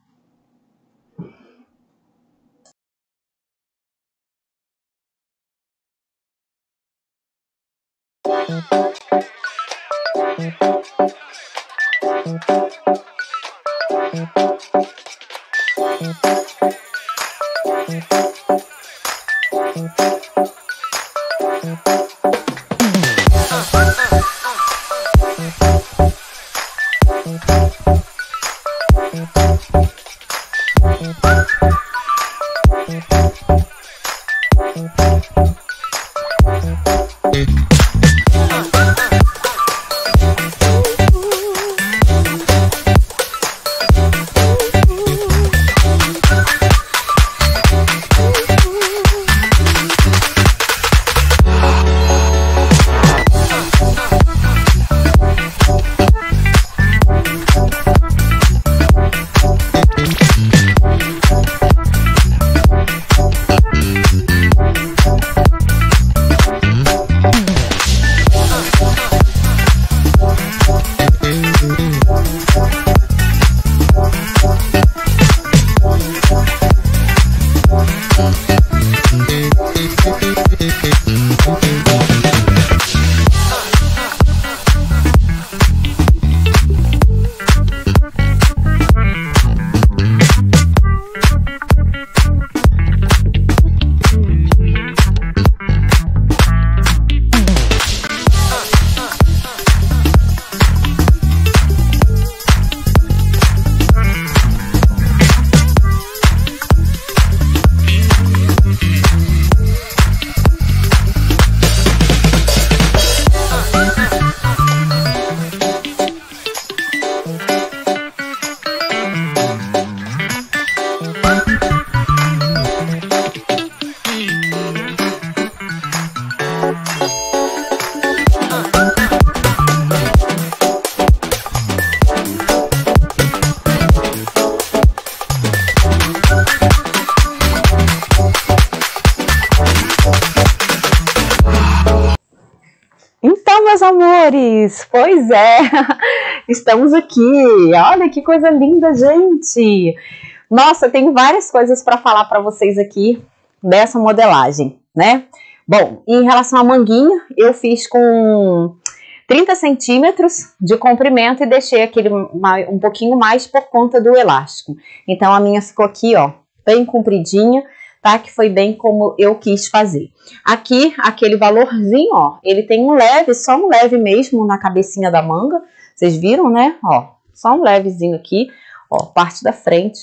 Meus amores, pois é, estamos aqui, olha que coisa linda, gente. Nossa, tem várias coisas para falar para vocês aqui dessa modelagem, né? Bom, em relação à manguinha, eu fiz com 30 centímetros de comprimento e deixei aquele um pouquinho mais por conta do elástico. Então a minha ficou aqui, ó, bem compridinha, tá? Que foi bem como eu quis fazer. Aqui, aquele valorzinho, ó, ele tem um leve, só um leve mesmo na cabecinha da manga. Vocês viram, né? Ó, só um levezinho aqui, ó, parte da frente.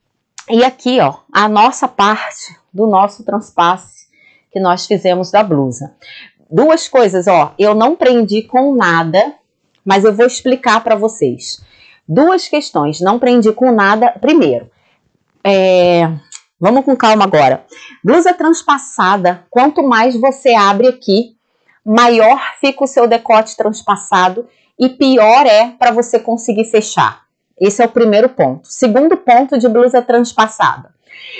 E aqui, ó, a nossa parte do nosso transpasse que nós fizemos da blusa. Duas coisas, ó, eu não prendi com nada, mas eu vou explicar para vocês. Duas questões, não prendi com nada. Primeiro, vamos com calma agora. Blusa transpassada, quanto mais você abre aqui, maior fica o seu decote transpassado e pior é para você conseguir fechar. Esse é o primeiro ponto. Segundo ponto de blusa transpassada.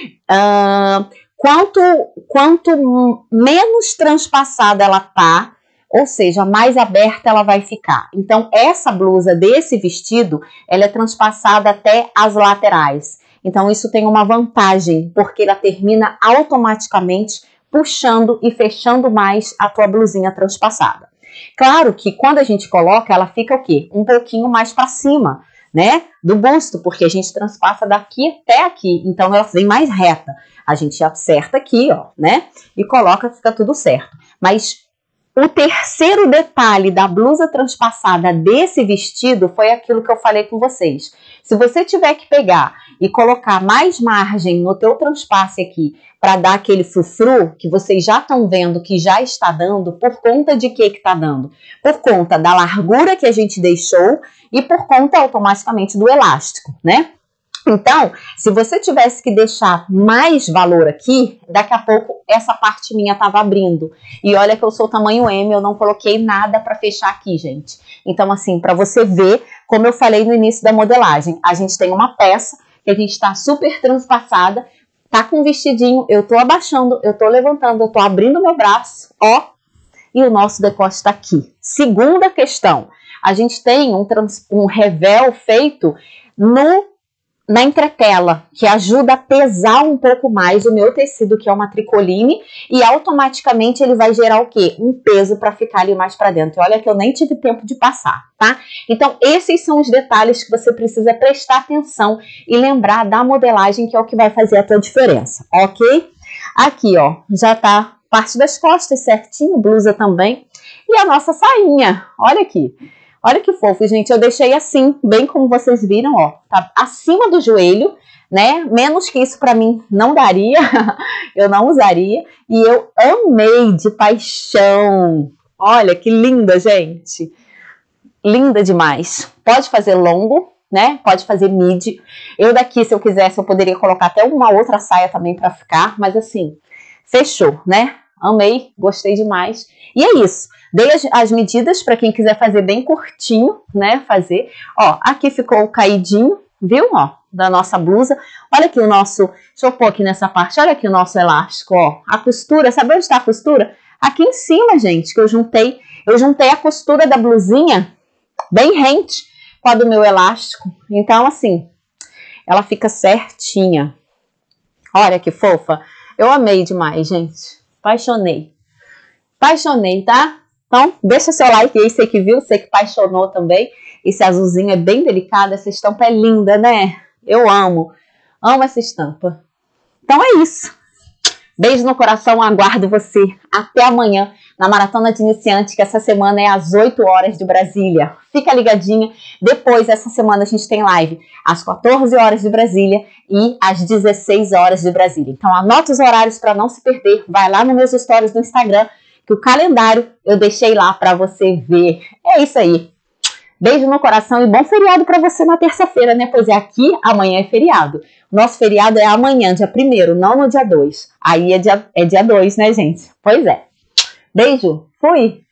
Quanto menos transpassada ela tá, ou seja, mais aberta ela vai ficar. Então, essa blusa desse vestido, ela é transpassada até as laterais. Então, isso tem uma vantagem, porque ela termina automaticamente puxando e fechando mais a tua blusinha transpassada. Claro que quando a gente coloca, ela fica o quê? Um pouquinho mais para cima, né? Do busto, porque a gente transpassa daqui até aqui. Então, ela vem mais reta. A gente acerta aqui, ó, né? E coloca, fica tudo certo. Mas O terceiro detalhe da blusa transpassada desse vestido foi aquilo que eu falei com vocês. Se você tiver que pegar e colocar mais margem no teu transpasse aqui para dar aquele frufru que vocês já estão vendo que já está dando, por conta de que está dando? Por conta da largura que a gente deixou e por conta automaticamente do elástico, né? Então, se você tivesse que deixar mais valor aqui, daqui a pouco essa parte minha tava abrindo. E olha que eu sou tamanho M, eu não coloquei nada para fechar aqui, gente. Então, assim, para você ver, como eu falei no início da modelagem, a gente tem uma peça que a gente tá super transpassada, tá com um vestidinho, eu tô abaixando, eu tô levantando, eu tô abrindo meu braço, ó, e o nosso decote tá aqui. Segunda questão, a gente tem um revel feito na entretela, que ajuda a pesar um pouco mais o meu tecido, que é uma tricoline, e automaticamente ele vai gerar o quê? Um peso para ficar ali mais para dentro. E olha que eu nem tive tempo de passar, tá? Então, esses são os detalhes que você precisa prestar atenção e lembrar da modelagem, que é o que vai fazer a tua diferença, ok? Aqui, ó, já tá parte das costas certinho, blusa também, e a nossa sainha, olha aqui. Olha que fofo, gente, eu deixei assim, bem como vocês viram, ó, tá acima do joelho, né, menos que isso pra mim não daria, eu não usaria, e eu amei de paixão, olha que linda, gente, linda demais, pode fazer longo, né, pode fazer midi, eu daqui, se eu quisesse, eu poderia colocar até uma outra saia também pra ficar, mas assim, fechou, né, amei, gostei demais, e é isso. Dei as medidas para quem quiser fazer bem curtinho, né? Fazer. Ó, aqui ficou o caidinho, viu? Ó, da nossa blusa. Olha aqui o nosso. Deixa eu pôr aqui nessa parte. Olha aqui o nosso elástico, ó. A costura. Sabe onde está a costura? Aqui em cima, gente, que eu juntei. Eu juntei a costura da blusinha bem rente com a do meu elástico. Então, assim, ela fica certinha. Olha que fofa. Eu amei demais, gente. Apaixonei. Apaixonei, tá? Então, deixa seu like aí, você que viu, você que apaixonou também. Esse azulzinho é bem delicado, essa estampa é linda, né? Eu amo essa estampa. Então é isso. Beijo no coração, aguardo você até amanhã na Maratona de Iniciante, que essa semana é às 8 horas de Brasília. Fica ligadinha. Depois, essa semana, a gente tem live às 14 horas de Brasília e às 16 horas de Brasília. Então, anota os horários para não se perder. Vai lá nos meus stories no Instagram, que o calendário eu deixei lá para você ver. É isso aí. Beijo no coração e bom feriado para você na terça-feira, né? Pois é, aqui amanhã é feriado. Nosso feriado é amanhã, dia 1º, não no dia 2. Aí é dia 2, né, gente? Pois é. Beijo, fui!